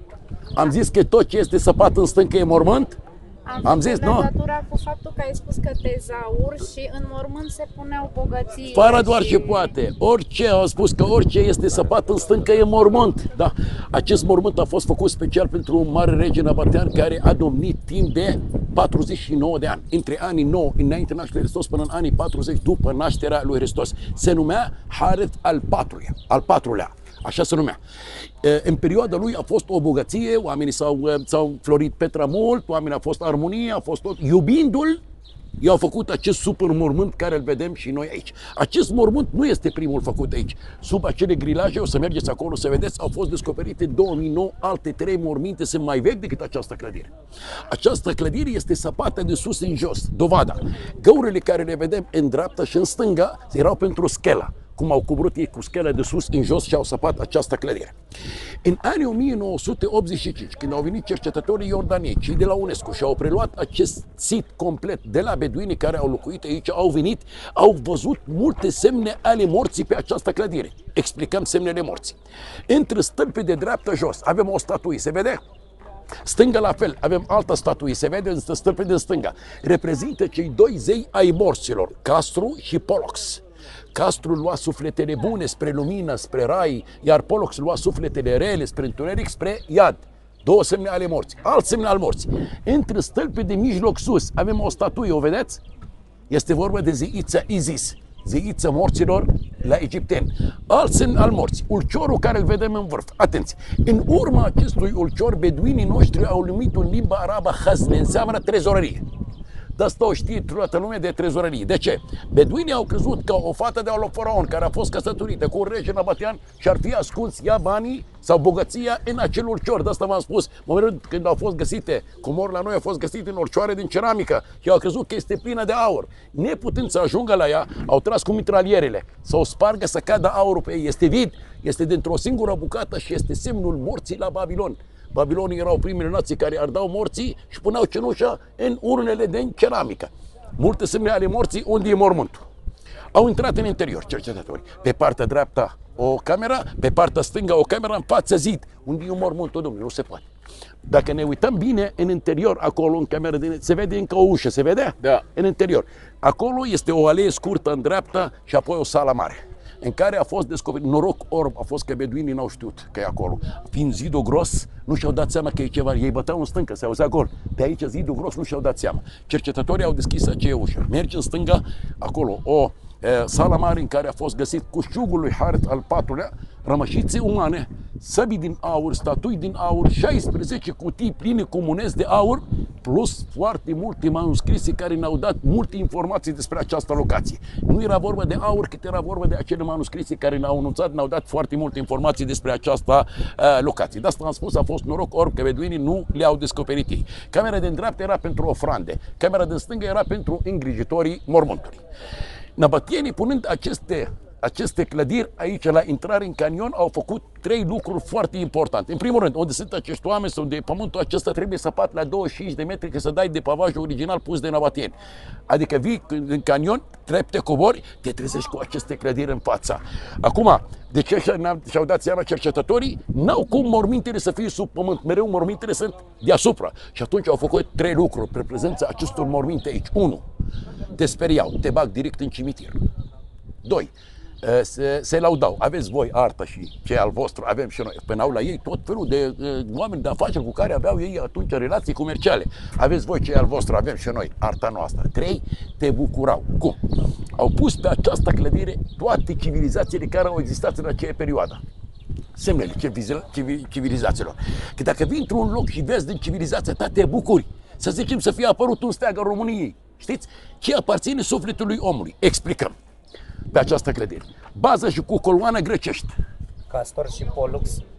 Am zis că tot ce este săpat în stâncă e mormânt? Am zis, nu? legătura cu faptul că ai spus că tezaur și în mormânt se puneau bogății. Fără doar ce poate. Orice, au spus că orice este săpat în stâncă e mormânt. Da. Acest mormânt a fost făcut special pentru un mare rege nabatean care a domnit timp de patruzeci și nouă de ani. Între anii nouă înainte nașterii Hristos până în anii patruzeci după nașterea lui Hristos. Se numea Hareth al patrulea, al patrulea. Așa se numea. În perioada lui a fost o bogăție, oamenii s-au, s-au florit Petra mult, oamenii a fost armonie, a fost tot. Iubindu-l, i-au făcut acest super mormânt care îl vedem și noi aici. Acest mormânt nu este primul făcut aici. Sub acele grilaje, o să mergeți acolo să vedeți, au fost descoperite în două mii nouă alte trei morminte, sunt mai vechi decât această clădire. Această clădire este săpată de sus în jos. Dovada. Găurile care le vedem în dreapta și în stânga erau pentru schela. Cum au coborât ei cu schele de sus în jos și au săpat această clădire. În anii o mie nouă sute optzeci și cinci, când au venit cercetătorii iordanieni, cei de la UNESCO și au preluat acest sit complet de la beduinii care au locuit aici, au venit, au văzut multe semne ale morții pe această clădire. Explicăm semnele morții. Între stâlpii de dreapta jos avem o statuie, se vede? Stânga la fel, avem altă statuie, se vede în stâlpii de stânga. Reprezintă cei doi zei ai morților, Castru și Polox. Castru lua sufletele bune spre lumină, spre rai, iar Polox lua sufletele rele spre întuneric, spre iad. Două semne ale morții, alt semne al morții. Între stâlpii de mijloc sus avem o statuie, o vedeți? Este vorba de zeița Isis, zeița morților la egipteni. Alt semn al morții, ulciorul care îl vedem în vârf. Atenție! În urma acestui ulcior, beduinii noștri au numit în limba arabă hazne, înseamnă trezorărie. De asta o știe toată lumea de trezorărie. De ce? Beduinii au crezut că o fată de al faraon care a fost căsătorită cu un rege nabatean și-ar fi ascuns ea banii sau bogăția în acel ulcior. De asta v-am spus, în momentul când au fost găsite, comori la noi au fost găsite în ulcioare din ceramică și au crezut că este plină de aur. Neputând să ajungă la ea, au tras cu mitralierele, să o spargă, să cadă aurul pe ei. Este vid, este dintr-o singură bucată și este semnul morții la Babilon. Babilonii erau primele nații care ardau morții și puneau cenușa în urnele de ceramică. Multe semne ale morții, unde e mormântul. Au intrat în interior cercetători. Pe partea dreaptă o cameră, pe partea stângă o cameră, în față zid. Unde e mormântul, domnule? Nu se poate. Dacă ne uităm bine în interior, acolo în cameră, se vede încă o ușă, se vede? Da. În interior. Acolo este o alee scurtă în dreapta și apoi o sală mare, în care a fost descoperit, noroc orb a fost că beduinii n-au știut că e acolo. Fiind zidul gros, nu și-au dat seama că e ceva, ei băteau în stâncă, se auzea gol. De aici zidul gros nu și-au dat seama. Cercetătorii au deschis acea ușă. Merge în stânga, acolo o e, sală mare în care a fost găsit cuștiugul lui Hareth al patrulea, rămășițe umane, săbii din aur, statui din aur, șaisprezece cutii pline cu monezi de aur, plus foarte multe manuscrise care ne-au dat multe informații despre această locație. Nu era vorba de aur, cât era vorba de acele manuscrise care ne-au anunțat, ne-au dat foarte multe informații despre această uh, locație. De asta am spus, a fost noroc orb că beduinii nu le-au descoperit ei. Camera din dreapta era pentru ofrande, camera din stângă era pentru îngrijitorii mormântului. Nabatienii, punând aceste Aceste clădiri aici la intrare în canion au făcut trei lucruri foarte importante. În primul rând, unde sunt acești oameni sau de pământul acesta trebuie săpat la douăzeci și cinci de metri că să dai de pavajul original pus de nabatieni. Adică vii în canion, trepte cobori, te trezești cu aceste clădiri în fața. Acum, de ce și-au dat seama cercetătorii? N-au cum mormintele să fie sub pământ, mereu mormintele sunt deasupra. Și atunci au făcut trei lucruri pe prezența acestor morminte aici. unu. Te speriau, te bag direct în cimitir. doi. Se, se laudau. Aveți voi artă și ce al vostru avem și noi. Până la ei tot felul de uh, oameni de afaceri cu care aveau ei atunci relații comerciale. Aveți voi ce al vostru avem și noi, arta noastră. Trei, te bucurau. Cum? Au pus pe această clădire toate civilizațiile care au existat în acea perioadă. Semnele civilizațiilor. Că dacă vii într-un loc și vezi din civilizația ta, te bucuri. Să zicem să fie apărut un steag al României. Știți? Ce aparține sufletului omului. Explicăm. Pe această clădire. Bază și cu coloană grecești. Castor și Pollux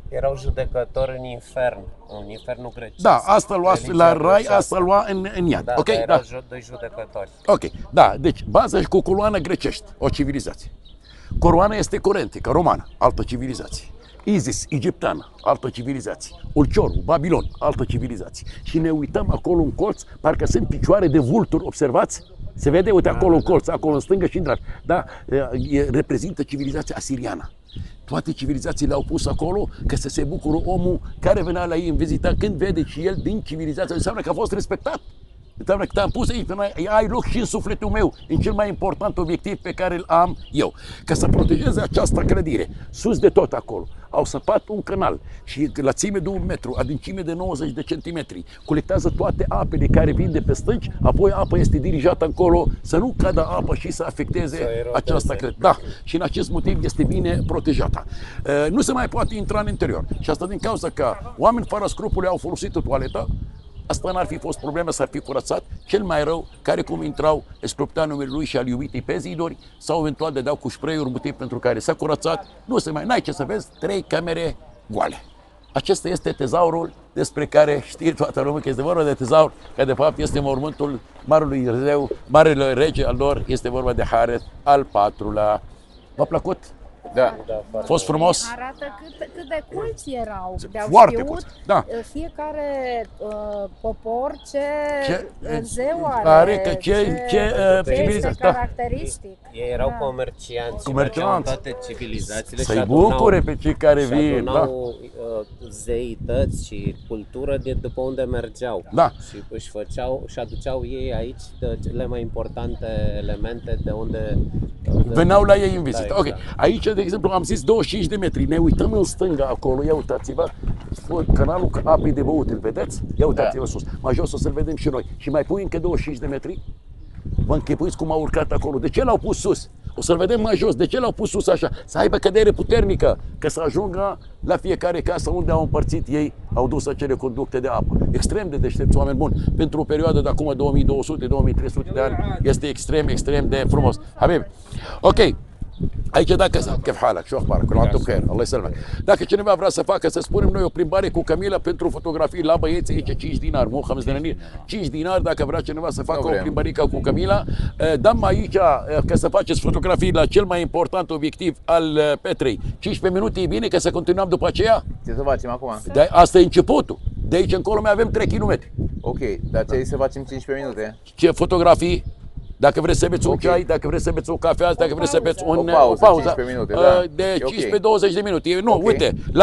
Erau judecători în infern, în infernul grecesc. Da, asta lua la rai, grecească. asta lua în, în iad. Da, Ok, dar erau da. ju- doi judecători. Ok, da, deci baza și cu coloană grecești, o civilizație. Coroana este corentică, romană, altă civilizație. Isis, egipteană, altă civilizație. Ulciorul, Babilon, altă civilizație. Și ne uităm acolo în colț, parcă sunt picioare de vulturi, observați? Se vede, uite acolo în colț, acolo în stângă și în dreapta. Da, e, reprezintă civilizația asiriană. Toate civilizațiile au pus acolo ca să se bucură omul care venea la ei în vizită, când vede și el din civilizație, înseamnă că a fost respectat. Înseamnă că te-am pus aici, ai loc și în sufletul meu, în cel mai important obiectiv pe care îl am eu. Ca să protejeze această clădire, sus de tot acolo, au săpat un canal și la țime de un metru, adâncime de nouăzeci de centimetri, colectează toate apele care vin de pe stânci, apoi apa este dirijată încolo, să nu cadă apă și să afecteze să această clădire. Da, și în acest motiv este bine protejată. Uh, nu se mai poate intra în interior și asta din cauza că oameni fără scrupule au folosit o toaletă. Asta n-ar fi fost problemă, s-ar fi curățat. Cel mai rău, care cum intrau, escroptea numele lui și al iubitei pe ziduri, sau eventual dădeau cu spray-uri, motiv pentru care s-a curățat. Nu se mai, n-ai ce să vezi, trei camere goale. Acesta este tezaurul despre care știe toată lumea că este vorba de tezaur, că de fapt este mormântul Marelui Zeu, Marele Rege al lor, este vorba de Haret al patrulea. V-a plăcut? Da. A fost frumos? Arată cât, cât de culți erau. De-au Foarte știut culți, da. fiecare uh, popor ce, Ce- zeu are, are, că ce- ce, uh, ce este civilizație, da. caracteristic. Ei erau Da. comercianți, Comercianți. mergeau în toate civilizațiile și Să-i adunau, bucure pe cei care și vin. Da. adunau uh, zeități și cultură de după unde mergeau. Da. Și își făceau și aduceau ei aici de cele mai importante elemente de unde de, Veneau la ei în vizită. Da, Ok. exact. Aici, de exemplu, am zis douăzeci și cinci de metri. Ne uităm în stânga acolo. Ia uitați-vă. Canalul apei de băut, îl vedeți? Ia uitați-vă sus. Mai jos o să-l vedem și noi. Și mai pui încă douăzeci și cinci de metri? Vă închipuiți cum au urcat acolo. De ce l-au pus sus? O să-l vedem mai jos. De ce l-au pus sus așa? Să aibă cădere puternică, ca să ajungă la fiecare casă unde au împărțit ei, au dus acele conducte de apă. Extrem de deștepți, oameni buni. Pentru o perioadă de acum două mii două sute - două mii trei sute de ani, este extrem, extrem de frumos. Habib, ok. Aici dacă, كيف حالك شو اخبارك كل عام وانتم بخير الله يسلمك. Dacă cineva vrea să facă, să spunem noi, o plimbare cu Camila pentru fotografii la băieți, aici cinci dinari, nu خمس دنانير, cinci dinari dacă vrea cineva să facă o plimbarică cu Camila, dăm aici ca să faceți fotografii la cel mai important obiectiv al Petrei. cincisprezece minute e bine, că să continuăm după aceea? Ce să facem acum? De, asta e începutul. De aici încolo mai avem trei kilometri. Ok, dar ți-ai zis să facem cincisprezece minute? Ce fotografii? Dacă vreți să beți un ceai, dacă vreți să beți o cafea, dacă vreți să beți un, O pauză, o pauză cincisprezece minute, da. de E ok. cincisprezece douăzeci de minute. Nu, Ok. uite, la,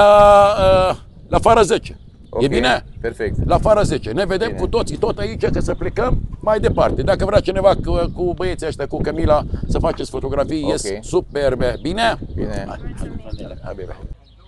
la fara zece. Ok, E bine? perfect. La fara zece. Ne vedem Bine. cu toții tot aici, că să plecăm mai departe. Dacă vrea cineva cu, cu băieții ăștia, cu Camila, să faceți fotografii, Ok. ies superbe. Bine? Bine. Hai, hai, hai, bine.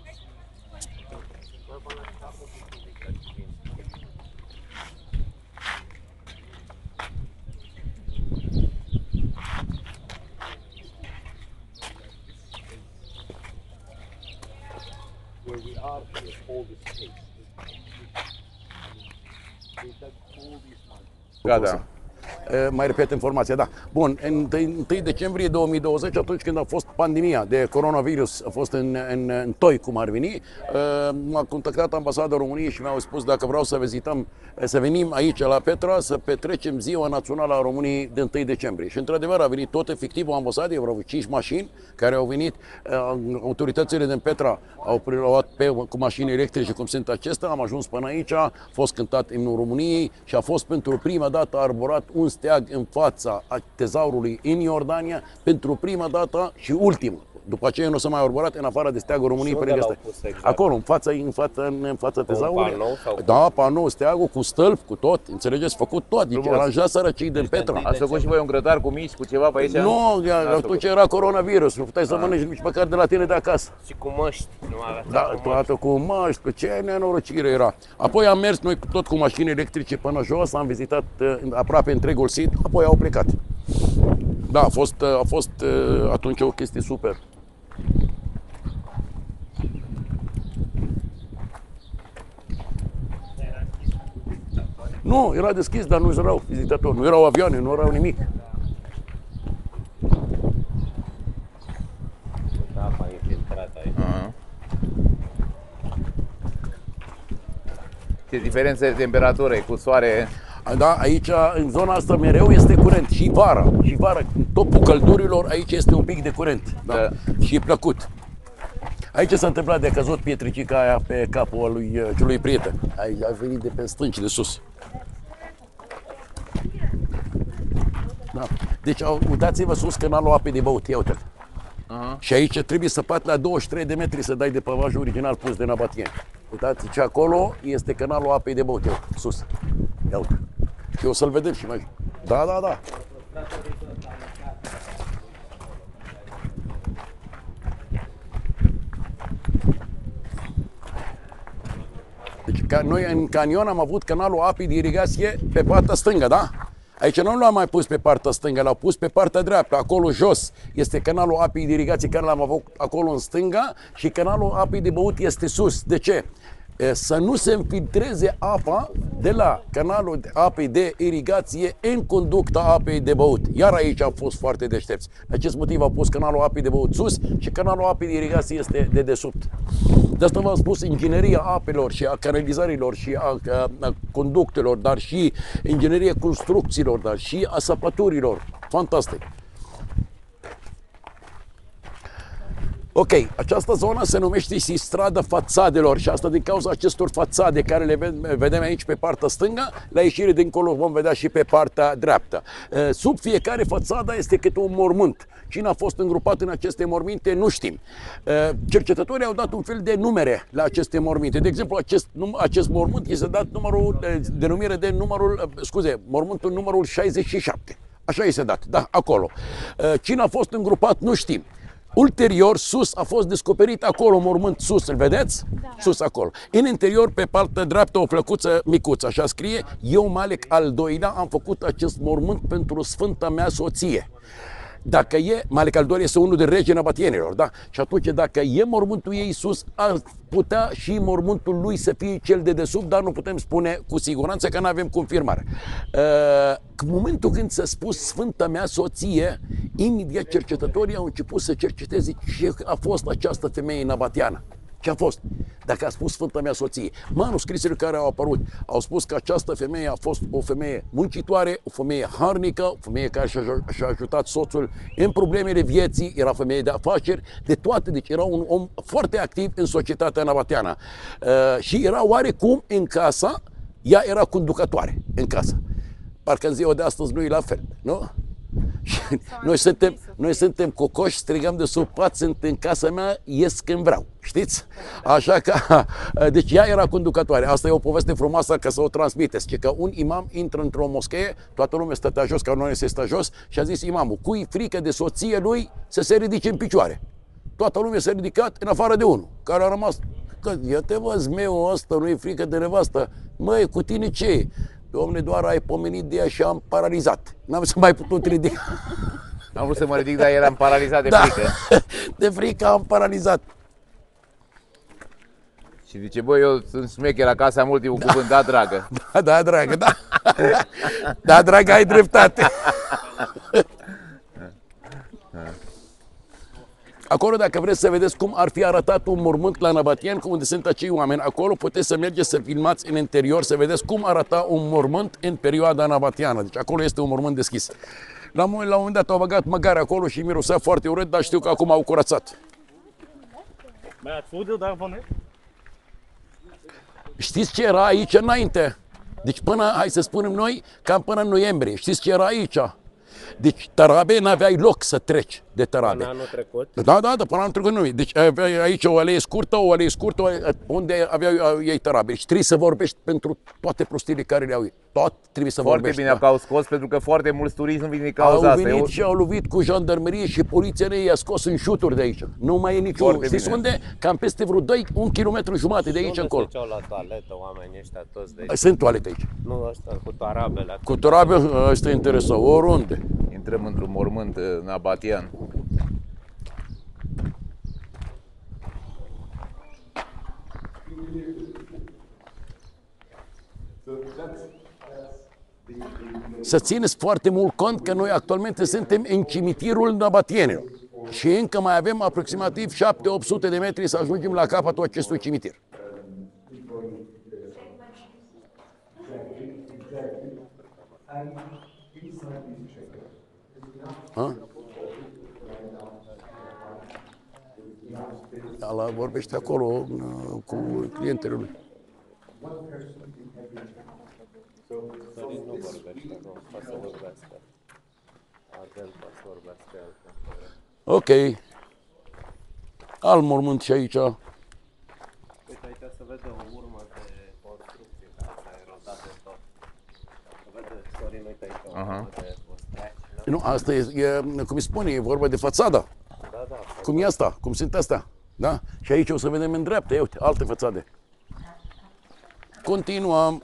Gata. E, mai repet informația, da. Bun, în întâi decembrie două mii douăzeci, atunci când a fost pandemia de coronavirus, a fost în, în, în toi, cum ar veni, e, m-a contactat ambasada României și mi-au spus dacă vreau să vizităm, să venim aici la Petra, să petrecem Ziua Națională a României de întâi decembrie. Și într-adevăr a venit tot efectivul ambasadei, au avut cinci mașini care au venit, e, autoritățile din Petra au preluat pe, cu mașini electrice, cum sunt acestea, am ajuns până aici, a fost cântat imnul României și a fost pentru prima dată arborat un steag în fața tezaurului în Iordania, pentru prima dată și ultimă. După aceea nu s-a mai arborat în afară de steagul României Și pe unde lângă l-au steag. pus exact? Acolo, în fața, în fața, în fața tezaurului. panou sau cum? Da, panou, steagul cu stâlp, cu tot. Înțelegeți? Făcut tot. Deci Frumos. aranjaseră cei din Petra. Ați făcut și voi un grătar cu mici, cu ceva pe aici? Nu, N-ați atunci făcut. era coronavirus. Nu puteai să mănânci nici măcar de la tine de acasă. Și cu măști, nu avea Da, toată cu măști, cu ce nenorocire era. Apoi am mers noi tot cu mașini electrice până jos, am vizitat uh, aproape întregul sit, apoi au plecat. Da, a fost, uh, a fost uh, atunci o chestie super. Nu, era deschis, dar nu erau vizitatori, nu erau avioane, nu erau nimic. apa infiltrată aici. Aha. Ce diferență de temperatură e cu soare? Da, aici, în zona asta, mereu este curent. Și vara. Și vara, în topul căldurilor, aici este un pic de curent. Da? Da. Și e plăcut. Aici s-a întâmplat de a căzut pietricica aia pe capul lui celui prieten. Aici a venit de pe stânci de sus. Da. Deci uitați-vă sus canalul apei de băut. Ia uite-l. Uh-huh. Și aici trebuie să pat la douăzeci și trei de metri să dai de păvajul original pus de Nabatien. Uitați, ce acolo este canalul apei de băut. Ia, sus. Ia uite. Și o să-l vedem și mai. Da, da, da. Deci ca noi în canion am avut canalul apei de irigație pe partea stângă, da? Aici nu l-am mai pus pe partea stângă, l-au pus pe partea dreaptă, acolo jos este canalul apei de irigație care l-am avut acolo în stânga și canalul apei de băut este sus. De ce? Să nu se infiltreze apa de la canalul apei de irigație în conducta apei de băut. Iar aici am fost foarte deștepți. De acest motiv am pus canalul apei de băut sus și canalul apei de irigație este de desubt. De asta v-am spus, ingineria apelor și a canalizărilor și a, a, a conductelor, dar și ingineria construcțiilor, dar și a săpăturilor. Fantastic! Ok, această zonă se numește și strada fațadelor și asta din cauza acestor fațade care le vedem aici pe partea stângă, la ieșire dincolo vom vedea și pe partea dreaptă. Sub fiecare fațadă este câte un mormânt. Cine a fost îngrupat în aceste morminte, nu știm. Cercetătorii au dat un fel de numere la aceste morminte. De exemplu, acest, acest mormânt este dat numărul, denumire de numărul, scuze, mormântul numărul șaizeci și șapte. Așa este dat, da, acolo. Cine a fost îngrupat, nu știm. Ulterior, sus a fost descoperit acolo mormânt sus, îl vedeți? Da. Sus acolo. În interior, pe partea dreaptă, o plăcuță micuță, așa scrie: eu, Malek al doilea, am făcut acest mormânt pentru sfânta mea soție. Dacă e, Malek al doilea este unul din regii nabatienilor, da? Și atunci, dacă e mormântul ei sus, ar putea și mormântul lui să fie cel de desubt, dar nu putem spune cu siguranță că nu avem confirmare. Uh, în momentul când s-a spus sfânta mea soție, imediat cercetătorii au început să cerceteze ce a fost această femeie nabatiană. Ce a fost? Dacă a spus sfânta mea soție. Manuscrisele care au apărut au spus că această femeie a fost o femeie muncitoare, o femeie harnică, o femeie care și-a ajutat soțul în problemele vieții, era femeie de afaceri, de toate, deci era un om foarte activ în societatea nabatiană. Uh, și era oarecum în casa, ea era conducătoare în casă. Parcă în ziua de astăzi nu e la fel, nu? Noi suntem, noi suntem cocoși, strigăm de sub pat, sunt în casa mea, ies când vreau, știți? Așa că, deci ea era conducătoare. Asta e o poveste frumoasă ca să o transmiteți. Că un imam intră într-o moschee, toată lumea stătea jos, ca noi se stă jos, și a zis imamul: cui frică de soție lui să se ridice în picioare? Toată lumea s-a ridicat, în afară de unul, care a rămas: că ia te vă, zmeul ăsta, nu e frică de nevastă. Măi, cu tine ce e? Dom'le, doar ai pomenit de ea și am paralizat. N-am să mai putut ridica. Am vrut să mă ridic, dar eram paralizat de da. frică. De frică am paralizat. Și zice: băi, eu sunt șmecher acasă, am ultimul da. cuvânt, da, dragă. Da, da, dragă, da. Da, dragă, ai dreptate. Acolo, dacă vreți să vedeți cum ar fi arătat un mormânt la Nabatien, unde sunt acei oameni, acolo puteți să mergeți să filmați în interior, să vedeți cum arăta un mormânt în perioada nabatiană. Deci acolo este un mormânt deschis. La un moment, la un moment dat au băgat măgare acolo și mirosea foarte urât, dar știu că acum au curățat. Știți ce era aici înainte? Deci până, hai să spunem noi, cam până în noiembrie. Știți ce era aici? Deci Tarabe n-aveai loc să treci de Tarabe. Până anul trecut? Da, da, da, până anul trecut nu. Deci aveai aici o alee scurtă, o alee scurtă, unde aveau ei Tarabe. Și trebuie să vorbești pentru toate prostiile care le au ei. Tot trebuie să foarte vorbești. Foarte bine da. Că au scos, pentru că foarte mulți turiști nu vin din cauza asta. Au venit Eu... și au lovit cu jandarmerie și poliția i-a scos în șuturi de aici. Nu mai e niciun. Foarte Știți bine. Unde? Cam peste vreo doi, un kilometru jumate de aici încolo. Și unde se la toaletă oamenii ăștia toți de aici? Sunt toalete aici. Nu, ăsta cu Tarabele. Cu Tarabele, ăsta e interesant, oriunde. Intrăm într-un mormânt nabatian. Să țineți foarte mult cont că noi actualmente suntem în cimitirul nabatienilor și încă mai avem aproximativ șapte-opt sute de metri să ajungem la capătul acestui cimitir. Ha? Ala vorbește acolo cu clientele lui. Sorin nu vorbește, nu, poate să vorbească. Arden poate să vorbească altfel. Ok. Alt mormânt și aici. Uite, aici se vede o urmă de construcție care s-a erodat de tot. Se vede, Sorin, uite aici o urmă de construcție. Nu, asta e, e, cum îi spune, e vorba de fațada. Da, da. Cum e asta, cum sunt astea. Da? Și aici o să vedem în dreapta, ia uite, alte fațade. Continuăm.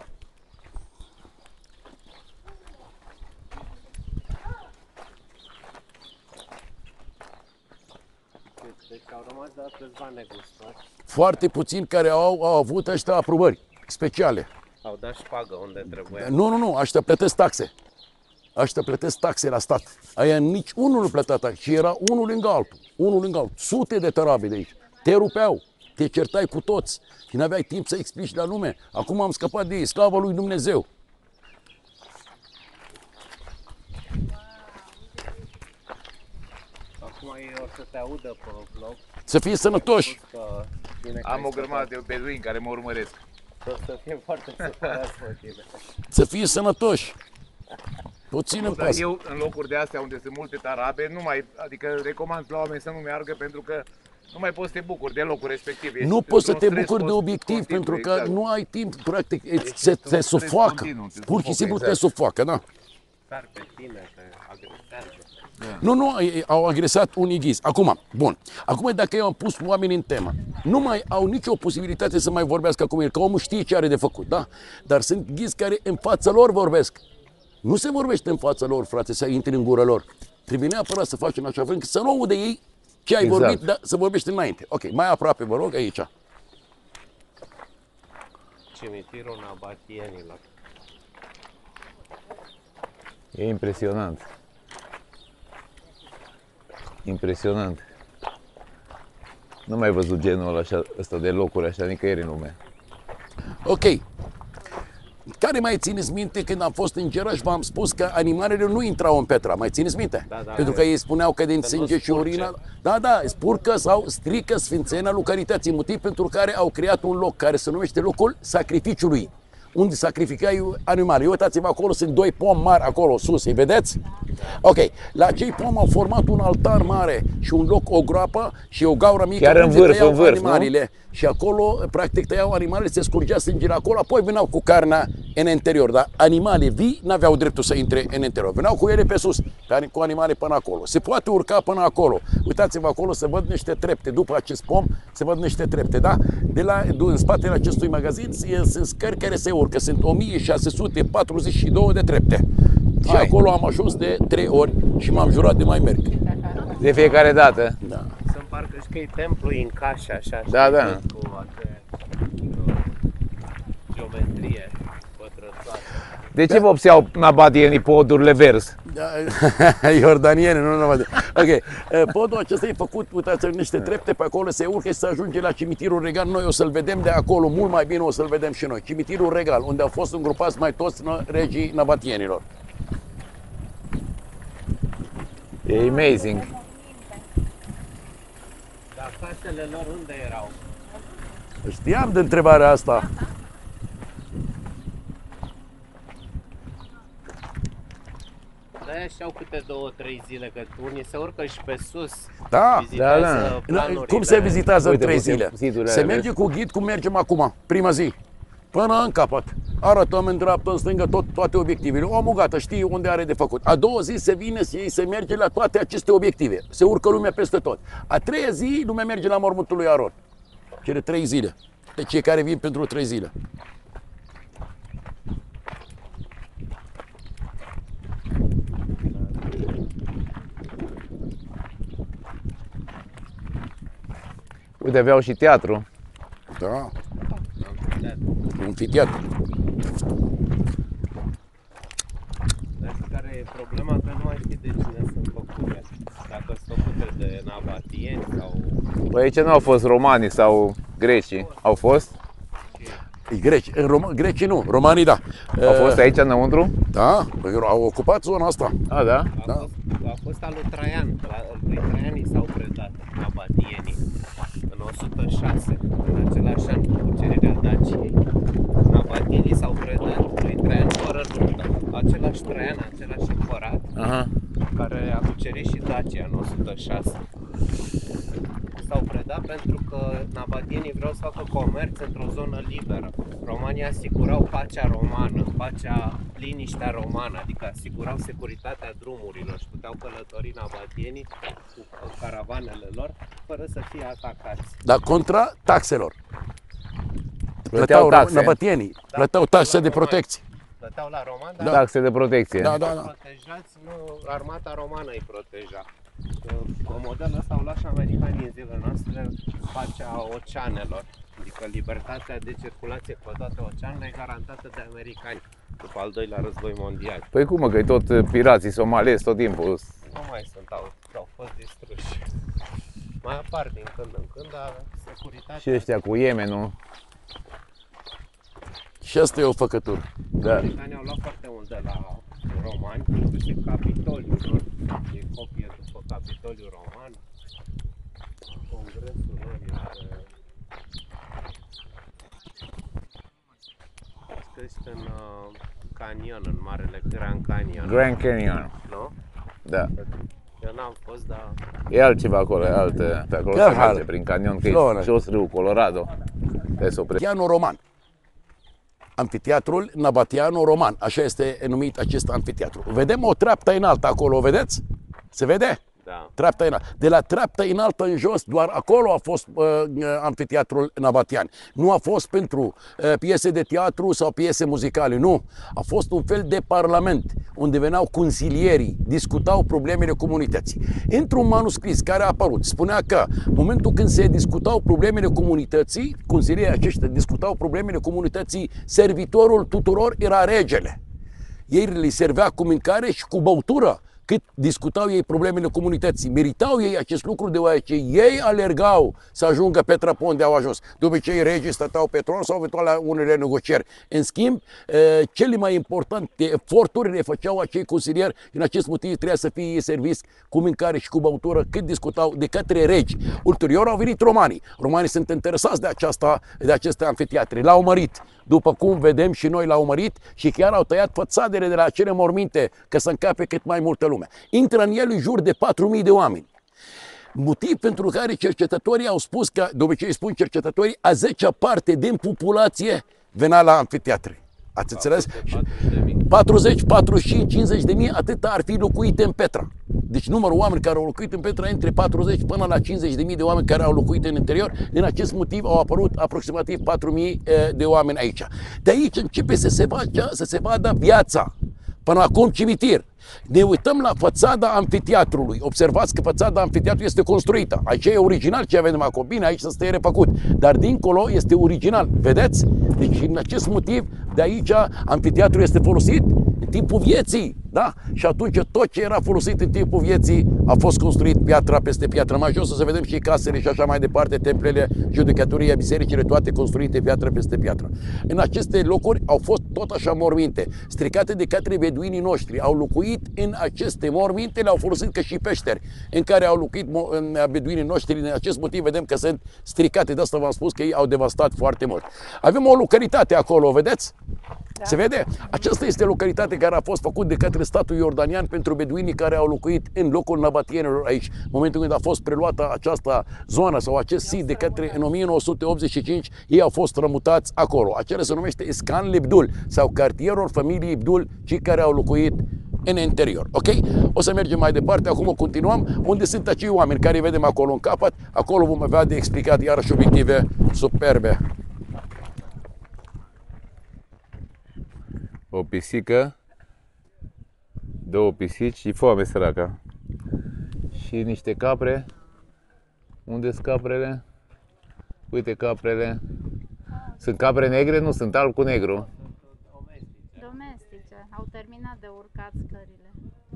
Deci au rămas de câțiva negustori. Foarte puțini care au, au avut ăștia aprobări speciale. Au dat șpagă unde trebuia. Nu, nu, nu, ăștia plătesc taxe. Ăștia plătesc taxe la stat. Aia nici unul nu plătea taxe și era unul lângă altul, unul lângă altul. Sute de tărabe de aici. Te rupeau, te certai cu toți și n-aveai timp să explici la lume. Acum am scăpat de ei, slavă lui Dumnezeu. Acum ei o să te audă pe vlog. Să fie sănătoși. Că bine că Am ai o grămadă scăpat. de beduini care mă urmăresc. O să fie foarte supărați pe tine. Să fie sănătoși. Puțin în Dar pas. eu, în locuri de astea unde sunt multe tarabe, nu mai, adică recomand la oameni să nu meargă pentru că nu mai poți să te bucuri de locul respectiv. Ești Nu poți să te într-un stres bucuri de obiectiv continuu, pentru că exact. nu ai timp, practic, îți- Ești se, într-un te stres sufoacă. continuu, te Pur și sufocă, simplu te exact. sufoacă, da. Sar pe tine, te agresează. Nu, nu, ei- au agresat un ighiz. Acum, bun. Acum dacă eu am pus oamenii în temă, nu mai au nicio posibilitate să mai vorbească cu el, că omul știe ce are de făcut, da? Dar sunt ghizi care în fața lor vorbesc. Nu se vorbește în fața lor, frate, să intri în gură lor. Trebuie neapărat să faci în așa fel încât să nu audă ei ce ai Exact. vorbit, dar să vorbești înainte. Ok, mai aproape, vă rog, aici. Cimitirul nabatienilor. E impresionant. Impresionant. Nu mai văzut genul așa, ăsta de locuri așa nicăieri în lume. Ok. Care mai țineți minte când am fost în Geraș, v-am spus că animalele nu intrau în Petra, mai țineți minte? Da, da. Pentru că ei spuneau că din Să nu sânge și spurce. urina, da, da, spurcă sau strică sfințenia localității, motiv pentru care au creat un loc care se numește locul sacrificiului, unde sacrificai animale. Uitați-vă acolo, sunt doi pomi mari acolo sus, îi vedeți? Ok, la acei pomi au format un altar mare și un loc, o groapă și o gaură mică. Chiar în unde vârf, tăiau în vârf, nu? animalele. Și acolo, practic, tăiau animalele, se scurgea sângele acolo, apoi veneau cu carnea în interior. Dar animale vii n-aveau dreptul să intre în interior. Veneau cu ele pe sus, care- cu animale până acolo. Se poate urca până acolo. Uitați-vă acolo, se văd niște trepte. După acest pom, se văd niște trepte, da? De la, în spatele acestui magazin sunt scări care se urcă. Sunt o mie șase sute patruzeci și două de trepte. Și Hai. acolo am ajuns de trei ori și m-am jurat de mai merg. De fiecare dată. Da. Sunt parcă și că e templu în cașa, așa, Da, știi, da. cu atât, uh, geometrie pătrățoasă. De ce vopseau nabatienii podurile verzi? Da, iordaniene, nu numai de... Ok, eh, podul acesta e făcut, uitați, niște trepte pe acolo, se urcă și se ajunge la cimitirul regal. Noi o să-l vedem de acolo, mult mai bine o să-l vedem și noi. Cimitirul regal, unde au fost îngrupați mai toți nă- regii nabatienilor. E amazing. Dar casele lor unde erau? Știam de întrebarea asta. De-aia și-au câte două, trei zile, că unii se urcă și pe sus, Da, vizitează da, da. planurile. Cum se vizitează Uite, în trei putem zile? zidurile Se alea, merge vezi? cu ghid cum mergem acum, prima zi. Până în capăt. Arătăm în dreapta, în stângă, tot, toate obiectivele. Omul gata, știe unde are de făcut. A doua zi se vine și ei se merge la toate aceste obiective. Se urcă lumea peste tot. A treia zi lumea merge la mormântul lui Aron. Cele trei zile. Deci cei care vin pentru trei zile. Uite, aveau și teatru. Da. Amfiteatru. Dar care e problema? Că nu mai știi de cine sunt făcute. Dacă sunt făcute de nabatieni sau... Păi aici nu au fost romanii sau grecii. Au fost? E greci. În Rom grecii nu, romanii da. Au fost aici înăuntru? Da, au ocupat zona asta. A, da? A, fost, a fost al lui Traian. La, lui Traian i s-au predat nabatienii în o sută șase, în același an cu cucerirea Daciei. Nabatienii s-au predat lui Traian fără nuntă. Același Traian, același împărat, Aha. care a cucerit și Dacia în o sută șase. S-au predat pentru că nabatienii vreau să facă comerț într-o zonă liberă. Romanii asigurau pacea romană, pacea, liniștea romană, adică asigurau securitatea drumurilor și puteau călători nabatienii cu caravanele lor fără să fie atacați. Dar contra taxelor. Plăteau taxe. Nabatienii, Da, plăteau taxe de protecție. Plăteau la roman, Da. dar Taxe de protecție. Da, da, da. protejați, nu, armata romană îi proteja. Cu modelul ăsta au luat și americanii în zilele noastre pacea oceanelor. Adică libertatea de circulație pe toate oceanele e garantată de americani după al doilea război mondial. Păi cum mă, că tot pirații somalezi tot timpul. Nu mai sunt, au, au fost distruși. Mai apar din când în când, dar securitatea... Și ăștia cu Yemenul. Și asta e o făcătură. Da. Americanii au luat foarte mult de la romani, inclusiv Capitoliul lor, e copie după Capitoliul roman. Congresul lor este... Este în uh, Canyon, în Marele Grand Canyon. Grand Canyon. Nu? Da. Eu n-am fost, dar... E altceva acolo, e altă. Pe acolo Chiar se merge hale. prin canion, că Floră. e jos râul Colorado. Trebuie să oprești. Anfiteatrul roman. Anfiteatrul Nabatiano Roman, așa este numit acest anfiteatru. Vedem o treaptă înaltă acolo, o vedeți? Se vede? Da. Treapta înaltă. De la treapta înaltă în jos, doar acolo a fost uh, anfiteatrul nabatian. Nu a fost pentru uh, piese de teatru sau piese muzicale, nu. A fost un fel de parlament, unde veneau consilierii, discutau problemele comunității. Într-un manuscris care a apărut, spunea că în momentul când se discutau problemele comunității, consilierii aceștia discutau problemele comunității, servitorul tuturor era regele. Ei le servea cu mâncare și cu băutură. Cât discutau ei problemele comunității, meritau ei acest lucru deoarece ei alergau să ajungă pe trăpon de au ajuns. De obicei regii stăteau pe tron sau eventual la unele negocieri. În schimb, cele mai importante eforturi le făceau acei consilieri, în acest motiv trebuia să fie serviți cu mâncare și cu băutură cât discutau de către regi. Ulterior au venit romanii. Romanii sunt interesați de, aceasta, de aceste anfiteatre. L-au mărit, după cum vedem și noi l-au mărit și chiar au tăiat fățadele de la acele morminte ca să încape cât mai multă lume. Intră în el în jur de patru mii de oameni. Motiv pentru care cercetătorii au spus că, de obicei spun cercetătorii, a zecea parte din populație venea la anfiteatre. Ați înțeles? patruzeci, patruzeci și cinci, cincizeci de mii, atât ar fi locuite în Petra. Deci numărul oameni care au locuit în Petra între patruzeci până la cincizeci de mii de oameni care au locuit în interior. Din acest motiv au apărut aproximativ patru mii de oameni aici. De aici începe să se vadă, să se vadă viața. Până acum cimitir. Ne uităm la fațada anfiteatrului. Observați că fațada anfiteatrului este construită. Aici e original ce avem acum. Bine, aici să e refăcut. Dar dincolo este original. Vedeți? Deci în acest motiv, de aici anfiteatrul este folosit în timpul vieții. Da? Și atunci tot ce era folosit în timpul vieții a fost construit piatra peste piatră. Mai jos o să vedem și casele și așa mai departe, templele, judecătoria, bisericile, toate construite piatră peste piatră. În aceste locuri au fost tot așa morminte, stricate de către beduinii noștri. Au locuit în aceste morminte, le-au folosit ca și peșteri în care au locuit beduinii noștri. Din acest motiv vedem că sunt stricate. De asta v-am spus că ei au devastat foarte mult. Avem o localitate acolo, vedeți? Da. Se vede? Aceasta este localitatea care a fost făcută de către statul iordanian pentru beduinii care au locuit în locul nabatienilor aici. În momentul când a fost preluată această zonă sau acest sit de către în o mie nouă sute optzeci și cinci, ei au fost rămutați acolo. Acela se numește Scan Lebdul sau cartierul familiei Ibdul, cei care au locuit în interior. Ok? O să mergem mai departe, acum continuăm. Unde sunt acei oameni care vedem acolo în capăt? Acolo vom avea de explicat iarăși obiective superbe. O pisică, două pisici și foame săraca. Și niște capre. Unde sunt caprele? Uite caprele. Sunt capre negre? Nu, sunt alb cu negru. Domestice. Au terminat de urcat scările.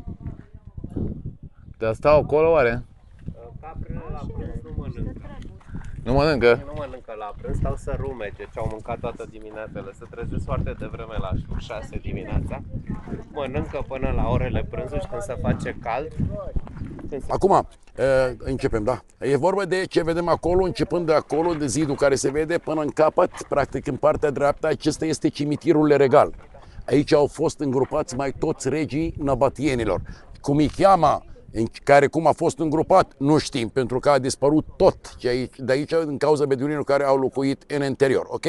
Dar stau acolo oare? Caprele la prânz nu mănâncă. Nu mănâncă? Nu mănâncă la prânz stau să rumege ce au mâncat toată dimineața. Se trezesc foarte devreme la șase dimineața. Mănâncă până la orele prânzului și când se face cald. Se... Acum, începem, da? E vorba de ce vedem acolo, începând de acolo, de zidul care se vede până în capăt, practic în partea dreaptă, acesta este cimitirul regal. Aici au fost îngrupați mai toți regii nabatienilor. Cum îi cheamă, care cum a fost îngrupat, nu știm, pentru că a dispărut tot de aici din cauza beduinilor care au locuit în interior, ok?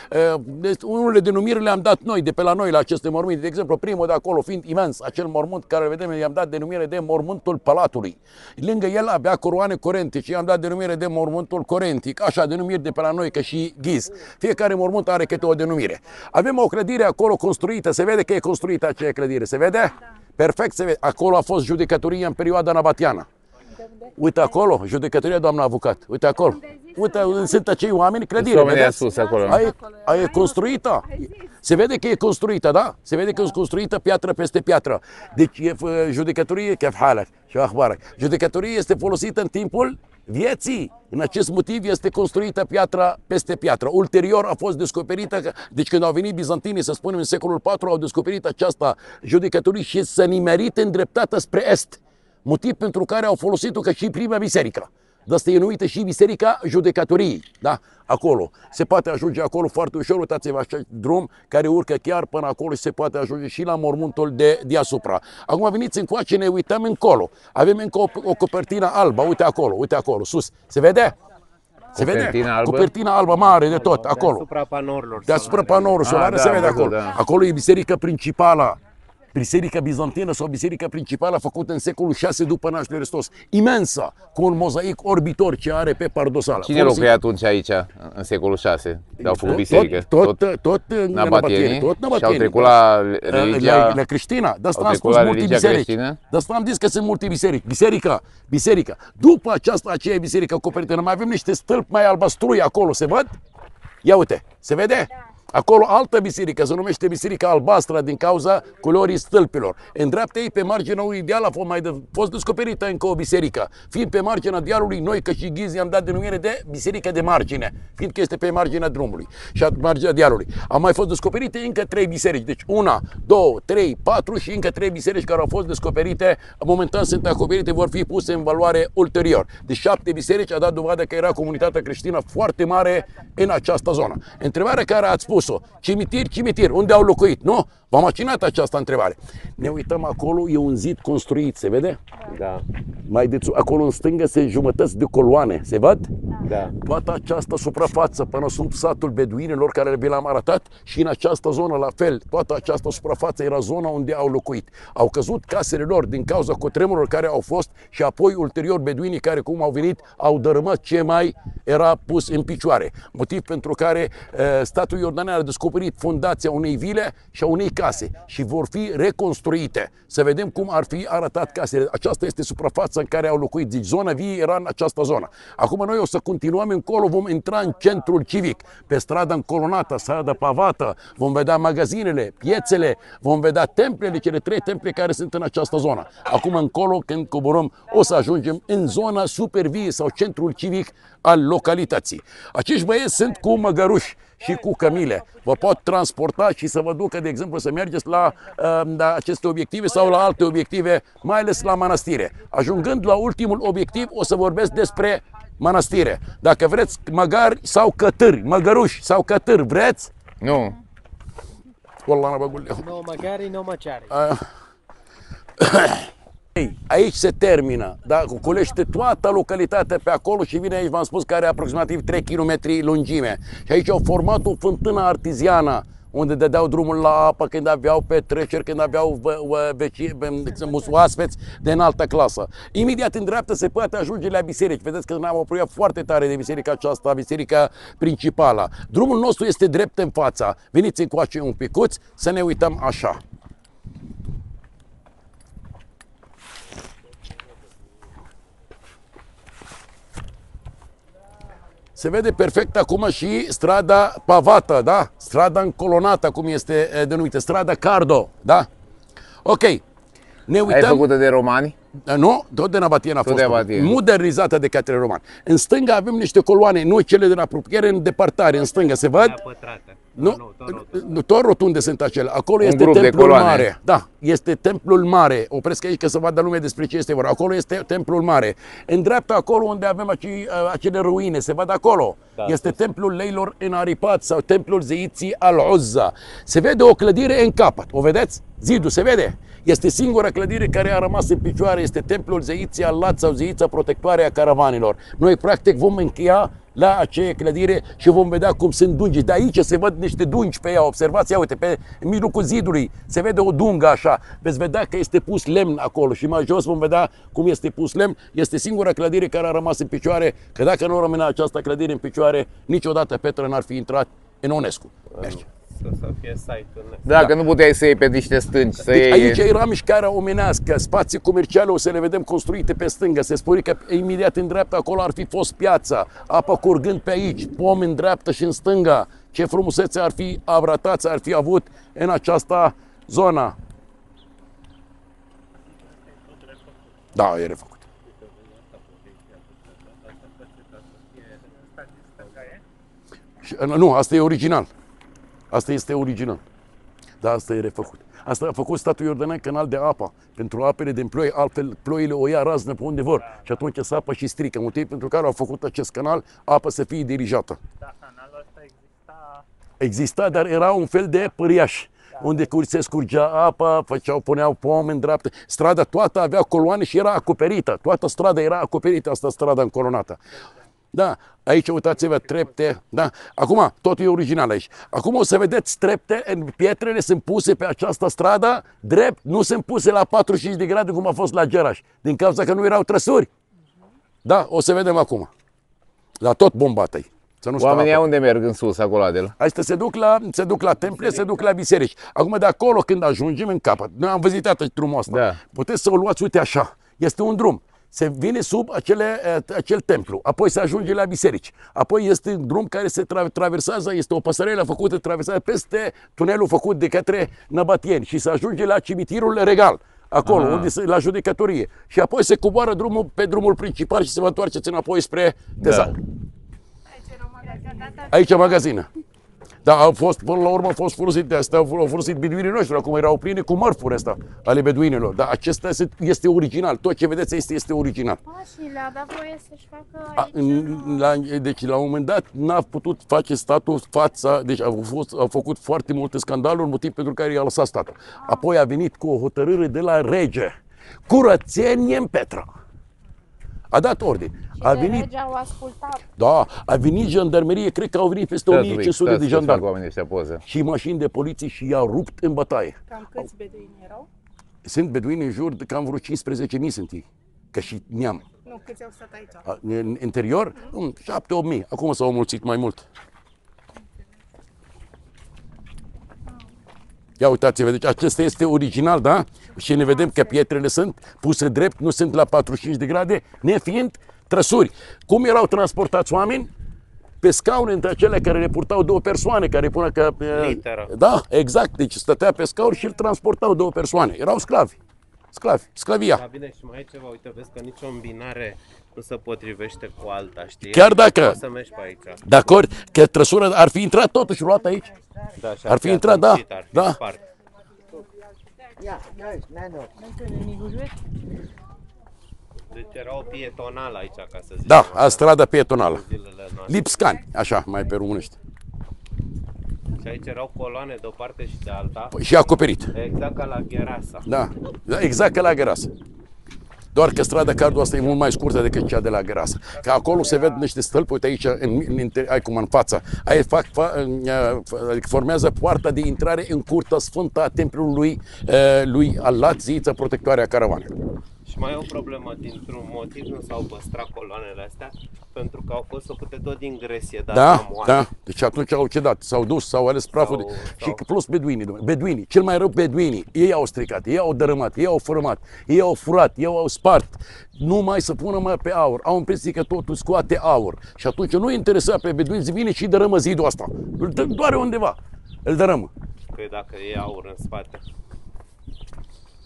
Deci, unele denumiri le-am dat noi, de pe la noi, la aceste morminte. De exemplu, primul de acolo, fiind imens, acel mormânt care îl vedem, i-am dat denumire de mormântul Palatului. Lângă el avea coroane corentice, i-am dat denumire de mormântul corentic, așa, denumiri de pe la noi, că și ghiz. Fiecare mormânt are câte o denumire. Avem o clădire acolo construită, se vede că e construită acea clădire, se vede? Da. Perfect, se vede. Acolo a fost judecătoria în perioada nabatiană. Uite acolo, judecătoria, doamna avocat. Uite acolo. Uite, sunt acei oameni, clădire, vedeți? Sus, acolo. Aia, aia e construită. Se vede că e construită, da? Se vede că e construită piatră peste piatră. Deci judecătorie, kif halak, și akhbarak. Judecătorie este folosită în timpul vieții. În acest motiv este construită piatra peste piatră. Ulterior a fost descoperită, deci când au venit bizantinii, să spunem în secolul patru, au descoperit această judecătorie și s-a nimerit îndreptată spre est. Motiv pentru care au folosit-o ca și prima biserică. De asta e numită și Biserica Judecătoriei, da? Acolo. Se poate ajunge acolo foarte ușor, uitați-vă așa drum care urcă chiar până acolo și se poate ajunge și la mormântul de deasupra. Acum veniți încoace, ne uităm încolo. Avem încă o, o copertină albă, uite acolo, uite acolo, sus. Se vede? Se vede? Albă? Copertina albă mare de tot, acolo. Deasupra panourilor. Deasupra panourilor solare, ah, se da, vede acolo. Da. Acolo e biserica principală. Biserica bizantină sau biserica principală făcută în secolul șase după nașterea lui Hristos, imensă, cu un mozaic orbitor ce are pe pardosală. Cine locuia atunci aici, în secolul șase? Au făcut biserică? Tot, tot, tot nabatienii? tot Și au trecut la religia... La, la creștină. De asta am spus multe biserici. De asta am zis că sunt multe biserici. Biserica, biserica. După aceasta, aceea biserică acoperită, mai avem niște stâlpi mai albastrui acolo, se văd? Ia uite, se vede? Acolo altă biserică, se numește Biserica Albastră din cauza culorii stâlpilor. În dreapta ei, pe marginea unui deal, a fost, mai de, fost descoperită încă o biserică. Fiind pe marginea dealului, noi, că și ghizi, i-am dat denumire de Biserică de Margine, fiindcă este pe marginea drumului și a marginea dealului. Au mai fost descoperite încă trei biserici, deci una, două, trei, patru și încă trei biserici care au fost descoperite, momentan sunt acoperite, vor fi puse în valoare ulterior. Deci șapte biserici a dat dovadă că era comunitatea creștină foarte mare în această zonă. Întrebarea care ați spus cimitir, cimitir, unde au locuit, nu? V-am macinat această întrebare. Ne uităm acolo, e un zid construit, se vede? Da. Mai de, acolo în stângă se jumătăți de coloane, se văd? Da. Toată această suprafață până sub satul beduinilor care vi l-am arătat și în această zonă la fel, toată această suprafață era zona unde au locuit. Au căzut casele lor din cauza cutremurilor care au fost și apoi ulterior beduinii care cum au venit au dărâmat ce mai era pus în picioare. Motiv pentru care uh, statul iordanian a descoperit fundația unei vile și a unei case și vor fi reconstruite. Să vedem cum ar fi arătat casele. Aceasta este suprafața în care au locuit. Deci zona vie era în această zonă. Acum noi o să continuăm încolo, vom intra în centrul civic, pe strada încolonată, strada pavată, vom vedea magazinele, piețele, vom vedea templele, cele trei temple care sunt în această zonă. Acum încolo, când coborăm, o să ajungem în zona supervie sau centrul civic al localității. Acești băieți sunt cu măgăruși și cu cămile. Vă pot transporta și să vă ducă, de exemplu, să mergeți la, la aceste obiective sau la alte obiective, mai ales la mănăstire. Ajungând la ultimul obiectiv, o să vorbesc despre mănăstire. Dacă vreți măgari sau cătâri, măgăruși sau cătâri, vreți? Nu. Wallah, n-am băgut. No magari, no maciari. Aici se termină, da? Culește toată localitatea pe acolo și vine aici, v-am spus, că are aproximativ trei kilometri lungime. Și aici au format o fântână artiziană, unde dădeau drumul la apă când aveau petreceri, când aveau oaspeți de înaltă clasă. Imediat în dreapta se poate ajunge la biserici. Vedeți că ne-am apropiat foarte tare de biserica aceasta, biserica principală. Drumul nostru este drept în fața. Veniți încoace un picuț să ne uităm așa. Se vede perfect acum și strada pavată, da? Strada încolonată, cum este denumită, strada Cardo, da? Ok, ne uităm... Ai făcută de romani? Nu, tot de Nabatien a Tot fost de Nabatien. modernizată de către romani. În stânga avem niște coloane, noi cele de la apropiere, în depărtare, în stânga, se văd? Pătrate. Nu, nu, tot rotunde sunt acele. Acolo Un este grup de templul coloane. mare. Da, este templul mare. Opresc aici că să vadă lumea despre ce este vorba. Acolo este templul mare. În dreapta, acolo unde avem acei, acele ruine, se văd acolo. Da, este templul leilor în Aripat sau templul zeiții al-Uzza. Se vede o clădire în capăt. O vedeți? Zidul se vede? Este singura clădire care a rămas în picioare, este templul zeiții al-Lat sau zeița protectoare a caravanilor. Noi practic vom încheia la aceea clădire și vom vedea cum sunt dungi. De aici se văd niște dungi pe ea, observați, ia uite, pe în mijlocul zidului se vede o dungă așa. Veți vedea că este pus lemn acolo și mai jos vom vedea cum este pus lemn. Este singura clădire care a rămas în picioare, că dacă nu rămânea această clădire în picioare, niciodată Petra n-ar fi intrat în UNESCO. Merge. Să, să fie site-ul ăsta. Da, că nu puteai să iei pe niște stânci, să Deci iei... aici era mișcarea omenească, spații comerciale o să le vedem construite pe stângă. Se spune că imediat în dreapta acolo ar fi fost piața, apă curgând pe aici, pomi în dreapta și în stânga. Ce frumusețe ar fi abratați, ar fi avut în această zonă. Da, e refăcut. Și, nu, asta e original. Asta este original. Da, asta e refăcut. Asta a făcut statul Iordanean canal de apă pentru apele din ploi, altfel ploile o ia raznă pe unde vor și atunci sapă și strică. Motiv pentru care au făcut acest canal, apa să fie dirijată. Da, canalul ăsta exista... Exista, dar era un fel de păriaș, da, unde se scurgea apa, făceau, puneau pomi în dreapta. Strada toată avea coloane și era acoperită. Toată strada era acoperită, asta strada încolonată. Da, aici uitați-vă trepte, da. Acum, totul e original aici. Acum o să vedeți trepte, pietrele sunt puse pe această stradă, drept, nu sunt puse la patruzeci și cinci de grade cum a fost la Geraș, din cauza că nu erau trăsuri. Da, o să vedem acum. La tot bombat aici. Să nu Oamenii unde merg în sus, acolo, Adel? Asta se duc la, se duc la temple, se duc la biserici. Acum de acolo când ajungem în capăt, noi am vizitat drumul ăsta, Da. puteți să o luați, uite așa, este un drum. Se vine sub acele, acel templu, apoi se ajunge la biserici, apoi este un drum care se tra traversează, este o pasărelă făcută, traversată peste tunelul făcut de către năbatieni și se ajunge la cimitirul regal, acolo, Aha. unde se, la judecătorie. Și apoi se coboară drumul pe drumul principal și se va întoarce înapoi spre tezaur. Aici e magazină. Da, au fost, până la urmă, au fost folosit de asta, au folosit beduinii noștri, acum erau pline cu mărfuri astea ale beduinilor. Dar acesta este, este original, tot ce vedeți este, este original. A, și le-a dat voie să-și facă A, aici... în- la, deci la un moment dat n-a putut face statul fața, deci au, fost, au făcut foarte multe scandaluri, motiv pentru care i-a lăsat statul. Apoi a venit cu o hotărâre de la rege, curățenie în Petra. A dat ordine. Și A de venit, rege au ascultat. da, a venit jandarmerie, cred că au venit peste o mie cinci sute de jandarmi. oamenii ăștia poze. Și mașini de poliție și i-au rupt în bătaie. Cam câți beduini erau? Sunt beduini în jur de cam vreo cincisprezece mii sunt ei, că și neam. Nu, câți au stat aici? A, În interior, șapte opt mii. Acum s-au mulțit mai mult. Ia uitați-vă, deci acesta este original, da? Și ne vedem că pietrele sunt puse drept, nu sunt la patruzeci și cinci de grade, nefiind trăsuri. Cum erau transportați oameni? Pe scaune între acele care le purtau două persoane, care pună că... Literă. Da, exact, deci stătea pe scaun și îl transportau două persoane. Erau sclavi. Sclavi, sclavia. Da, bine, și mai e ceva, uite, vezi că nicio îmbinare nu se potrivește cu alta, știi? Chiar dacă- Poți să mergi pe aici. De acord că trăsura ar fi intrat totuși luat aici. Da, și Ar fi intrat, da, atunci, ar fi da. spart. Deci era o pietonală aici, ca să zic. Da, a strada pietonală. Zilele noastre. Lipscani, așa, mai pe românește. Și aici erau coloane de o parte și de alta, Și acoperit. exact ca la Gherasa. Da, da, exact ca la Gherasă. Doar că strada Cardu asta e mult mai scurtă decât cea de la Gherasă. Că acolo se ved niște stâlpi, uite aici, în, în, inter- ai cum în fața. Aia fac, fa, în, adică formează poarta de intrare în curtea sfântă a templului uh, lui Allah, zeița protectoare a caravanelor. Și mai e o problemă, dintr-un motiv nu s-au păstrat coloanele astea, pentru că au fost făcute tot din gresie, dar Da, moale. da. Deci atunci au cedat, s-au dus, s-au ales praful. Sau- de... sau- Și plus beduinii, domnule. Beduinii, cel mai rău beduinii. Ei au stricat, ei au dărâmat, ei au fărâmat, ei au furat, ei au spart. Nu mai să pună mai pe aur. Au impresia că totul scoate aur. Și atunci nu interesa pe beduini, zi vine și dărâmă zidul ăsta. Îl dă- doare undeva. Îl dărâmă. Că dacă e aur în spate.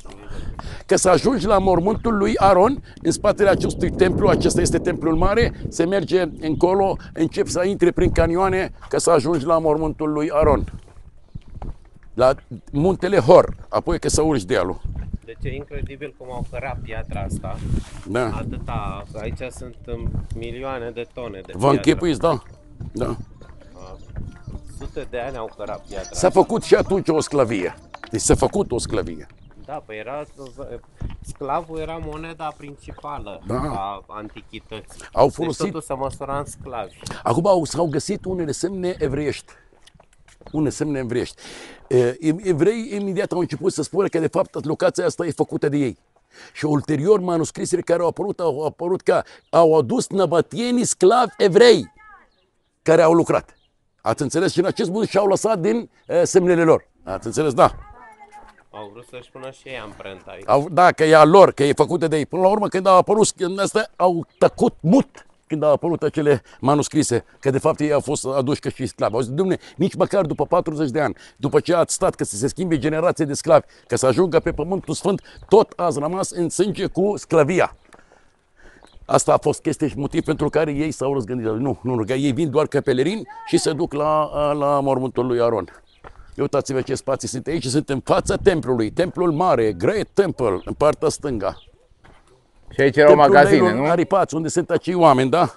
Că să ajungi la mormântul lui Aron, în spatele acestui templu, acesta este templul mare, se merge încolo, începi să intri prin canioane ca să ajungi la mormântul lui Aron. La muntele Hor, apoi că să urci dealul. Deci e incredibil cum au cărat piatra asta. Da. Atâta, aici sunt um, milioane de tone de Vă piatră. închipuiți, da? Da. Sute de ani au cărat piatra. S-a făcut și atunci o sclavie. Deci s-a făcut o sclavie. Da, păi era, sclavul era moneda principală Da. a antichității. Au Deci folosit- totul se măsura în sclavi. Acum au, s-au găsit unele semne evreiești. Unele semne evreiești. E, Evrei imediat au început să spună că de fapt locația asta e făcută de ei. Și ulterior manuscrisele care au apărut au apărut ca au adus năbătienii sclavi evrei care au lucrat. Ați înțeles? Și în acest mod și-au lăsat din e, semnele lor. Ați înțeles? Da. Au vrut să-și pună și ei amprenta aici. Au, da, că e a lor, că e făcută de ei. Până la urmă, când au apărut, când astea, au tăcut mut când au apărut acele manuscrise, că de fapt ei au fost aduși ca și sclavi. Au zis, Dumnezeu, nici măcar după patruzeci de ani, după ce ați stat că să se schimbe generație de sclavi, că să ajungă pe Pământul Sfânt, tot ați rămas în sânge cu sclavia. Asta a fost chestia și motiv pentru care ei s-au răzgândit. Nu, nu, nu, ei vin doar ca pelerini și se duc la, la mormântul lui Aron. Uitați-vă ce spații sunt aici, sunt în fața templului, templul mare, Great Temple, în partea stânga. Și aici erau Templul magazine, Leilul nu? Aripați, unde sunt acei oameni, da?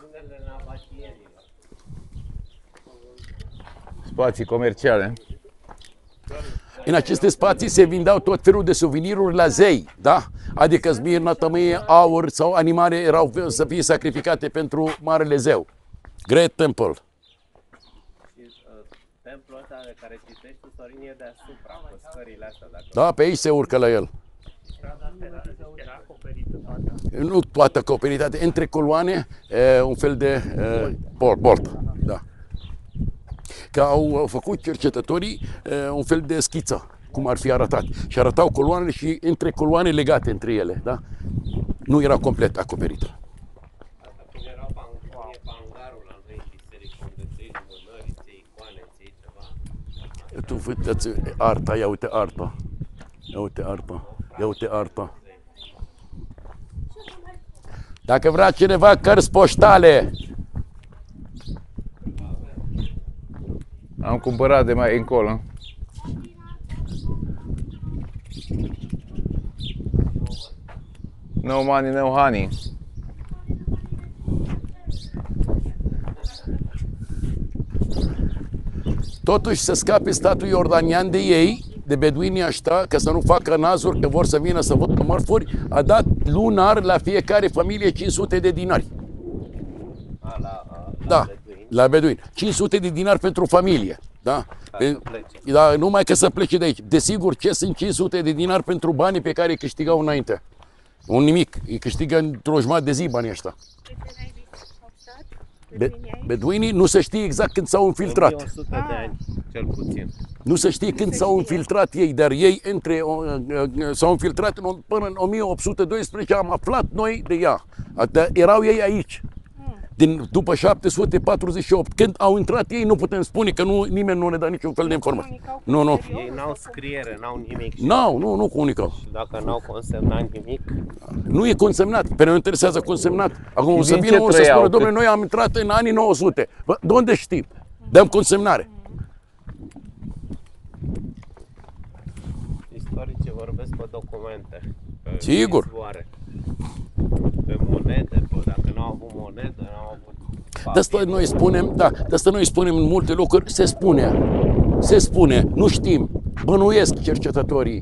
Spații comerciale. În aceste spații se vindeau tot felul de suveniruri la zei, da? Adică zmirna, tămâie, aur sau animale erau să fie sacrificate pentru Marele Zeu. Great Temple. Templul ăsta de care citești tu, Sorin, e deasupra, pe scările astea, dacă... Da, pe aici se urcă la el. Era acoperită toată. Nu toată acoperitate, între coloane, e, un fel de e, bolt, bolt, da. Că au, au făcut cercetătorii e, un fel de schiță, cum ar fi arătat. Și arătau coloanele și între coloane legate între ele, da? Nu era complet acoperită. Asta cum era pan- e pangarul la noi în biserică, unde ții lumânări, ții icoane, ții ceva. Tu uitați arta, ia uite arta. Ia uite arta, ia uite arta. Dacă vrea cineva cărți poștale, Am cumpărat de mai încolo. No money, no honey. totuși să scape statul iordanian de ei, de beduinii ăștia, ca să nu facă nazuri, că vor să vină să vădă mărfuri, a dat lunar la fiecare familie cinci sute de dinari. A, la, a, la Da, beduini. la beduini. cinci sute de dinari pentru familie. Da? Ca Pe- să plece. Da, numai că să plece de aici. Desigur, ce sunt cinci sute de dinari pentru banii pe care îi câștigau înainte? Un nimic. Îi câștigă într-o jumătate de zi banii ăștia. Be- beduinii nu se știe exact când s-au o infiltrat. mie o sută de ani, cel puțin. Nu se știe când s-au infiltrat ei, dar ei între o- s-au infiltrat în, până în o mie opt sute doisprezece, am aflat noi de ea. Dar erau ei aici. Din, după șapte sute patruzeci și opt, când au intrat ei, nu putem spune că nu, nimeni nu ne dă niciun fel de informație. Nu, nu. Ei n-au scriere, n-au nimic. Nu, nu, nu comunicau. Și dacă n-au consemnat nimic, Nu e consemnat. Pe noi nu interesează consemnat. Acum o să din vină ce unul să trăiau? spună, domnule, noi am intrat în anii nouă sute. Bă, de unde știm? Dăm consemnare. istoricii vorbesc pe documente. Pe Sigur. izvoare, pe monede, pe, dacă n-au avut monedă, n-au avut De asta noi spunem, da, de asta noi spunem în multe locuri, se spune, se spune, nu știm, bănuiesc cercetătorii.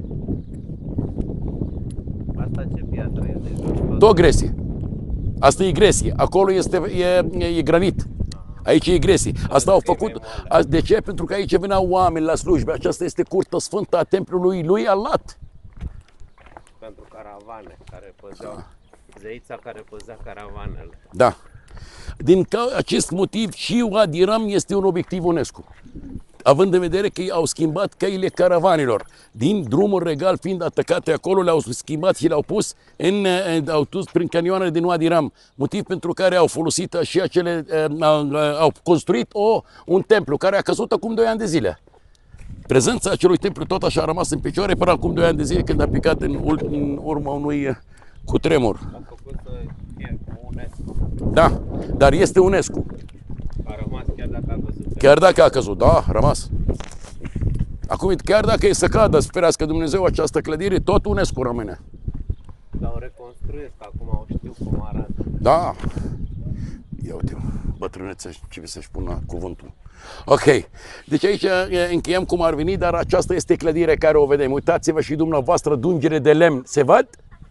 Asta ce piatră e de jos? Tot gresie. Asta e gresie. Acolo este, e, e, e granit. Aici e gresie. Asta au făcut. A, de ce? Pentru că aici veneau oameni la slujbe. Aceasta este curtea sfântă a templului lui Alat. Pentru caravane care păzeau, zeița care păzea caravanele. Da. Din ca- acest motiv și Wadi Ram este un obiectiv UNESCO. Având în vedere că ei au schimbat căile caravanelor. Din drumul regal fiind atacate acolo, le-au schimbat și le-au pus în, în, au dus prin canioanele din Wadi Ram. Motiv pentru care au folosit și acele, uh, au construit o, un templu care a căzut acum doi ani de zile. Prezența acelui templu tot așa a rămas în picioare până acum doi ani de zile când a picat în, în urma unui cutremur. A făcut să fie UNESCO. Da, dar este UNESCO. A rămas chiar dacă a căzut. Chiar dacă a căzut, da, a rămas. Acum, chiar dacă e să cadă, sperească Dumnezeu această clădire, tot UNESCO rămâne. Dar o reconstruiesc, acum o știu cum arată. Da. Ia uite, bătrânețe ce să-și pună cuvântul. Ok, deci aici încheiem cum ar veni, dar aceasta este clădirea care o vedem. Uitați-vă și dumneavoastră, dungere de lemn, se văd?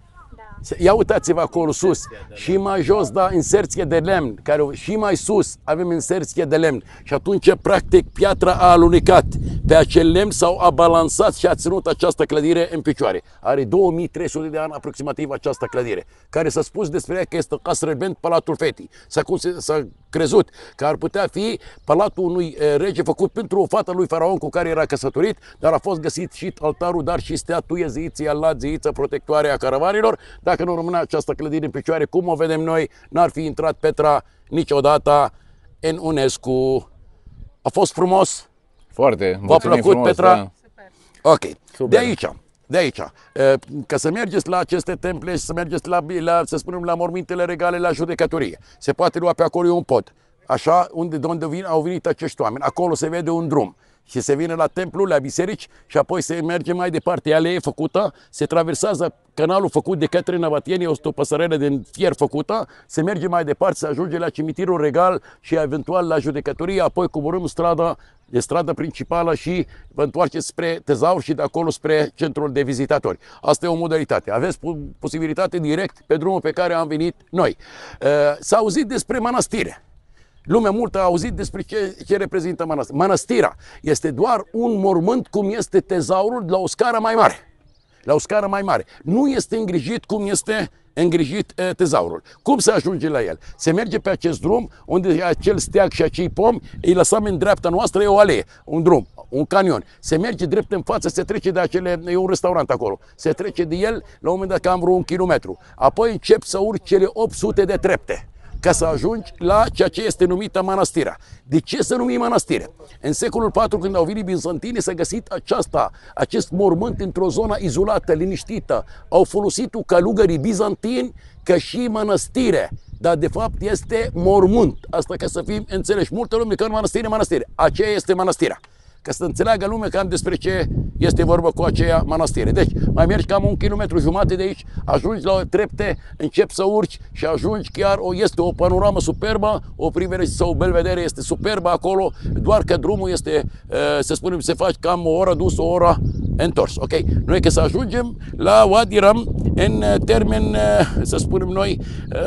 Ia uitați-vă acolo sus și mai jos, da, inserție de lemn, care, și mai sus avem inserție de lemn și atunci practic piatra a alunecat pe acel lemn sau a balansat și a ținut această clădire în picioare. Are două mii trei sute de ani aproximativ această clădire, care s-a spus despre ea că este Casră Bent, Palatul Fetii. S-a crezut că ar putea fi palatul unui rege făcut pentru o fată lui faraon cu care era căsătorit, dar a fost găsit și altarul, dar și statuie, zeiții Allah, zeiță protectoare a caravanilor. Dacă nu rămânea această clădire în picioare, cum o vedem noi, n-ar fi intrat Petra niciodată în UNESCO. A fost frumos? Foarte. V-a plăcut, frumos, Petra? Da. Ok. Super. De aici, de aici, ca să mergeți la aceste temple și să mergeți la, la, să spunem, la mormintele regale, la judecătorie, se poate lua pe acolo un pod. Așa, unde, de unde vin, au venit acești oameni. Acolo se vede un drum. Și se vine la templu, la biserici și apoi se merge mai departe. Alea e făcută, se traversează canalul făcut de către năvatieni, o păsărele din fier făcută, se merge mai departe, se ajunge la cimitirul regal și eventual la judecătorie, apoi coborâm strada, de strada principală și vă întoarceți spre tezaur și de acolo spre centrul de vizitatori. Asta e o modalitate. Aveți posibilitate direct pe drumul pe care am venit noi. S-a auzit despre mănăstire. Lumea multă a auzit despre ce, ce reprezintă mănăstirea. Mănăstirea este doar un mormânt cum este tezaurul la o scară mai mare. La o scară mai mare. Nu este îngrijit cum este îngrijit e, tezaurul. Cum se ajunge la el? Se merge pe acest drum unde acel steag și acei pomi îi lăsăm în dreapta noastră, e o alee, un drum, un canion. Se merge drept în față, se trece de acele, e un restaurant acolo. Se trece de el la un moment dat cam vreo un kilometru. Apoi încep să urci cele opt sute de trepte ca să ajungi la ceea ce este numită mănăstirea. De ce să numim mănăstire? În secolul patru, când au venit bizantinii, s-a găsit aceasta, acest mormânt într-o zonă izolată, liniștită. Au folosit-o călugării bizantini ca și mănăstire, dar de fapt este mormânt. Asta ca să fim înțeleși. Multă lume că mănăstire, mănăstire. Aceea este mănăstirea. Ca să înțeleagă lumea cam despre ce este vorba cu aceea mănăstire. Deci, mai mergi cam un kilometru jumate de aici, ajungi la o trepte, începi să urci și ajungi chiar, o, este o panoramă superbă, o privire sau belvedere este superbă acolo, doar că drumul este, să spunem, se face cam o oră dus, o oră întors, ok? Noi că să ajungem la Wadi Rum în termen, să spunem noi,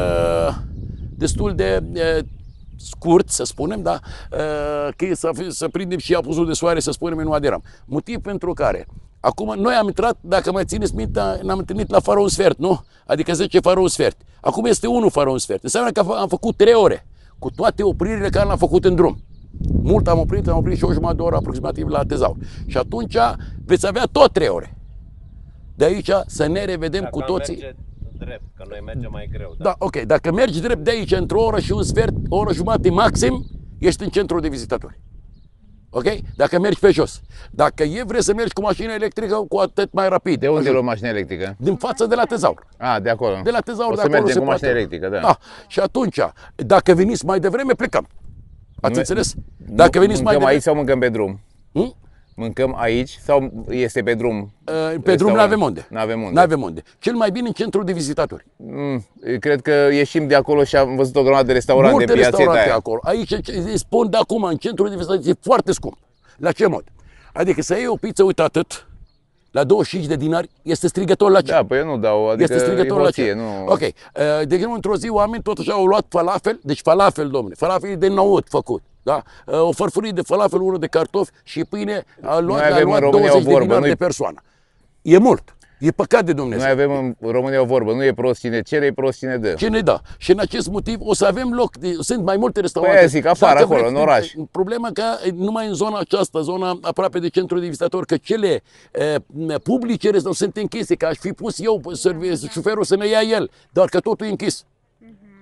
destul de scurt, să spunem, da, că să, să prindem și apusul de soare, să spunem, în Wadi Rum. Motiv pentru care, acum, noi am intrat, dacă mai țineți minte, ne-am întâlnit la fără un sfert, nu? Adică zece fără un sfert. Acum este unu fără un sfert. Înseamnă că am făcut trei ore, cu toate opririle care le-am făcut în drum. Mult am oprit, am oprit și o jumătate de oră aproximativ la tezaur. Și atunci veți avea tot trei ore. De aici să ne revedem Dacă cu toții. Merge drept, că noi mergem mai greu. Da? Da, ok. Dacă mergi drept de aici într-o oră și un sfert, o oră jumate maxim, ești în centrul de vizitatori. Ok? Dacă mergi pe jos. Dacă e vrei să mergi cu mașină electrică, cu atât mai rapid. De unde luăm mașină electrică? Din față, de la tezaur. A, de acolo. De la tezaur, o de să acolo mergem se cu mașină poate. electrică, da. Da. Și atunci, dacă veniți mai devreme, plecăm. Ați Nu- înțeles? Dacă veniți mai Mâncăm devreme... aici sau mâncăm pe drum? Hm? Mâncăm aici sau este pe drum? Pe drum nu avem unde. Nu avem unde. Nu avem unde. Cel mai bine în centrul de vizitatori. Mm, cred că ieșim de acolo și am văzut o grămadă de restaurante, Multe piațeta restaurante aia. acolo. Aici îi spun de acum, în centrul de vizitatori, e foarte scump. La ce mod? Adică să iei o pizza, uite atât, la douăzeci și cinci de dinari, este strigător la ce? Da, păi eu nu dau, adică Este strigător e la hoție, ce? nu... Ok. Uh, De exemplu, într-o zi, oameni tot așa au luat falafel, deci falafel, domnule, falafel e de naut făcut. Da? Uh, O farfurie de falafel, unul de cartofi și pâine, a luat, Noi a avem luat în România douăzeci o de vorbă, dinari nu-i- de persoană. E mult. E păcat de Dumnezeu. Noi avem în România o vorbă, nu e prost cine cere, e prost cine dă. Ce ne da? Și în acest motiv o să avem loc, de, sunt mai multe restaurante. Păi aia zic, afară, Dacă acolo, vreți, în oraș. Problema că numai în zona aceasta, zona aproape de centrul de vizitatori, că cele e, publice restaurante sunt închise, că aș fi pus eu servi- șoferul să ne ia el, doar că totul e închis.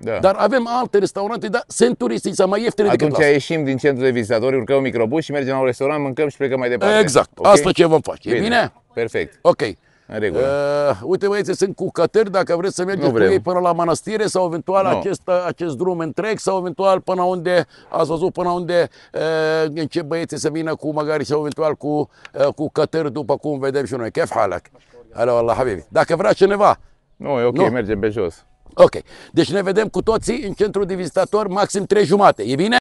Da. Dar avem alte restaurante, dar sunt turistici, sau mai ieftine decât Atunci ieșim din centrul de vizitatori, urcăm un microbus și mergem la un restaurant, mâncăm și plecăm mai departe. Exact. Okay? Asta ce vom face. E bine? Perfect. Ok. În regulă. Uh, uite, băieți, sunt cu cătări, dacă vreți să mergeți Nu cu vrem. ei până la mănăstire sau eventual Nu. acest, acest drum întreg sau eventual până unde, ați văzut până unde uh, încep băieții să vină cu măgari sau eventual cu, uh, cu cătări, după cum vedem și noi. Kef halak? Alo, Allah habibi. Dacă vrea cineva. Nu, e ok, Nu. mergem pe jos. Ok. Deci ne vedem cu toții în centrul de vizitatori maxim trei jumate. E bine?